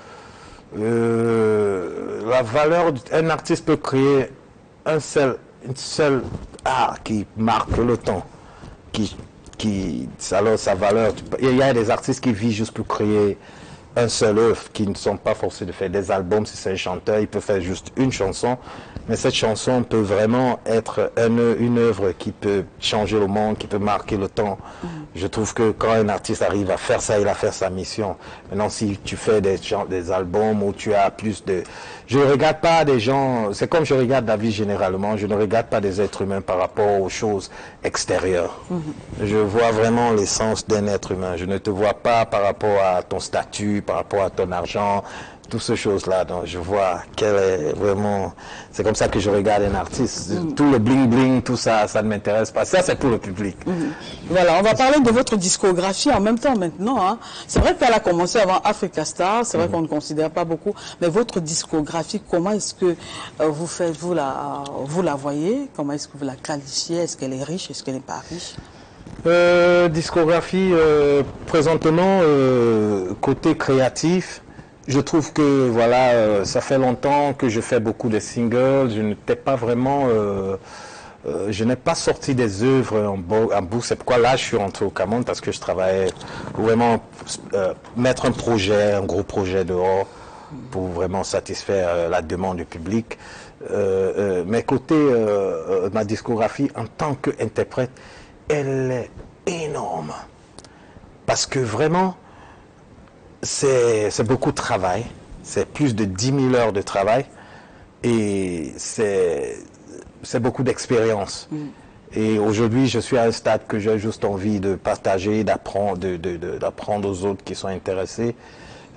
Euh, la valeur d'un artiste peut créer un seul, une seule art qui marque le temps. Qui, qui, alors sa valeur, il y a des artistes qui vivent juste pour créer un seul œuvre, qui ne sont pas forcés de faire des albums. Si c'est un chanteur, il peut faire juste une chanson, mais cette chanson peut vraiment être une, une œuvre qui peut changer le monde, qui peut marquer le temps. Mm. Je trouve que quand un artiste arrive à faire ça, il a fait sa mission. Maintenant, si tu fais des, des albums où tu as plus de... Je ne regarde pas des gens, c'est comme je regarde la vie généralement, je ne regarde pas des êtres humains par rapport aux choses extérieures. Mm-hmm. Je vois vraiment l'essence d'un être humain. Je ne te vois pas par rapport à ton statut, par rapport à ton argent, toutes ces choses-là. Donc je vois quelle est vraiment... C'est comme ça que je regarde un artiste. Mm-hmm. Tout le bling-bling, tout ça, ça ne m'intéresse pas. Ça, c'est pour le public. Mm-hmm. Voilà, on va parler de votre discographie en même temps maintenant. Hein. C'est vrai qu'elle a commencé avant Africa Star, c'est vrai mm-hmm. qu'on ne considère pas beaucoup, mais votre discographie, comment est-ce que euh, vous faites, vous la, vous la voyez? Comment est-ce que vous la qualifiez? Est-ce qu'elle est riche? Est-ce qu'elle n'est pas riche? euh, Discographie, euh, présentement, euh, côté créatif, je trouve que voilà, euh, ça fait longtemps que je fais beaucoup de singles. Je n'étais pas vraiment, euh, euh, je n'ai pas sorti des œuvres en, beau, en bout. C'est pourquoi là, je suis rentré au Cameroun parce que je travaillais pour vraiment euh, mettre un projet, un gros projet dehors pour vraiment satisfaire euh, la demande du public. Euh, euh, mais côté euh, euh, ma discographie en tant qu'interprète, elle est énorme parce que vraiment. C'est beaucoup de travail, c'est plus de dix mille heures de travail et c'est beaucoup d'expérience. Mm. Et aujourd'hui, je suis à un stade que j'ai juste envie de partager, d'apprendre de, de, de, d'apprendre aux autres qui sont intéressés.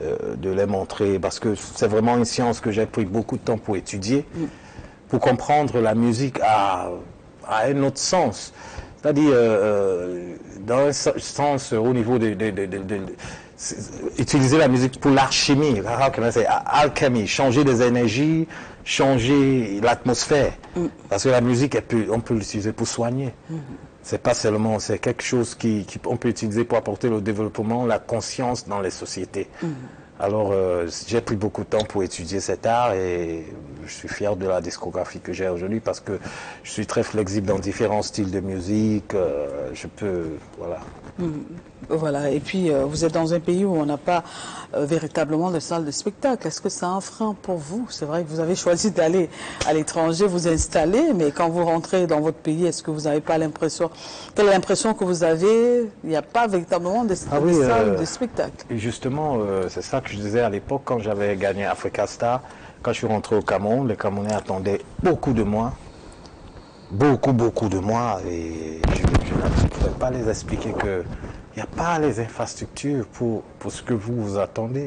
euh, de les montrer, parce que c'est vraiment une science que j'ai pris beaucoup de temps pour étudier, mm. pour comprendre la musique à, à un autre sens. C'est-à-dire, euh, dans un sens au niveau de, de, de, de, de, de utiliser la musique pour l'alchimie, alchimie, changer des énergies, changer l'atmosphère. Mm. Parce que la musique, elle peut, on peut l'utiliser pour soigner. Mm. C'est pas seulement, c'est quelque chose qui, qui on peut utiliser pour apporter le développement, la conscience dans les sociétés. Mm. Alors, euh, j'ai pris beaucoup de temps pour étudier cet art et je suis fier de la discographie que j'ai aujourd'hui parce que je suis très flexible dans différents styles de musique. Euh, je peux, voilà. Mmh. Voilà, et puis euh, vous êtes dans un pays où on n'a pas euh, véritablement de salle de spectacle. Est-ce que c'est un frein pour vous? C'est vrai que vous avez choisi d'aller à l'étranger, vous installer, mais quand vous rentrez dans votre pays, est-ce que vous n'avez pas l'impression, quelle est l'impression que vous avez? Il n'y a pas véritablement de, ah oui, de salle euh, de spectacle. Et justement, euh, c'est ça que je disais à l'époque quand j'avais gagné Africa Star. Quand je suis rentré au Cameroun, les Camerounais attendaient beaucoup de moi. Beaucoup, beaucoup de moi. Et je, je ne pouvais pas les expliquer que il n'y a pas les infrastructures pour, pour ce que vous vous attendez.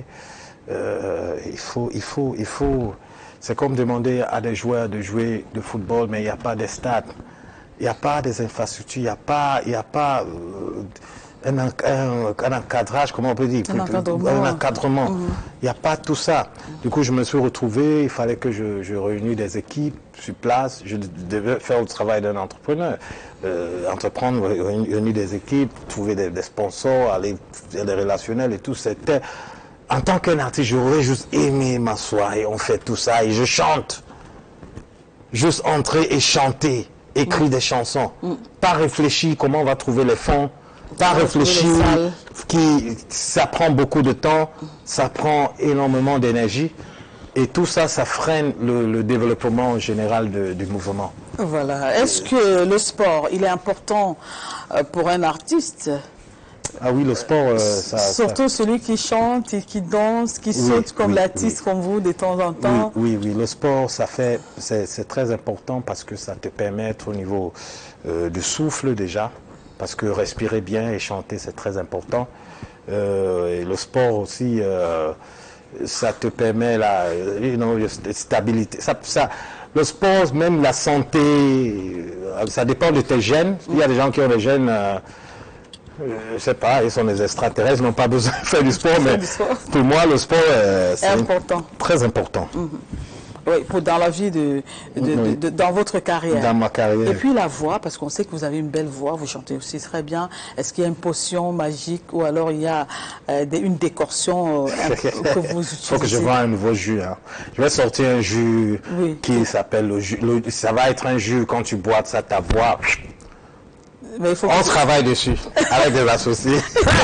Euh, il faut, il faut, il faut. C'est comme demander à des joueurs de jouer de football, mais il n'y a pas de stade. Il n'y a pas des infrastructures, il n'y a pas, il n'y a pas euh, un, un, un encadrage, comment on peut dire, un encadrement. Un encadrement. Mm-hmm. Il n'y a pas tout ça. Du coup, je me suis retrouvé, il fallait que je, je réunisse des équipes sur place. Je devais faire le travail d'un entrepreneur. Euh, entreprendre, réunir des équipes, trouver des, des sponsors, aller faire des relationnels et tout. C'était, en tant qu'un artiste, j'aurais juste aimé m'asseoir et on fait tout ça et je chante. Juste entrer et chanter, écrire mmh. des chansons. Mmh. Pas réfléchir comment on va trouver les fonds. Pas réfléchir, qui, ça prend beaucoup de temps, ça prend énormément d'énergie. Et tout ça, ça freine le, le développement général de, du mouvement. Voilà. Est-ce que le sport, il est important pour un artiste? Ah oui, le sport, euh, ça... Surtout ça... celui qui chante et qui danse, qui oui, saute comme oui, l'artiste oui. comme vous de temps en temps. Oui, oui, oui. Le sport, ça fait, c'est très important parce que ça te permet au niveau euh, du souffle déjà, parce que respirer bien et chanter, c'est très important. Euh, et le sport aussi... Euh, ça te permet la you know, stabilité. Ça, ça, le sport, même la santé, ça dépend de tes gènes. Il y a des gens qui ont des gènes, euh, je ne sais pas, ils sont des extraterrestres, ils n'ont pas besoin de faire du sport, mais pour moi, le sport, euh, c'est important. Très important. Mm-hmm. Oui, pour, dans la vie, de, de, oui. de, de, dans votre carrière. Dans ma carrière. Et puis la voix, parce qu'on sait que vous avez une belle voix, vous chantez aussi très bien. Est-ce qu'il y a une potion magique ou alors il y a euh, des, une décoction euh, que vous utilisez? Il faut que je voie un nouveau jus. Hein. Je vais sortir un jus oui. qui s'appelle le jus. Le, ça va être un jus, quand tu bois ça, ta voix... Mais il faut on que travaille tu... dessus, avec des associés.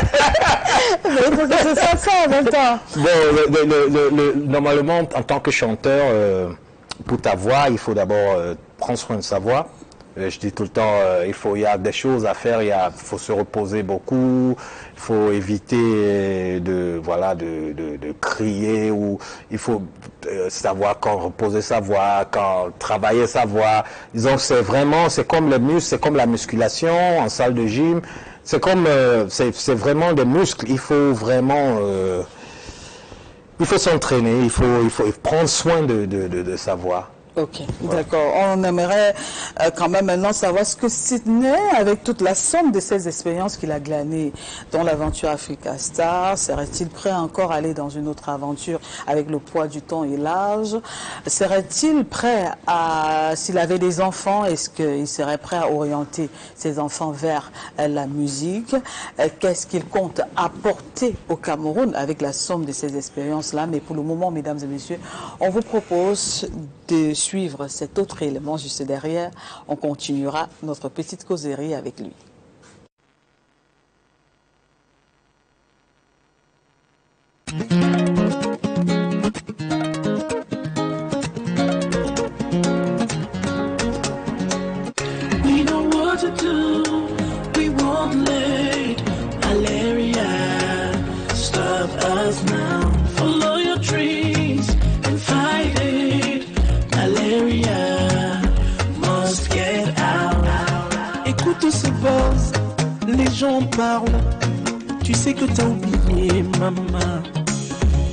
Mais il faut que ce soit ça en même temps. Bon, le, le, le, le, normalement, en tant que chanteur, euh, pour ta voix, il faut d'abord euh, prendre soin de sa voix. Euh, je dis tout le temps, euh, il faut, il y a des choses à faire, il y a, faut se reposer beaucoup, il faut éviter de, voilà, de, de, de crier, ou il faut euh, savoir quand reposer sa voix, quand travailler sa voix. Disons que c'est vraiment, c'est comme les muscles, c'est comme la musculation en salle de gym, c'est comme, euh, c'est vraiment des muscles, il faut vraiment, euh, il faut s'entraîner, il faut, il faut prendre soin de, de, de, de sa voix. Ok, d'accord. On aimerait euh, quand même maintenant savoir ce que Sydney, avec toute la somme de ses expériences qu'il a glanées dans l'aventure Africa Star, serait-il prêt encore à aller dans une autre aventure avec le poids du temps et l'âge? Serait-il prêt à, s'il avait des enfants, est-ce qu'il serait prêt à orienter ses enfants vers euh, la musique? euh, Qu'est-ce qu'il compte apporter au Cameroun avec la somme de ces expériences-là? Mais pour le moment, mesdames et messieurs, on vous propose de suivre cet autre élément juste derrière. On continuera notre petite causerie avec lui. We know what to do. We won't let malaria stop us now. Follow your dreams and fight it. Malaria must get out. Écoute ce buzz, les gens parlent. Tu sais que t'as oublié maman.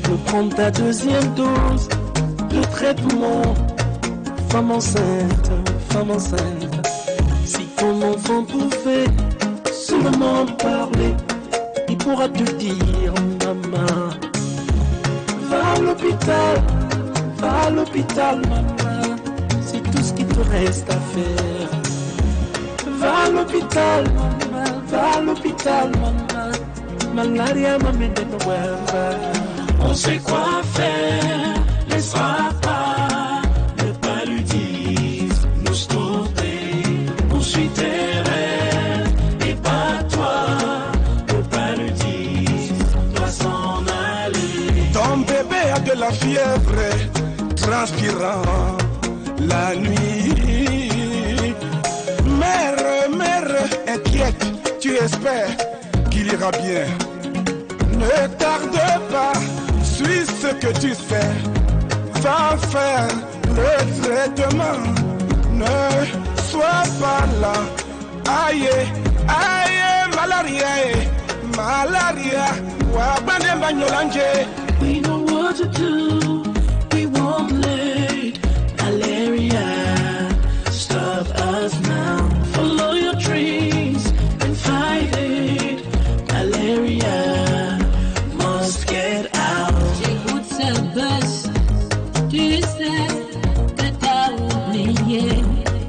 de prendre ta deuxième dose de traitement. Femme enceinte, femme enceinte, si ton enfant pouvait seulement parler, il pourra te dire, maman, va à l'hôpital, va à l'hôpital, maman, c'est tout ce qu'il te reste à faire. Va à l'hôpital, maman, va à l'hôpital, maman, malaria m'amène de Noël. On sait quoi faire, laisse-moi pas le paludisme nous stopper. Poursuis tes rêves et pas toi, le paludisme doit s'en aller. Ton bébé a de la fièvre, transpirant la nuit. Mère, mère, inquiète, tu espères qu'il ira bien. Ne tarde pas, suis ce que tu fais. Va faire le traitement. Ne sois pas là. Aïe, aïe, malaria, malaria. Wabane banyolanje. We know what to do. We won't let malaria stop us now. Follow your dreams and fight it. Malaria must get out. J'écoute ce buzz, tu sais que t'as oublié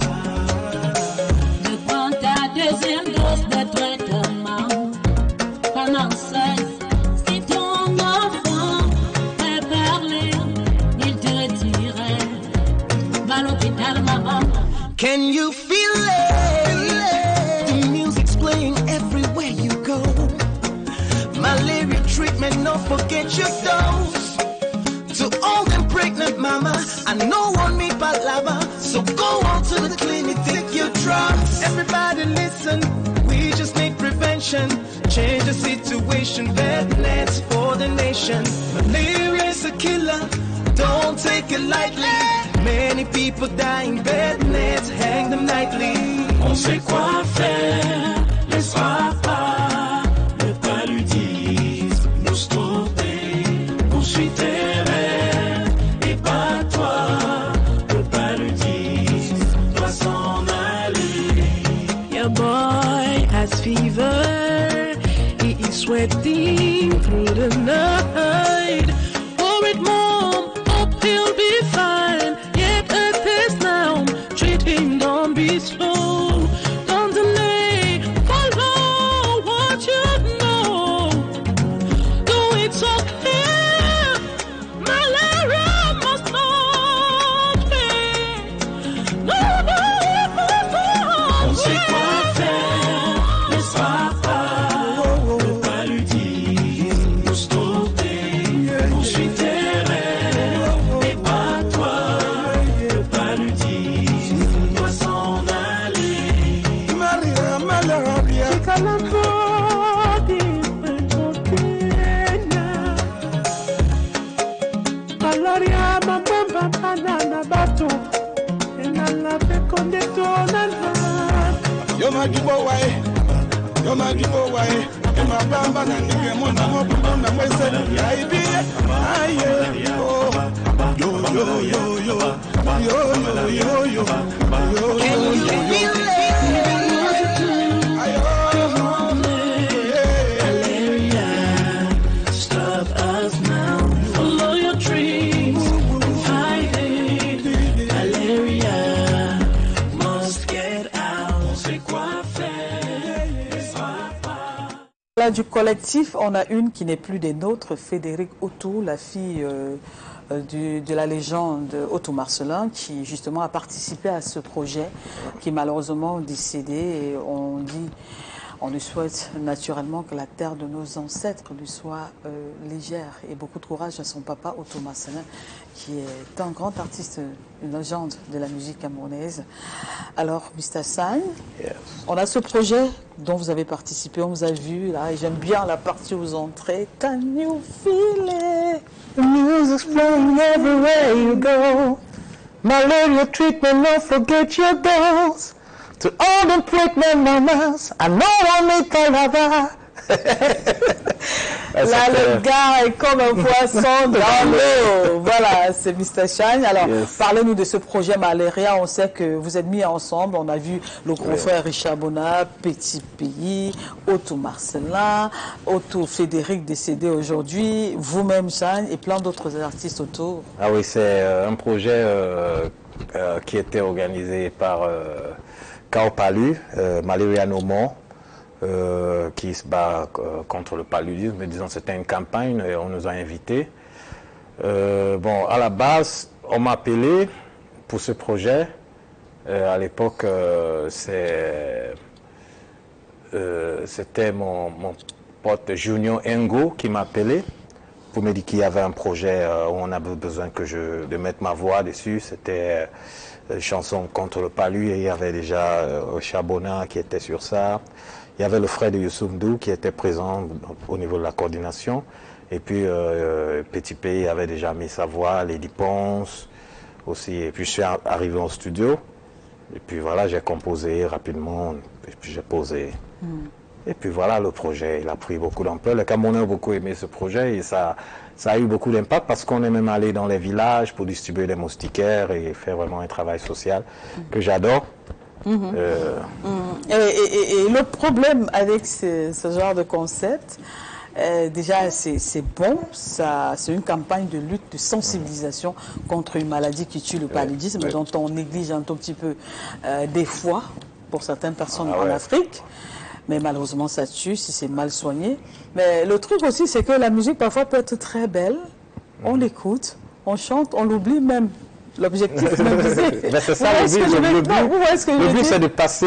de prendre ta deuxième dose de traitement. Pendant ça, si ton enfant peut parler, il te dirait, va à l'hôpital, maman. Can you feel it? The music's playing everywhere you go. Malaria treatment, don't forget your dose. To all them pregnant mamas, I know one me palava. So go on to the clinic, take your drugs. Everybody listen, we just need prevention. Change the situation, bed nets for the nation. Malaria is a killer, don't take it lightly. Many people die in bed nets, hang them nightly. On sait quoi faire, laisse-moi pas le paludisme nous stopper. Poursuis tes rêves et pas toi, le paludisme doit s'en aller. Your boy has fever, he is sweating through the night. Worried mom, hope he'll be fine. Yet a test now, treat him, don't be slow. Don't delay, follow what you know. Do it so clear, malaria must not be. No, no, no. On sait quoi faire, laisse-moi pas le paludisme nous stopper. Poursuis tes rêves et pas toi, le paludisme doit s'en aller. Maria, malaria. Malaria mabamba banana bato enala fekonde tonana. Yo ma gibo wae, yo ma gibo wae. Yo ma bamba na nige mona mo bamba mwese. Aibi, aye, oh. Yo yo yo yo, yo yo yo yo, yo. Can you feel it? Malaria, stop us now. Follow your dreams, fight it. Malaria must get out. C'est quoi faire? Là, du collectif, on a une qui n'est plus des nôtres, Frédéric Autou, la fille euh, euh, du, de la légende Autou Marcelin, qui justement a participé à ce projet, qui est malheureusement décédé. Et on dit, on lui souhaite naturellement que la terre de nos ancêtres lui soit euh, légère. Et beaucoup de courage à son papa Autou Marcelin, qui est un grand artiste, une légende de la musique camerounaise. Alors, mister San, yes. On a ce projet dont vous avez participé, on vous a vu là, et j'aime bien la partie où vous entrez. Can you feel it? The music's playing everywhere you go. Malaria treatment, don't forget your dose. To all the pregnant mamas, I know I make a lover. Là, le gars est comme un poisson dans l'eau. Voilà, c'est mister Shine. Alors, yes. Parlez-nous de ce projet Malaria. On sait que vous êtes mis ensemble. On a vu le grand oui. frère Richard Bona, Petit Pays, Otto Marcelin, Otto Frédéric décédé aujourd'hui, vous-même Shine et plein d'autres artistes autour. Ah oui, c'est euh, un projet euh, euh, qui était organisé par euh, Kao Palu, euh, Malaria No More. Euh, qui se bat euh, contre le paludisme, disons c'était une campagne et on nous a invités. Euh, bon, à la base, on m'a appelé pour ce projet. Euh, à l'époque, euh, c'est, euh, c'était mon, mon pote Junior Ngo qui m'a appelé pour me dire qu'il y avait un projet euh, où on avait besoin que je, de mettre ma voix dessus. C'était euh, une chanson contre le palu et il y avait déjà euh, Chabona qui était sur ça. Il y avait le frère de Youssouf Ndou qui était présent au niveau de la coordination. Et puis, euh, Petit Pays avait déjà mis sa voix, Lady Ponce aussi. Et puis, je suis arrivé au studio. Et puis, voilà, j'ai composé rapidement. Et puis, j'ai posé. Mm. Et puis, voilà, le projet, il a pris beaucoup d'ampleur. Les Camerounais ont beaucoup aimé ce projet. Et ça, ça a eu beaucoup d'impact parce qu'on est même allé dans les villages pour distribuer des moustiquaires et faire vraiment un travail social mm. que j'adore. Mmh. Euh... Mmh. Et, et, et le problème avec ce, ce genre de concept, euh, déjà c'est bon, c'est une campagne de lutte, de sensibilisation contre une maladie qui tue le paludisme, oui. dont on néglige un tout petit peu euh, des fois pour certaines personnes ah, en ouais. Afrique. Mais malheureusement ça tue si c'est mal soigné. Mais le truc aussi c'est que la musique parfois peut être très belle, mmh. on l'écoute, on chante, on l'oublie même. L'objectif, c'est ça le but. Le but, c'est de passer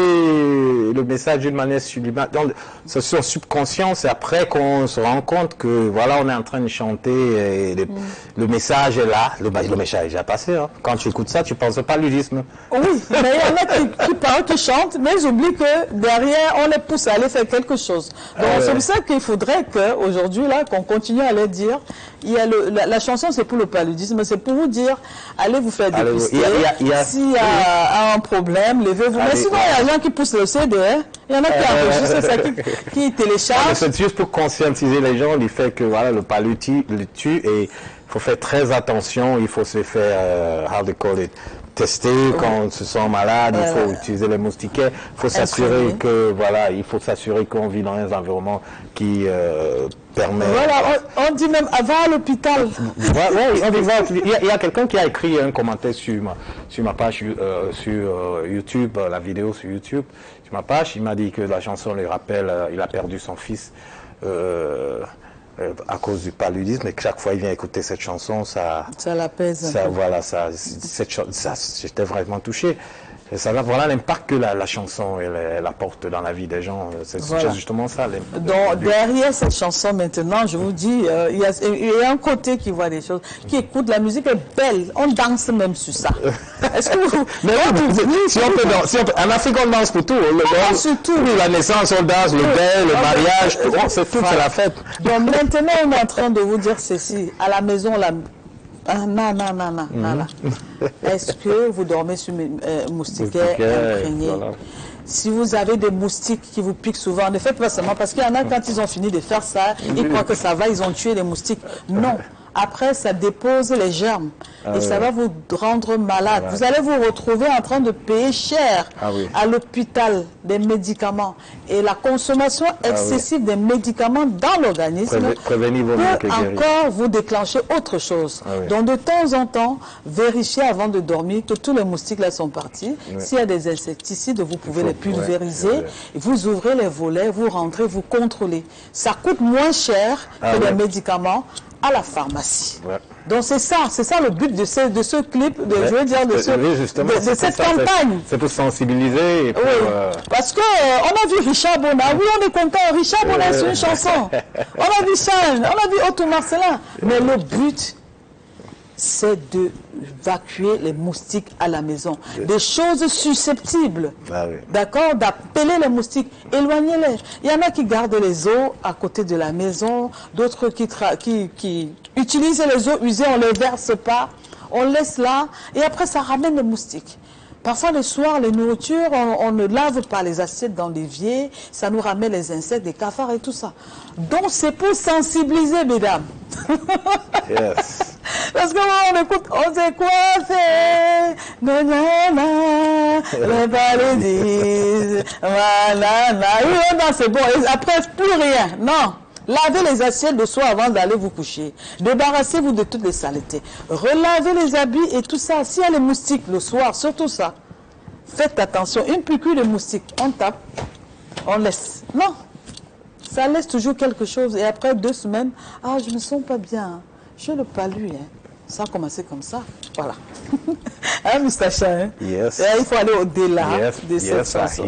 le message d'une manière subliminale. C'est son subconscient, c'est après qu'on se rend compte que voilà, on est en train de chanter et le, mm. le message est là. Le, le message est déjà passé. Hein. Quand tu écoutes ça, tu ne penses pas à paludisme. Oui, mais il y en a qui, qui parlent, qui chantent, mais ils oublient que derrière, on les pousse à aller faire quelque chose. Donc, ah ouais. c'est pour ça qu'il faudrait qu'aujourd'hui, là, qu'on continue à les dire. Il y a le, la, la chanson, c'est pour le paludisme, c'est pour vous dire, allez vous faire dépister. S'il y a un problème, levez-vous. Mais sinon, il y a des gens qui poussent le C D, hein. Il y en a qui enregistrent ça, qui, qui téléchargent. C'est juste pour conscientiser les gens du fait que voilà, le palud tue, le tue et il faut faire très attention, il faut se faire, uh, how they call it, tester oui. quand on se sent malade, ouais, il faut ouais. utiliser les moustiquaires, il faut s'assurer que voilà, il faut s'assurer qu'on vit dans un environnement qui euh, permet. Voilà, on, on dit même avant à l'hôpital. Ouais, ouais, on dit, il y a, a quelqu'un qui a écrit un commentaire sur ma, sur ma page euh, sur euh, YouTube, la vidéo sur YouTube, sur ma page, il m'a dit que la chanson lui rappelle, euh, il a perdu son fils. Euh, Euh, à cause du paludisme, et que chaque fois il vient écouter cette chanson, ça, ça l'apaise. Ça, voilà, ça, cette, ça, j'étais vraiment touché. Et ça, voilà l'impact que la, la chanson elle, elle apporte dans la vie des gens. C'est voilà. justement ça. Donc de, derrière cette chanson maintenant, je vous dis, euh, il, y a, il y a un côté qui voit des choses, qui écoute la musique est belle. On danse même sur ça. Est-ce que vous... Mais oui, si on peut danser, si on peut, en Afrique on danse pour tout. Le, sur tout. Oui, la naissance on danse, le deuil, le mariage, tout, c'est tout, c'est la fête. Donc maintenant on est en train de vous dire ceci. À la maison, la... Ah, non, non, non, non, non, non. Est-ce que vous dormez sur euh, moustiquaires imprégnés? Voilà. Si vous avez des moustiques qui vous piquent souvent, ne faites pas seulement parce qu'il y en a quand ils ont fini de faire ça, ils croient que ça va, ils ont tué les moustiques. Non. Après, ça dépose les germes ah et oui. ça va vous rendre malade. Voilà. Vous allez vous retrouver en train de payer cher ah oui. à l'hôpital des médicaments. Et la consommation excessive ah oui. des médicaments dans l'organisme peut encore vous déclencher autre chose. Ah oui. Donc, de temps en temps, vérifiez avant de dormir que tous les moustiques là sont partis. Oui. S'il y a des insecticides, vous pouvez faut, les pulvériser. Ouais, ouais. Vous ouvrez les volets, vous rentrez, vous contrôlez. Ça coûte moins cher ah que oui. les médicaments à la pharmacie. Ouais. Donc c'est ça, c'est ça le but de ce, de ce clip, de, ouais. je veux dire, de, ce, oui, de, de cette ça, campagne. C'est pour sensibiliser. Et pour, oui. euh... Parce que euh, on a vu Richard Bona, oui on est content, Richard Bona euh... c'est une chanson. On a vu Shine, on a vu Otto Marcelin. Mais le but, c'est d'évacuer les moustiques à la maison. Oui. Des choses susceptibles, ah oui. d'accord, d'appeler les moustiques, éloignez-les. Il y en a qui gardent les eaux à côté de la maison, d'autres qui, qui, qui utilisent les eaux usées, on ne les verse pas, on laisse là, et après ça ramène les moustiques. Parfois, le soir, les nourritures, on, on ne lave pas les assiettes dans l'évier. Ça nous ramène les insectes, les cafards et tout ça. Donc, c'est pour sensibiliser, mesdames. Yes. Parce qu'on écoute, on sait quoi faire. Le paradis. Voilà, oui, non, c'est bon. Et après, plus rien. Non. Lavez les assiettes de soir avant d'aller vous coucher. Débarrassez-vous de toutes les saletés. Relavez les habits et tout ça. S'il y a les moustiques le soir, surtout ça, faites attention. Une piqûre de moustique, on tape, on laisse. Non, ça laisse toujours quelque chose. Et après deux semaines, ah, je ne me sens pas bien. J'ai le palu. Hein. Ça a commencé comme ça. Voilà. Hein, Moustacha, hein? Yes. Et il faut aller au-delà yes. de cette yes, chanson.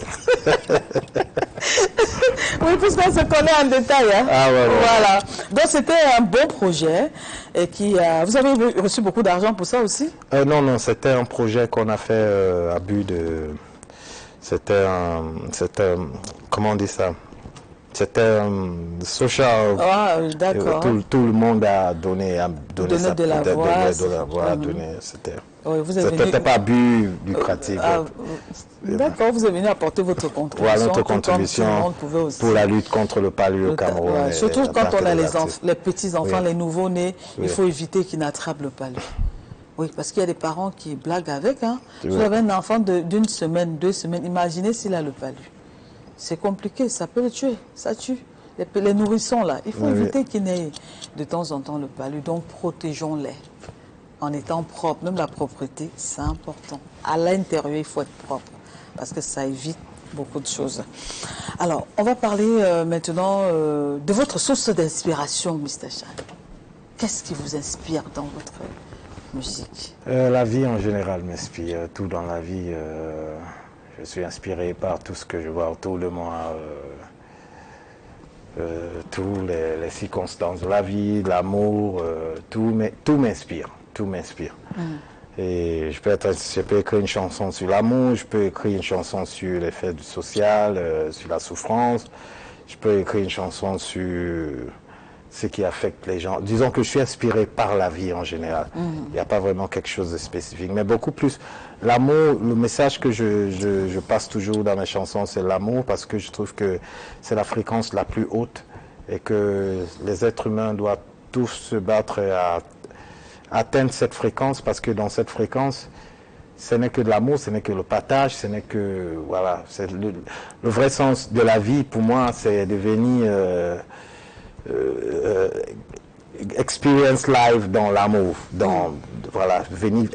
Oui, puisqu'on se connaît en détail. Hein? Ah, ouais, ouais. Voilà. Donc, c'était un bon projet. Et qui, euh, vous avez reçu beaucoup d'argent pour ça aussi? euh, Non, non, c'était un projet qu'on a fait euh, à but de... C'était un... C'était... Comment on dit ça? C'était un social... Ah, d'accord. Tout, tout le monde a donné, a donné, donné sa, de la de, voix. De, de la voix, Mm-hmm. donné, c'était... Oui, C'était pas but lucratif. Euh, euh, D'accord, vous êtes venu apporter votre contribution. Voilà notre contribution pour la lutte contre le palu au Cameroun. Ouais, surtout quand on a les, les petits-enfants, oui. les nouveaux-nés, oui. il faut éviter qu'ils n'attrapent le palu. Oui, parce qu'il y a des parents qui blaguent avec. Hein. Oui. Vous avez un enfant d'une semaine, deux semaines, imaginez s'il a le palu. C'est compliqué, ça peut le tuer, ça tue. Les, les nourrissons là, il faut oui, éviter oui. qu'ils n'aient de temps en temps le palu, donc protégeons-les. En étant propre, même la propreté, c'est important. À l'intérieur, il faut être propre, parce que ça évite beaucoup de choses. Alors, on va parler euh, maintenant euh, de votre source d'inspiration, mister Chan. Qu'est-ce qui vous inspire dans votre musique? euh, La vie en général m'inspire. Tout dans la vie, euh, je suis inspiré par tout ce que je vois autour de moi. Euh, euh, toutes les, les circonstances de la vie, l'amour, euh, tout m'inspire. Tout m'inspire. Mm. Et je peux, être, je peux écrire une chanson sur l'amour, je peux écrire une chanson sur les faits social, euh, sur la souffrance, je peux écrire une chanson sur ce qui affecte les gens. Disons que je suis inspiré par la vie en général. Mm. Il n'y a pas vraiment quelque chose de spécifique, mais beaucoup plus. L'amour, le message que je, je, je passe toujours dans mes chansons, c'est l'amour, parce que je trouve que c'est la fréquence la plus haute et que les êtres humains doivent tous se battre à atteindre cette fréquence, parce que dans cette fréquence, ce n'est que de l'amour, ce n'est que le partage, ce n'est que, voilà, c'est le, le vrai sens de la vie, pour moi, c'est de venir euh, euh, experience life dans l'amour, dans, voilà, venir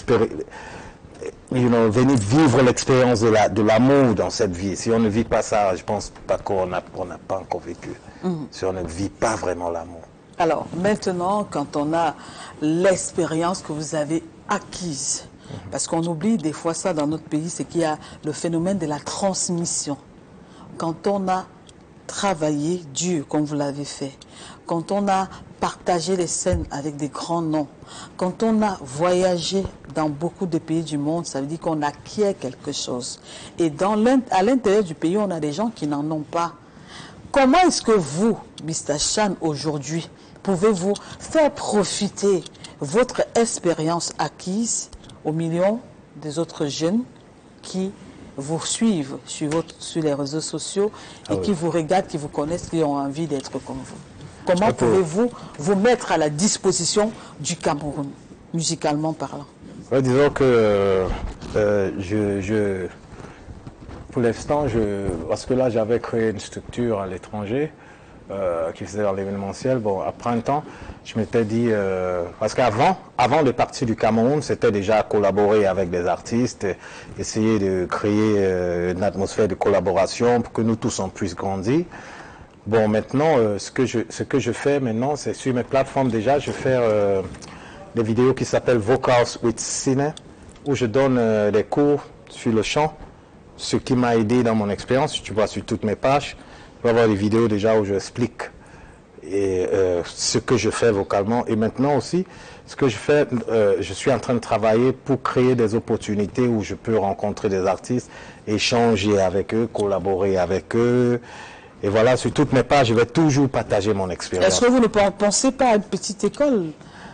you know, venir vivre l'expérience de la, de l'amour dans cette vie. Si on ne vit pas ça, je pense pas qu'on n'a on n'a pas encore vécu. Mm. Si on ne vit pas vraiment l'amour. Alors, maintenant, quand on a l'expérience que vous avez acquise, parce qu'on oublie des fois ça dans notre pays, c'est qu'il y a le phénomène de la transmission. Quand on a travaillé dur, comme vous l'avez fait, quand on a partagé les scènes avec des grands noms, quand on a voyagé dans beaucoup de pays du monde, ça veut dire qu'on acquiert quelque chose. Et dans à l'intérieur du pays, on a des gens qui n'en ont pas. Comment est-ce que vous, mister Chan, aujourd'hui, pouvez-vous faire profiter votre expérience acquise aux millions des autres jeunes qui vous suivent sur, votre, sur les réseaux sociaux et ah oui. qui vous regardent, qui vous connaissent, qui ont envie d'être comme vous? Comment pouvez-vous vous mettre à la disposition du Cameroun, musicalement parlant? Ouais, disons que euh, je, je, pour l'instant, je, parce que là j'avais créé une structure à l'étranger, Euh, qui faisait dans l'événementiel. Bon, après un temps, je m'étais dit, euh, parce qu'avant, avant de partir du Cameroun, c'était déjà collaborer avec des artistes, essayer de créer euh, une atmosphère de collaboration pour que nous tous on puisse grandir. Bon, maintenant, euh, ce que je, ce que je fais maintenant, c'est sur mes plateformes déjà, je fais euh, des vidéos qui s'appellent Vocals with Cine, où je donne euh, des cours sur le chant, ce qui m'a aidé dans mon expérience. Tu vois sur toutes mes pages. Je vais avoir des vidéos déjà où je explique et, euh, ce que je fais vocalement. Et maintenant aussi, ce que je fais, euh, je suis en train de travailler pour créer des opportunités où je peux rencontrer des artistes, échanger avec eux, collaborer avec eux. Et voilà, sur toutes mes pages, je vais toujours partager mon expérience. Est-ce que vous ne pensez pas à une petite école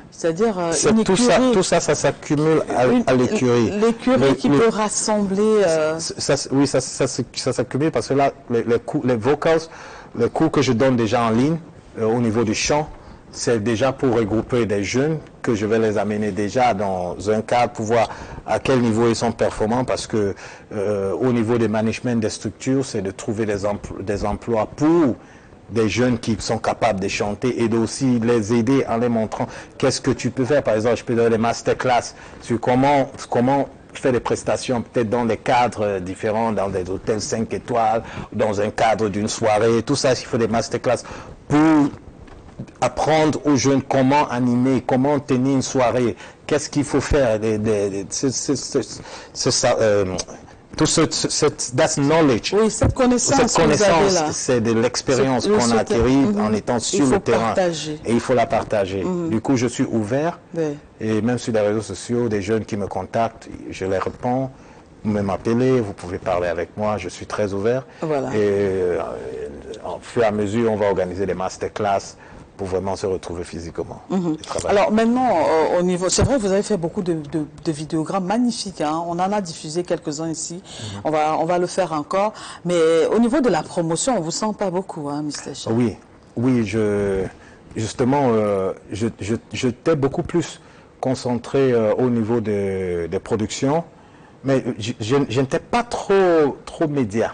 C'est-à-dire euh, une tout écurie. Ça, tout ça, ça s'accumule à, à l'écurie. L'écurie qui le, peut rassembler... Euh... Ça, oui, ça, ça, ça, ça s'accumule parce que là, les, les, cours, les vocals, les cours que je donne déjà en ligne, euh, au niveau du chant, c'est déjà pour regrouper des jeunes que je vais les amener déjà dans un cadre pour voir à quel niveau ils sont performants parce que euh, au niveau des management des structures, c'est de trouver des, empl des emplois pour des jeunes qui sont capables de chanter et d'aussi les aider en les montrant qu'est-ce que tu peux faire. Par exemple, je peux donner des masterclass sur comment, comment faire des prestations peut-être dans des cadres différents, dans des hôtels cinq étoiles, dans un cadre d'une soirée, tout ça, il faut des masterclass pour apprendre aux jeunes comment animer, comment tenir une soirée, qu'est-ce qu'il faut faire, des, des, des, ce, ce, ce, ce, euh, tout ce, cette that's knowledge. Oui, cette connaissance. Cette connaissance, c'est de l'expérience qu'on a acquérie mm-hmm. en étant sur le terrain. Partager. Et il faut la partager. Mm-hmm. Du coup, je suis ouvert. Oui. Et même sur les réseaux sociaux, des jeunes qui me contactent, je les réponds. Vous pouvez m'appeler, vous pouvez parler avec moi, je suis très ouvert. Voilà. Et euh, en fur et à mesure, on va organiser des masterclass pour vraiment se retrouver physiquement. Mm-hmm. Alors maintenant, euh, au niveau, c'est vrai, vous avez fait beaucoup de, de, de vidéogrammes magnifiques. Hein. On en a diffusé quelques-uns ici. Mm-hmm. On va, on va le faire encore. Mais au niveau de la promotion, on vous sent pas beaucoup, hein, mister Shine. Oui, oui, je, justement, euh, je, je, je t'ai beaucoup plus concentré euh, au niveau de, des productions, mais je, je, je n'étais pas trop, trop média.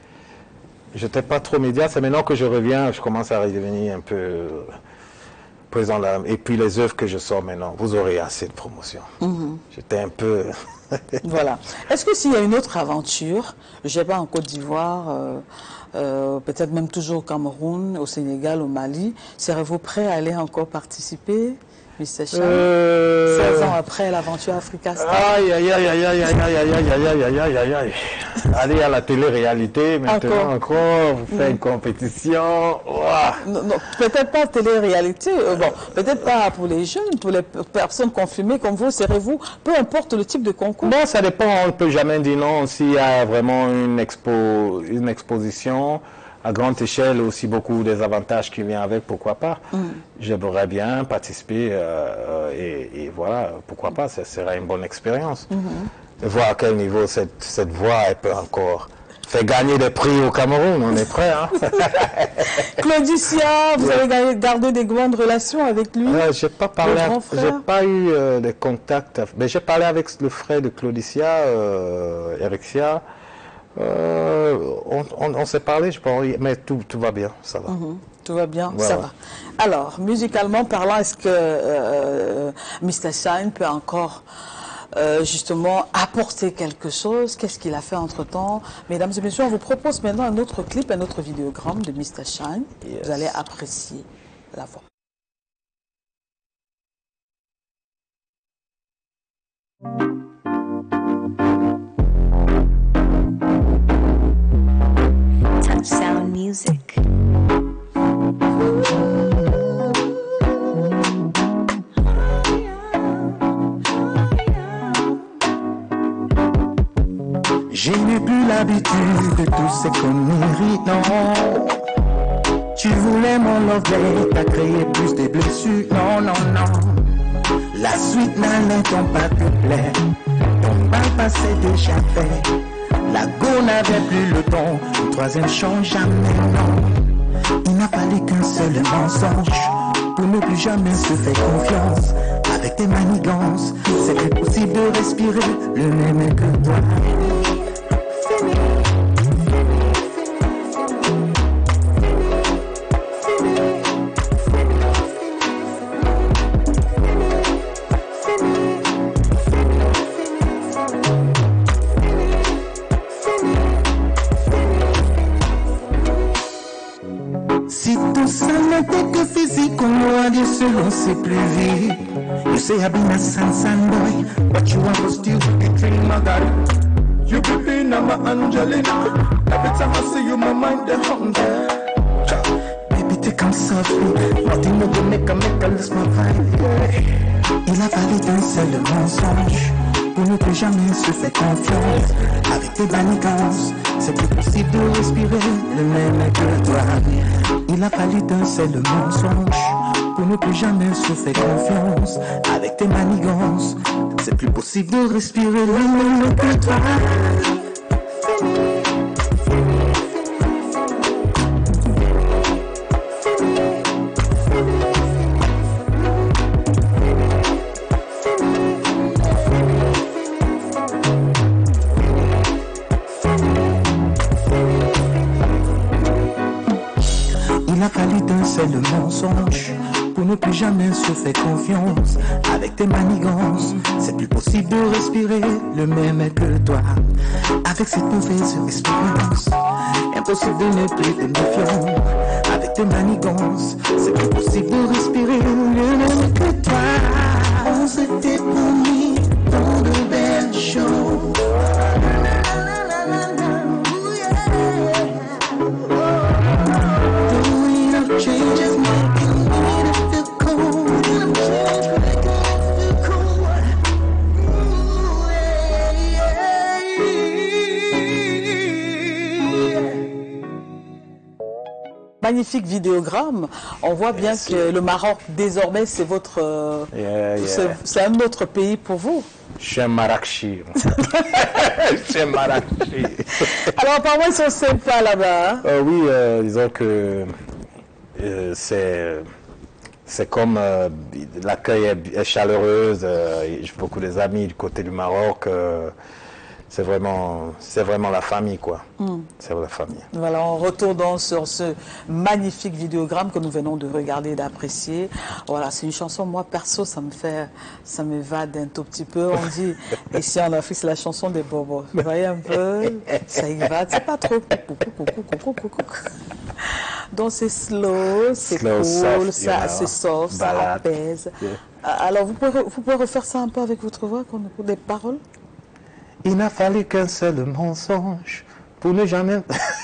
Je n'étais pas trop média, c'est maintenant que je reviens, je commence à redevenir un peu présent là. Et puis les œuvres que je sors maintenant, vous aurez assez de promotion. Mm-hmm. J'étais un peu... Voilà. Est-ce que s'il y a une autre aventure, je ne sais pas, en Côte d'Ivoire, euh, euh, peut-être même toujours au Cameroun, au Sénégal, au Mali, serez-vous prêt à aller encore participer, mister Shine, euh... seize ans après l'aventure Africa Star? Aïe, aïe, aïe, aïe, aïe, aïe, aïe, aïe, aïe, aïe, aïe, aïe, aïe, aïe. Aller à la télé-réalité, maintenant encore, encore vous faites mmh. une compétition. Non, non, peut-être pas télé-réalité, euh, bon, peut-être pas pour les jeunes, pour les personnes confirmées comme vous, serez-vous, peu importe le type de concours. Bon, ça dépend, on ne peut jamais dire non s'il y a vraiment une, expo, une exposition à grande échelle, aussi beaucoup des avantages qui viennent avec, pourquoi pas. Mm. J'aimerais bien participer euh, et, et voilà, pourquoi pas, ça serait une bonne expérience. Mm-hmm. De voir à quel niveau cette, cette voix elle peut encore faire gagner des prix au Cameroun, on est prêt. Hein? Claudicia, vous avez gardé des grandes relations avec lui? euh, J'ai pas parlé, j'ai pas eu euh, de contact, mais j'ai parlé avec le frère de Claudicia, euh, Erixia. Euh, on on, on s'est parlé, je pense, mais tout, tout va bien, ça va. Mm-hmm. Tout va bien, voilà. Ça va. Alors, musicalement parlant, est-ce que euh, mister Shine peut encore euh, justement apporter quelque chose? Qu'est-ce qu'il a fait entre-temps? Mesdames et messieurs, on vous propose maintenant un autre clip, un autre vidéogramme de mister Shine. Yes. Vous allez apprécier la voix. Sound music. Je n'ai plus l'habitude de tous ces conneries, non. Tu voulais mon lovely, t'as créé plus de blessures, non, non, non. La suite n'allait donc pas te plaire, ton bal passé déjà fait. La go n'avait plus le ton, le troisième chant jamais, non. Il n'a fallu qu'un seul mensonge pour ne plus jamais se faire confiance. Avec tes manigances, c'est plus possible de respirer le même que toi. Si tout ça n'était que physique, on doit dire selon c'est plus vite. You say I've been a san boy, but you are still a dream Margaret. You be being a my Angelina. Every time I see you, my mind the hunger. Baby, take come softly. Nothing no go make a make a lose my vibe. Yeah. Il a fallu d'un seul mensonge pour ne plus jamais se faire confiance. Avec tes manigances, c'est plus possible de respirer le même que toi. Il a fallu d'un seul mensonge pour ne plus jamais se faire confiance. Avec tes manigances, c'est plus possible de respirer le même que toi. Il a fallu d'un seul mensonge pour ne plus jamais se faire confiance. Avec tes manigances, c'est plus possible de respirer le même que toi. Avec cette mauvaise expérience, impossible de ne plus te méfier. Avec tes manigances, c'est plus possible de respirer le même que toi. On s'était promis dans de belles choses. Changes making me to feel cold. Change making me feel cold. Ooh, yeah, yeah. Magnifique vidéogramme. On voit bien Merci. que le Maroc, désormais, c'est votre... Euh, yeah, yeah. C'est, c'est un autre pays pour vous. Je suis un Marrakchi. Je suis un Marrakchi. Alors, apparemment, ils sont sympas là-bas. Hein? Euh, oui, euh, disons que... Euh, c'est c'est comme euh, l'accueil est, est chaleureux. Euh, j'ai beaucoup des amis du côté du Maroc. Euh, c'est vraiment c'est vraiment la famille quoi. Mm. C'est la famille. Voilà, on retourne donc sur ce magnifique vidéogramme que nous venons de regarder et d'apprécier. Voilà, c'est une chanson, moi perso, ça me fait ça me vade un tout petit peu. On dit ici en Afrique, c'est la chanson des bobos. Vous voyez un peu, ça y va, c'est pas trop. Donc c'est slow, c'est cool, soft, ça, c'est soft, ça apaise. Yeah. Alors vous pouvez, vous pouvez refaire ça un peu avec votre voix, qu'on écoute des paroles. Il n'a fallu qu'un seul mensonge pour ne jamais...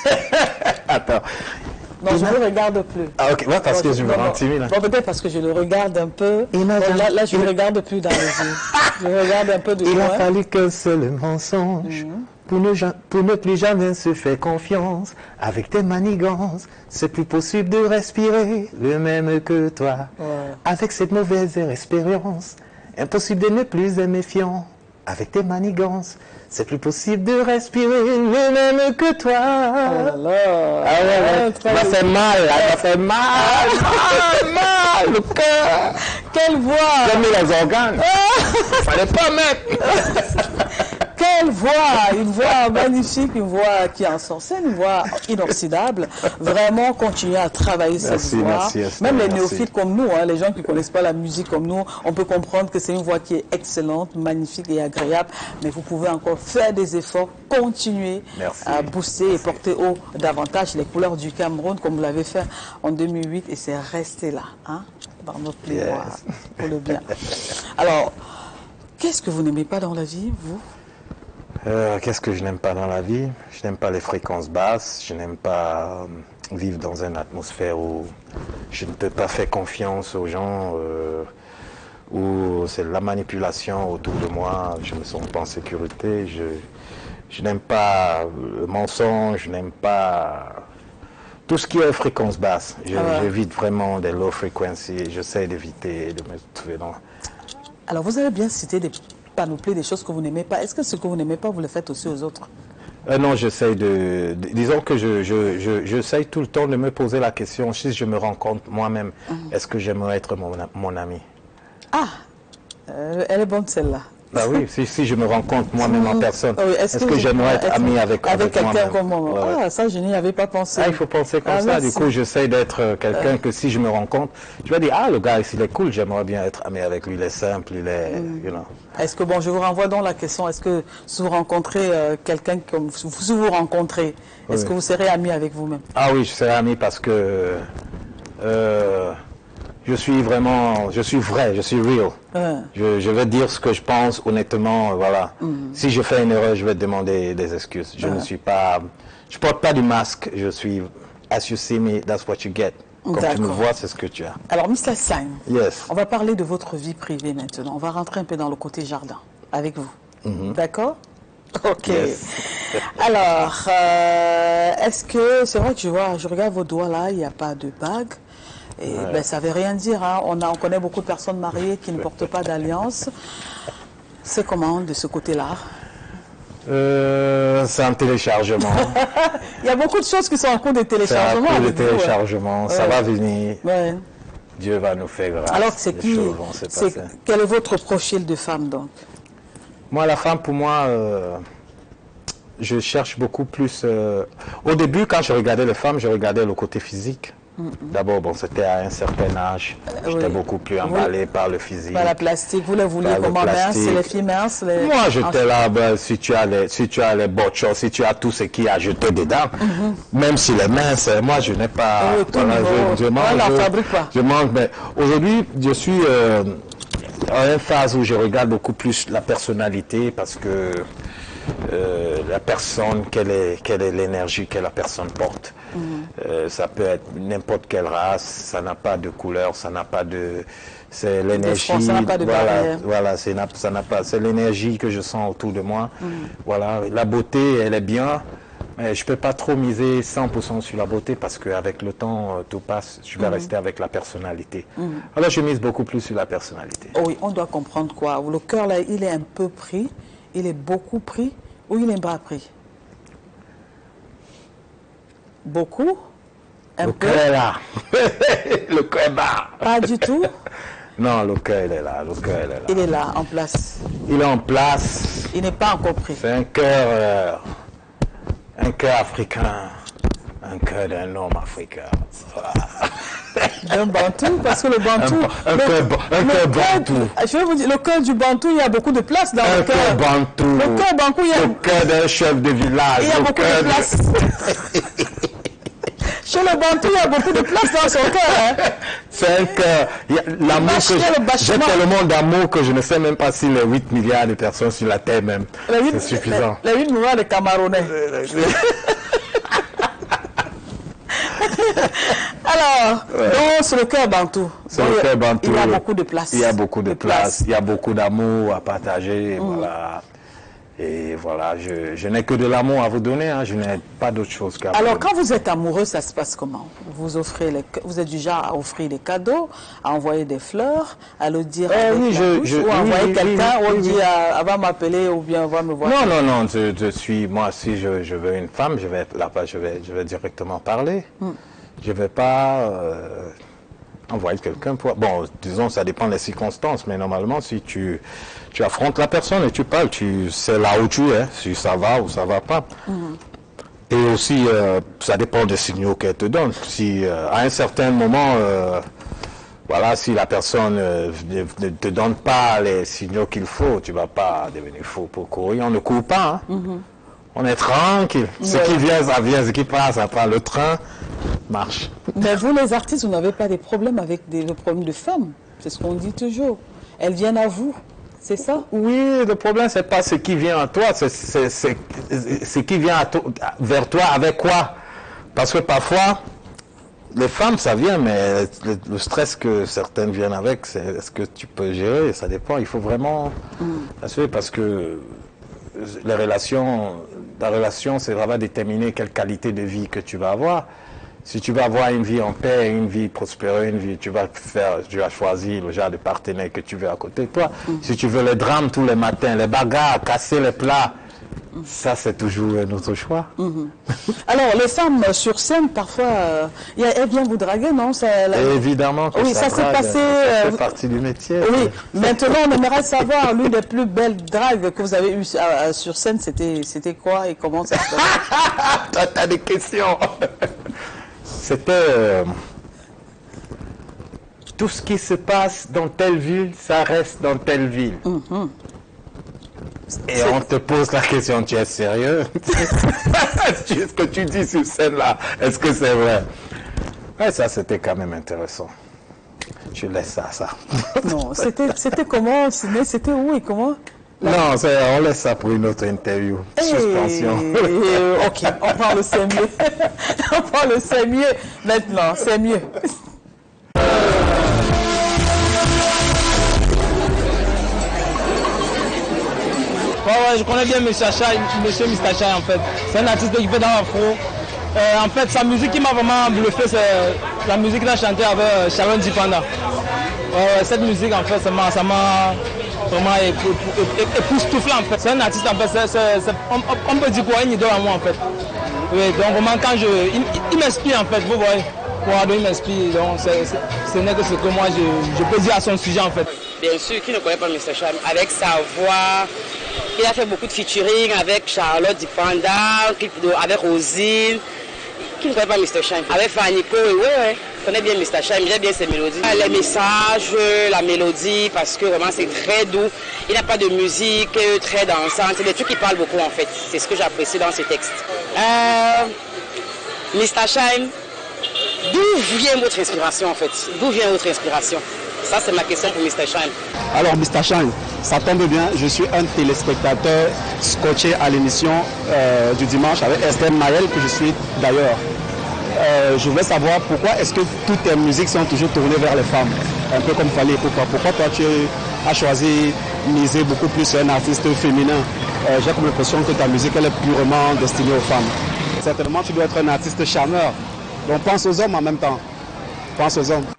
Attends. Non, je ne le regarde plus. Ah ok, ouais, parce bon, que je me rends timide. Bon, peut-être parce que je le regarde un peu. Bon, là, là, je ne le regarde plus dans les yeux. Je le regarde un peu de loin. Il n'a fallu qu'un seul mensonge. Mm-hmm. Pour ne, pour ne plus jamais se faire confiance, avec tes manigances, c'est plus possible de respirer le même que toi. Ouais. Avec cette mauvaise expérience, impossible de ne plus être méfiant. Avec tes manigances, c'est plus possible de respirer le même que toi. Oh là là. Ah ouais, ouais. Ça m'a fait mal, ça m'a fait mal, mal, mal, le cœur. Quelle voix. J'ai mis les organes. Fallait pas mettre. Quelle voix, une voix magnifique, une voix qui est en scène, une voix inoxydable. Vraiment, continuer à travailler cette merci, voix. Merci, Esther, Même les merci. néophytes comme nous, hein, les gens qui ne connaissent pas la musique comme nous, on peut comprendre que c'est une voix qui est excellente, magnifique et agréable. Mais vous pouvez encore faire des efforts, continuer merci. à booster merci. et porter haut davantage les couleurs du Cameroun, comme vous l'avez fait en deux mille huit, et c'est resté là, hein, dans notre mémoire, yes. pour le bien. Alors, qu'est-ce que vous n'aimez pas dans la vie, vous? Euh, Qu'est-ce que je n'aime pas dans la vie? Je n'aime pas les fréquences basses, je n'aime pas euh, vivre dans une atmosphère où je ne peux pas faire confiance aux gens, euh, où c'est la manipulation autour de moi, je ne me sens pas en sécurité, je, je n'aime pas le mensonge, je n'aime pas tout ce qui est fréquences basses. Je, ah ouais. J'évite vraiment des low frequencies, j'essaie d'éviter de me trouver dans... Alors vous avez bien cité des... panoplie des choses que vous n'aimez pas. Est-ce que ce que vous n'aimez pas, vous le faites aussi aux autres? euh, Non, j'essaie de, de... Disons que je, je, je, j'essaie tout le temps de me poser la question, si je me rends compte moi-même, mmh. est-ce que j'aimerais être mon, mon ami? Ah, euh, elle est bonne celle-là. Bah oui, si, si je me rends compte moi-même en personne, oui, est-ce, est-ce que, que j'aimerais être, être ami avec, avec, avec quelqu'un moi-même? comme moi? Ouais, ah, ça, je n'y avais pas pensé. Ah, il faut penser comme ah, ça. merci. Du coup, j'essaie d'être quelqu'un euh. que si je me rends compte, je vais dire, ah, le gars, il est cool, j'aimerais bien être ami avec lui, il est simple, il est, mm. you know. Est-ce que, bon, je vous renvoie donc la question, est-ce que si vous rencontrez euh, quelqu'un comme, si vous rencontrez, est-ce oui. que vous serez ami avec vous-même? Ah oui, je serai ami parce que, euh, je suis vraiment, je suis vrai, je suis real. Ouais. Je, je vais dire ce que je pense honnêtement, voilà. Mm. Si je fais une erreur, je vais demander des excuses. Je ouais. ne suis pas, je porte pas du masque. Je suis, as you see me, that's what you get. Comme D'accord. tu me vois, c'est ce que tu as. Alors, mister Syme, yes. on va parler de votre vie privée maintenant. On va rentrer un peu dans le côté jardin avec vous. Mm-hmm. D'accord? Ok. Yes. Alors, euh, est-ce que, c'est vrai que je vois, je regarde vos doigts là, il n'y a pas de bague. Et Ouais. ben, ça ne veut rien dire. Hein. On, a, on connaît beaucoup de personnes mariées qui ne portent pas d'alliance. C'est comment de ce côté-là? Euh, c'est un téléchargement. Il y a beaucoup de choses qui sont en cours de téléchargement. C'est un cours de avec vous, ouais. téléchargement. Ça Ouais. va venir. Ouais. Dieu va nous faire grâce. Alors, c'est Les qui choses vont se c'est- passer. Quel est votre profil de femme, donc? Moi, la femme, pour moi, euh, je cherche beaucoup plus... euh, Au début, quand je regardais les femmes, je regardais le côté physique. Mhm. D'abord, bon, c'était à un certain âge. J'étais oui. beaucoup plus emballé par le physique. Par la plastique, vous les vouliez Par le comment mince? plastique. C'est les filles minces? Les... Moi, j'étais là, ben, si tu as les, si tu as les botchos, si tu as tout ce qu'il y a à jeter dedans, Mhm. même si les minces, moi, je n'ai pas... Oui, tout voilà, niveau. je, je mange, On n'en je- fabrique pas. je mange, mais aujourd'hui, je suis euh, à une phase où je regarde beaucoup plus la personnalité parce que euh, la personne, quelle est, quelle est l'énergie que la personne porte. Mhm. Euh, ça peut être n'importe quelle race, ça n'a pas de couleur, ça n'a pas de... C'est l'énergie, ça n'a pas de voilà, barrière. voilà, c'est n'a- ça n'a pas, c'est l'énergie que je sens autour de moi. Mhm. Voilà, la beauté, elle est bien, mais je peux pas trop miser cent pour cent sur la beauté parce qu'avec le temps, euh, tout passe. Je vais Mhm. rester avec la personnalité. Mhm. Alors, je mise beaucoup plus sur la personnalité. Oh oui, on doit comprendre quoi. Le cœur, là, il est un peu pris, il est beaucoup pris, ou il est pas pris? Beaucoup? Un Le peu? cœur est là. Le cœur est bas. Pas du tout? Non, le cœur, il est là. Le cœur, il est là. Il est là, en place. Il est en place. Il n'est pas encore pris. C'est un cœur, euh, un cœur africain, un cœur d'un homme africain. Voilà. D'un bantou, parce que le bantou... Un, un le- cœur, ba- un le cœur cœur- bantou. Je vais vous dire, le cœur du bantou, il y a beaucoup de place dans Un le cœur cœur. bantou. Le cœur bantou, il y a, Le cœur d'un chef de village. il y a le beaucoup cœur de place. Chez le bantou, il y a beaucoup de place dans son cœur. Hein. C'est un cœur. Il y a L'amour bâche- que il y a le j'ai- bâchement. j'ai tellement d'amour que je ne sais même pas si les huit milliards de personnes sur la Terre même, Les huit- c'est suffisant. Les huit milliards de Camerounais. Alors, Ouais. donc c'est le cœur bantou. C'est Donc, le cœur bantou. Il y a beaucoup de place. Il y a beaucoup de De place. place. Il y a beaucoup d'amour à partager. Mm. Voilà. Et voilà, je, je n'ai que de l'amour à vous donner. Hein. Je n'ai pas d'autre chose qu'à vous Alors, donner. quand vous êtes amoureux, ça se passe comment? Vous offrez les, vous êtes du genre à offrir des cadeaux, à envoyer des fleurs, à le dire Euh, avec oui, la je- bouche, je- ou à oui, envoyer oui, quelqu'un, oui, ou on oui, dit oui. à- elle va m'appeler ou bien elle va me voir. Non, non, non, je, je suis, moi, si je, je veux une femme, je vais être là-bas, je vais, je vais directement parler. Hmm. Je ne vais pas euh, envoyer quelqu'un pour... Bon, disons, ça dépend des circonstances, mais normalement, si tu, tu affrontes la personne et tu parles, tu sais là où tu es, si ça va ou ça va pas. Mhm. Et aussi, euh, ça dépend des signaux qu'elle te donne. Si euh, à un certain moment, euh, voilà, si la personne euh, ne, ne te donne pas les signaux qu'il faut, tu vas pas devenir fou pour courir. On ne court pas, hein. Mhm. On est tranquille. Ce Ouais. qui vient, ça vient. Ce qui passe, ça passe. Le train marche. Mais vous, les artistes, vous n'avez pas des problèmes avec des, le problème de femmes. C'est ce qu'on dit toujours. Elles viennent à vous. C'est ça? Oui, le problème, c'est pas ce qui vient à toi, c'est c'est- c'est- ce qui vient à toi- vers toi avec quoi. Parce que parfois, les femmes, ça vient, mais le, le stress que certaines viennent avec, c'est est-ce que tu peux gérer? Ça dépend. Il faut vraiment assurer parce que les relations, la relation, c'est vraiment déterminer quelle qualité de vie que tu vas avoir. Si tu vas avoir une vie en paix, une vie prospère, une vie, tu vas faire, tu vas choisir le genre de partenaire que tu veux à côté de toi. Si tu veux les drames tous les matins, les bagarres, casser les plats, ça c'est toujours notre choix. Mhm. Alors, les femmes euh, sur scène, parfois, euh, y a- elles viennent vous draguer, non? Ça, la- Et évidemment que Oui, ça, ça s'est drague, passé, ça euh, fait partie du métier. Oui, maintenant, on aimerait savoir, l'une des plus belles dragues que vous avez eues euh, euh, sur scène, c'était c'était quoi et comment ça se passait? Toi, t'as des questions. C'était euh, tout ce qui se passe dans telle ville, ça reste dans telle ville. Mhm. Et on te pose la question, tu es sérieux? Est-ce que tu dis sur scène là, est-ce que c'est vrai? Ouais, ça c'était quand même intéressant. Je laisse ça, ça. Non, c'était c'était comment? Mais c'était où et comment? Non, c'est- on laisse ça pour une autre interview. Eh, Suspension. euh, ok, on prend le c'est mieux. On prend le c'est mieux maintenant, c'est mieux. Ouais, ouais, je connais bien Monsieur Acha, Monsieur Mister Acha en fait. C'est un artiste qui fait dans l'afro. Euh, en fait, sa musique qui m'a vraiment bluffé, c'est la musique qu'il a chantée avec euh, Sharon Dipanda. Euh, cette musique, en fait, ça m'a vraiment époustouflé, en fait. C'est un artiste, en fait, c'est, c'est, c'est, on, on peut dire quoi, une idole à moi, en fait. Oui, donc vraiment, quand je... Il, il m'inspire, en fait, vous voyez. Pour il m'inspire, donc c'est, c'est, ce n'est que ce que moi, je, je peux dire à son sujet, en fait. Bien sûr, qui ne connaît pas mister Shine, avec sa voix, il a fait beaucoup de featuring avec Charlotte Dipanda, avec Rosine. Qui ne connaît pas mister Shine? Avec Fanico, oui, oui, je connais bien mister Shine, j'aime bien ses mélodies. Les messages, la mélodie, parce que vraiment c'est très doux. Il n'a pas de musique très dansante, c'est des trucs qui parlent beaucoup en fait. C'est ce que j'apprécie dans ce texte. Euh, mister Shine, d'où vient votre inspiration en fait? D'où vient votre inspiration? Ça, c'est ma question pour mister Shine. Alors, mister Shine, ça tombe bien, je suis un téléspectateur scotché à l'émission euh, du dimanche avec Esther Maël, que je suis d'ailleurs. Euh, je voulais savoir pourquoi est-ce que toutes tes musiques sont toujours tournées vers les femmes, un peu comme Fally Ipupa. Pourquoi toi, tu as choisi miser beaucoup plus sur un artiste féminin? euh, J'ai comme l'impression que ta musique, elle est purement destinée aux femmes. Certainement, tu dois être un artiste charmeur. Donc, pense aux hommes en même temps. Pense aux hommes.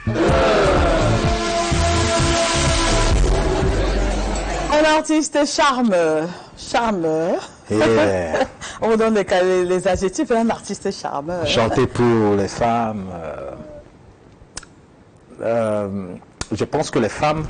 Un artiste charmeur, charmeur. Yeah. On donne les, les adjectifs, un artiste charmeur. Chanter pour les femmes. Euh, euh, je pense que les femmes,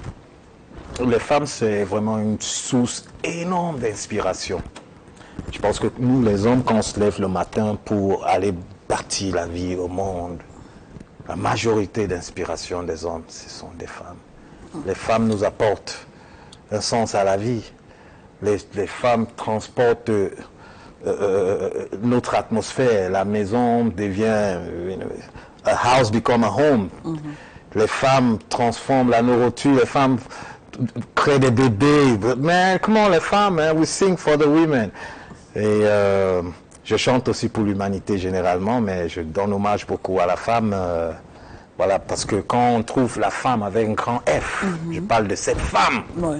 les femmes, c'est vraiment une source énorme d'inspiration. Je pense que nous, les hommes, quand on se lève le matin pour aller bâtir la vie au monde, la majorité d'inspiration des hommes, ce sont des femmes. Les femmes nous apportent un sens à la vie. Les, les femmes transportent euh, euh, notre atmosphère. La maison devient... You know, a house become a home. Mm-hmm. Les femmes transforment la nourriture. Les femmes créent des bébés. But man, come on, les femmes, man, we sing for the women. Et euh, je chante aussi pour l'humanité généralement, mais je donne hommage beaucoup à la femme. Euh, voilà, parce que quand on trouve la femme avec un grand F, mm-hmm. je parle de cette femme. Ouais.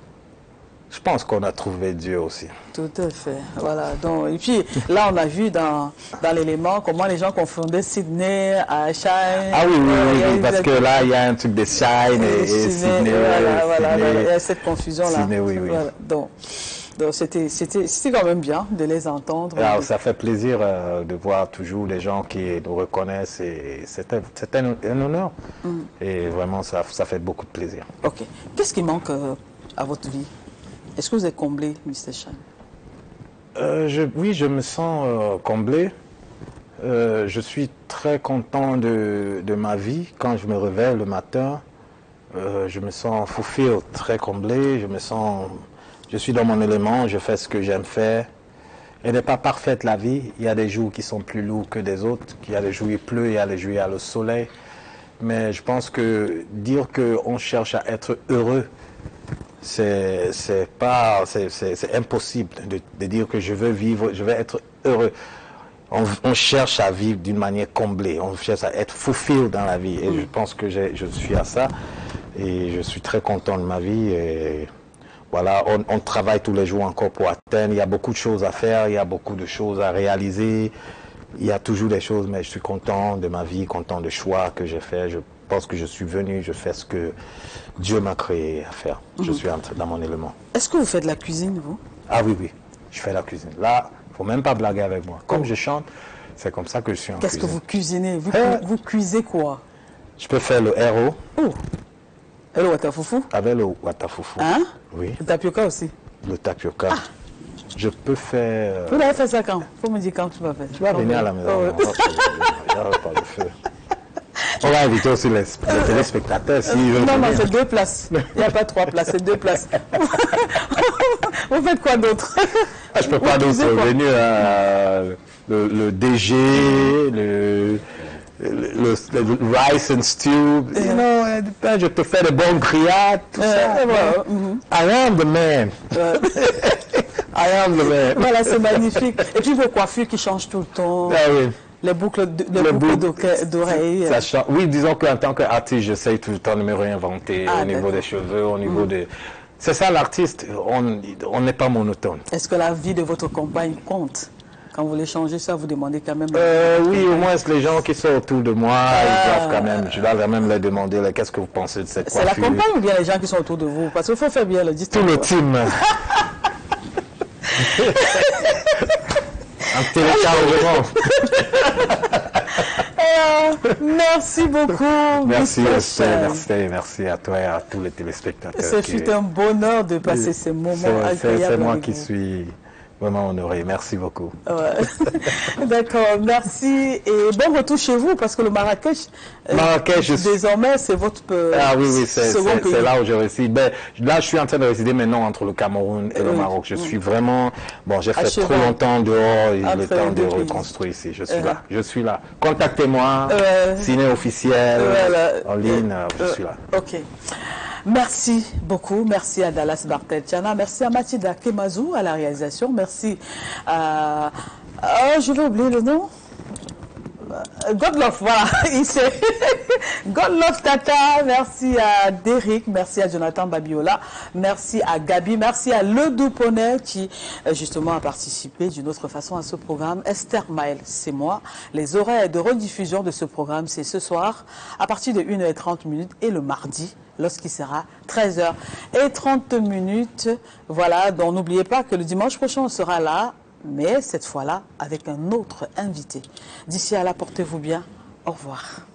Je pense qu'on a trouvé Dieu aussi. Tout à fait. Voilà. Donc, et puis là, on a vu dans, dans l'élément comment les gens confondaient Sydney à Shine. Ah oui, oui, oui, oui parce que là, il y a un truc de Shine et, et Sydney. Sydney voilà, voilà, Sydney, il y a cette confusion-là. Sydney, oui, oui. Voilà. Donc, donc c'était, c'était, c'était quand même bien de les entendre. Alors, ça fait plaisir euh, de voir toujours les gens qui nous reconnaissent et c'est un, c'est un, un honneur. Mm. Et vraiment, ça, ça fait beaucoup de plaisir. Ok. Qu'est-ce qui manque euh, à votre vie? Est-ce que vous êtes comblé, mister Shine? euh, je, Oui, je me sens euh, comblé. Euh, je suis très content de, de ma vie. Quand je me réveille le matin, euh, je me sens fulfilled, très comblé. Je me sens, je suis dans mon élément, je fais ce que j'aime faire. Elle n'est pas parfaite la vie. Il y a des jours qui sont plus lourds que des autres. Il y a des jours où il pleut, il y a des jours où il y a le soleil. Mais je pense que dire qu'on cherche à être heureux, c'est c'est pas c'est c'est impossible de, de dire que je veux vivre, je veux être heureux. On, on cherche à vivre d'une manière comblée, on cherche à être fulfilled dans la vie et mm. je pense que je suis à ça et je suis très content de ma vie et voilà, on, on travaille tous les jours encore pour atteindre. Il y a beaucoup de choses à faire, il y a beaucoup de choses à réaliser, il y a toujours des choses, mais je suis content de ma vie, content des choix que j'ai fait. Je pense que je suis venu, je fais ce que Dieu m'a créé à faire. Mm-hmm. Je suis dans mon élément. Est-ce que vous faites de la cuisine, vous? Ah oui, oui, je fais la cuisine. Là, il ne faut même pas blaguer avec moi. Comme oh. je chante, c'est comme ça que je suis en Qu'est-ce cuisine. que vous cuisinez? Vous, euh, vous cuisez quoi? Je peux faire le héros. Oh. Et le watafoufou? Avec le watafoufou. Hein? Oui. Le tapioca aussi? Le tapioca. Ah. Je peux faire... Vous l'avez fait ça quand? Il faut me dire quand tu vas faire. Tu vas venir à la maison. Oh. On va faire le feu. On va inviter aussi les, les téléspectateurs. Si non, non, non, c'est deux places. Il n'y a pas trois places, c'est deux places. Vous faites quoi d'autre? Ah, je ne peux pas d'autre venir euh, le, le D G, le, le, le, le rice and stew. Yeah. You know, je peux faire des bonnes grillades, tout uh, ça. Well, mm-hmm. I am the man. I am the man. Voilà, c'est magnifique. Et puis vos coiffures qui changent tout le temps. Ah oui. Les boucles d'oreilles. Oui, disons qu'en tant qu'artiste, j'essaye tout le temps de me réinventer ah, au niveau des cheveux, au niveau mmh. de... C'est ça l'artiste, on n'est pas monotone. Est-ce que la vie de votre compagne compte? Quand vous les changez ça, vous demandez quand même... Euh, oui, au moins les gens qui sont autour de moi, ah. ils doivent quand même, je dois quand même leur demander qu'est-ce que vous pensez de cette coiffure. C'est la compagne ou bien les gens qui sont autour de vous? Parce qu'il faut faire bien le distinguo. Tout le team. Un téléchargement. euh, merci beaucoup. Merci Esther, merci, merci à toi et à tous les téléspectateurs. Ce fut un bonheur de passer oui, ces moments incroyables. C'est moi qui vous. suis vraiment honoré. Merci beaucoup. Ouais. D'accord, merci. Et bon retour chez vous, parce que le Marrakech, Marrakech euh, désormais, c'est votre euh, ah, oui, oui, c'est là où je réside. Ben, là, je suis en train de résider maintenant entre le Cameroun et oui. le Maroc. Je suis vraiment... Bon, j'ai fait trop longtemps dehors. Il est temps de reconstruire ici. Je suis euh. là. Je suis là. Contactez-moi. Euh. Ciné officiel. Voilà. En ligne. Je suis là. OK. Merci beaucoup. Merci à Dallas Bartel-Tiana. Merci à Mathilda Kemazou à la réalisation. Merci à... Oh, je vais oublier le nom. Godlove, voilà. Godlove Tata. Merci à Derrick. Merci à Jonathan Babiola. Merci à Gabi. Merci à Le Douponnet qui, justement, a participé d'une autre façon à ce programme. Esther Maël, c'est moi. Les horaires de rediffusion de ce programme, c'est ce soir à partir de une heure trente et le mardi, lorsqu'il sera treize heures trente. Voilà, donc n'oubliez pas que le dimanche prochain, on sera là, mais cette fois-là, avec un autre invité. D'ici là, portez-vous bien. Au revoir.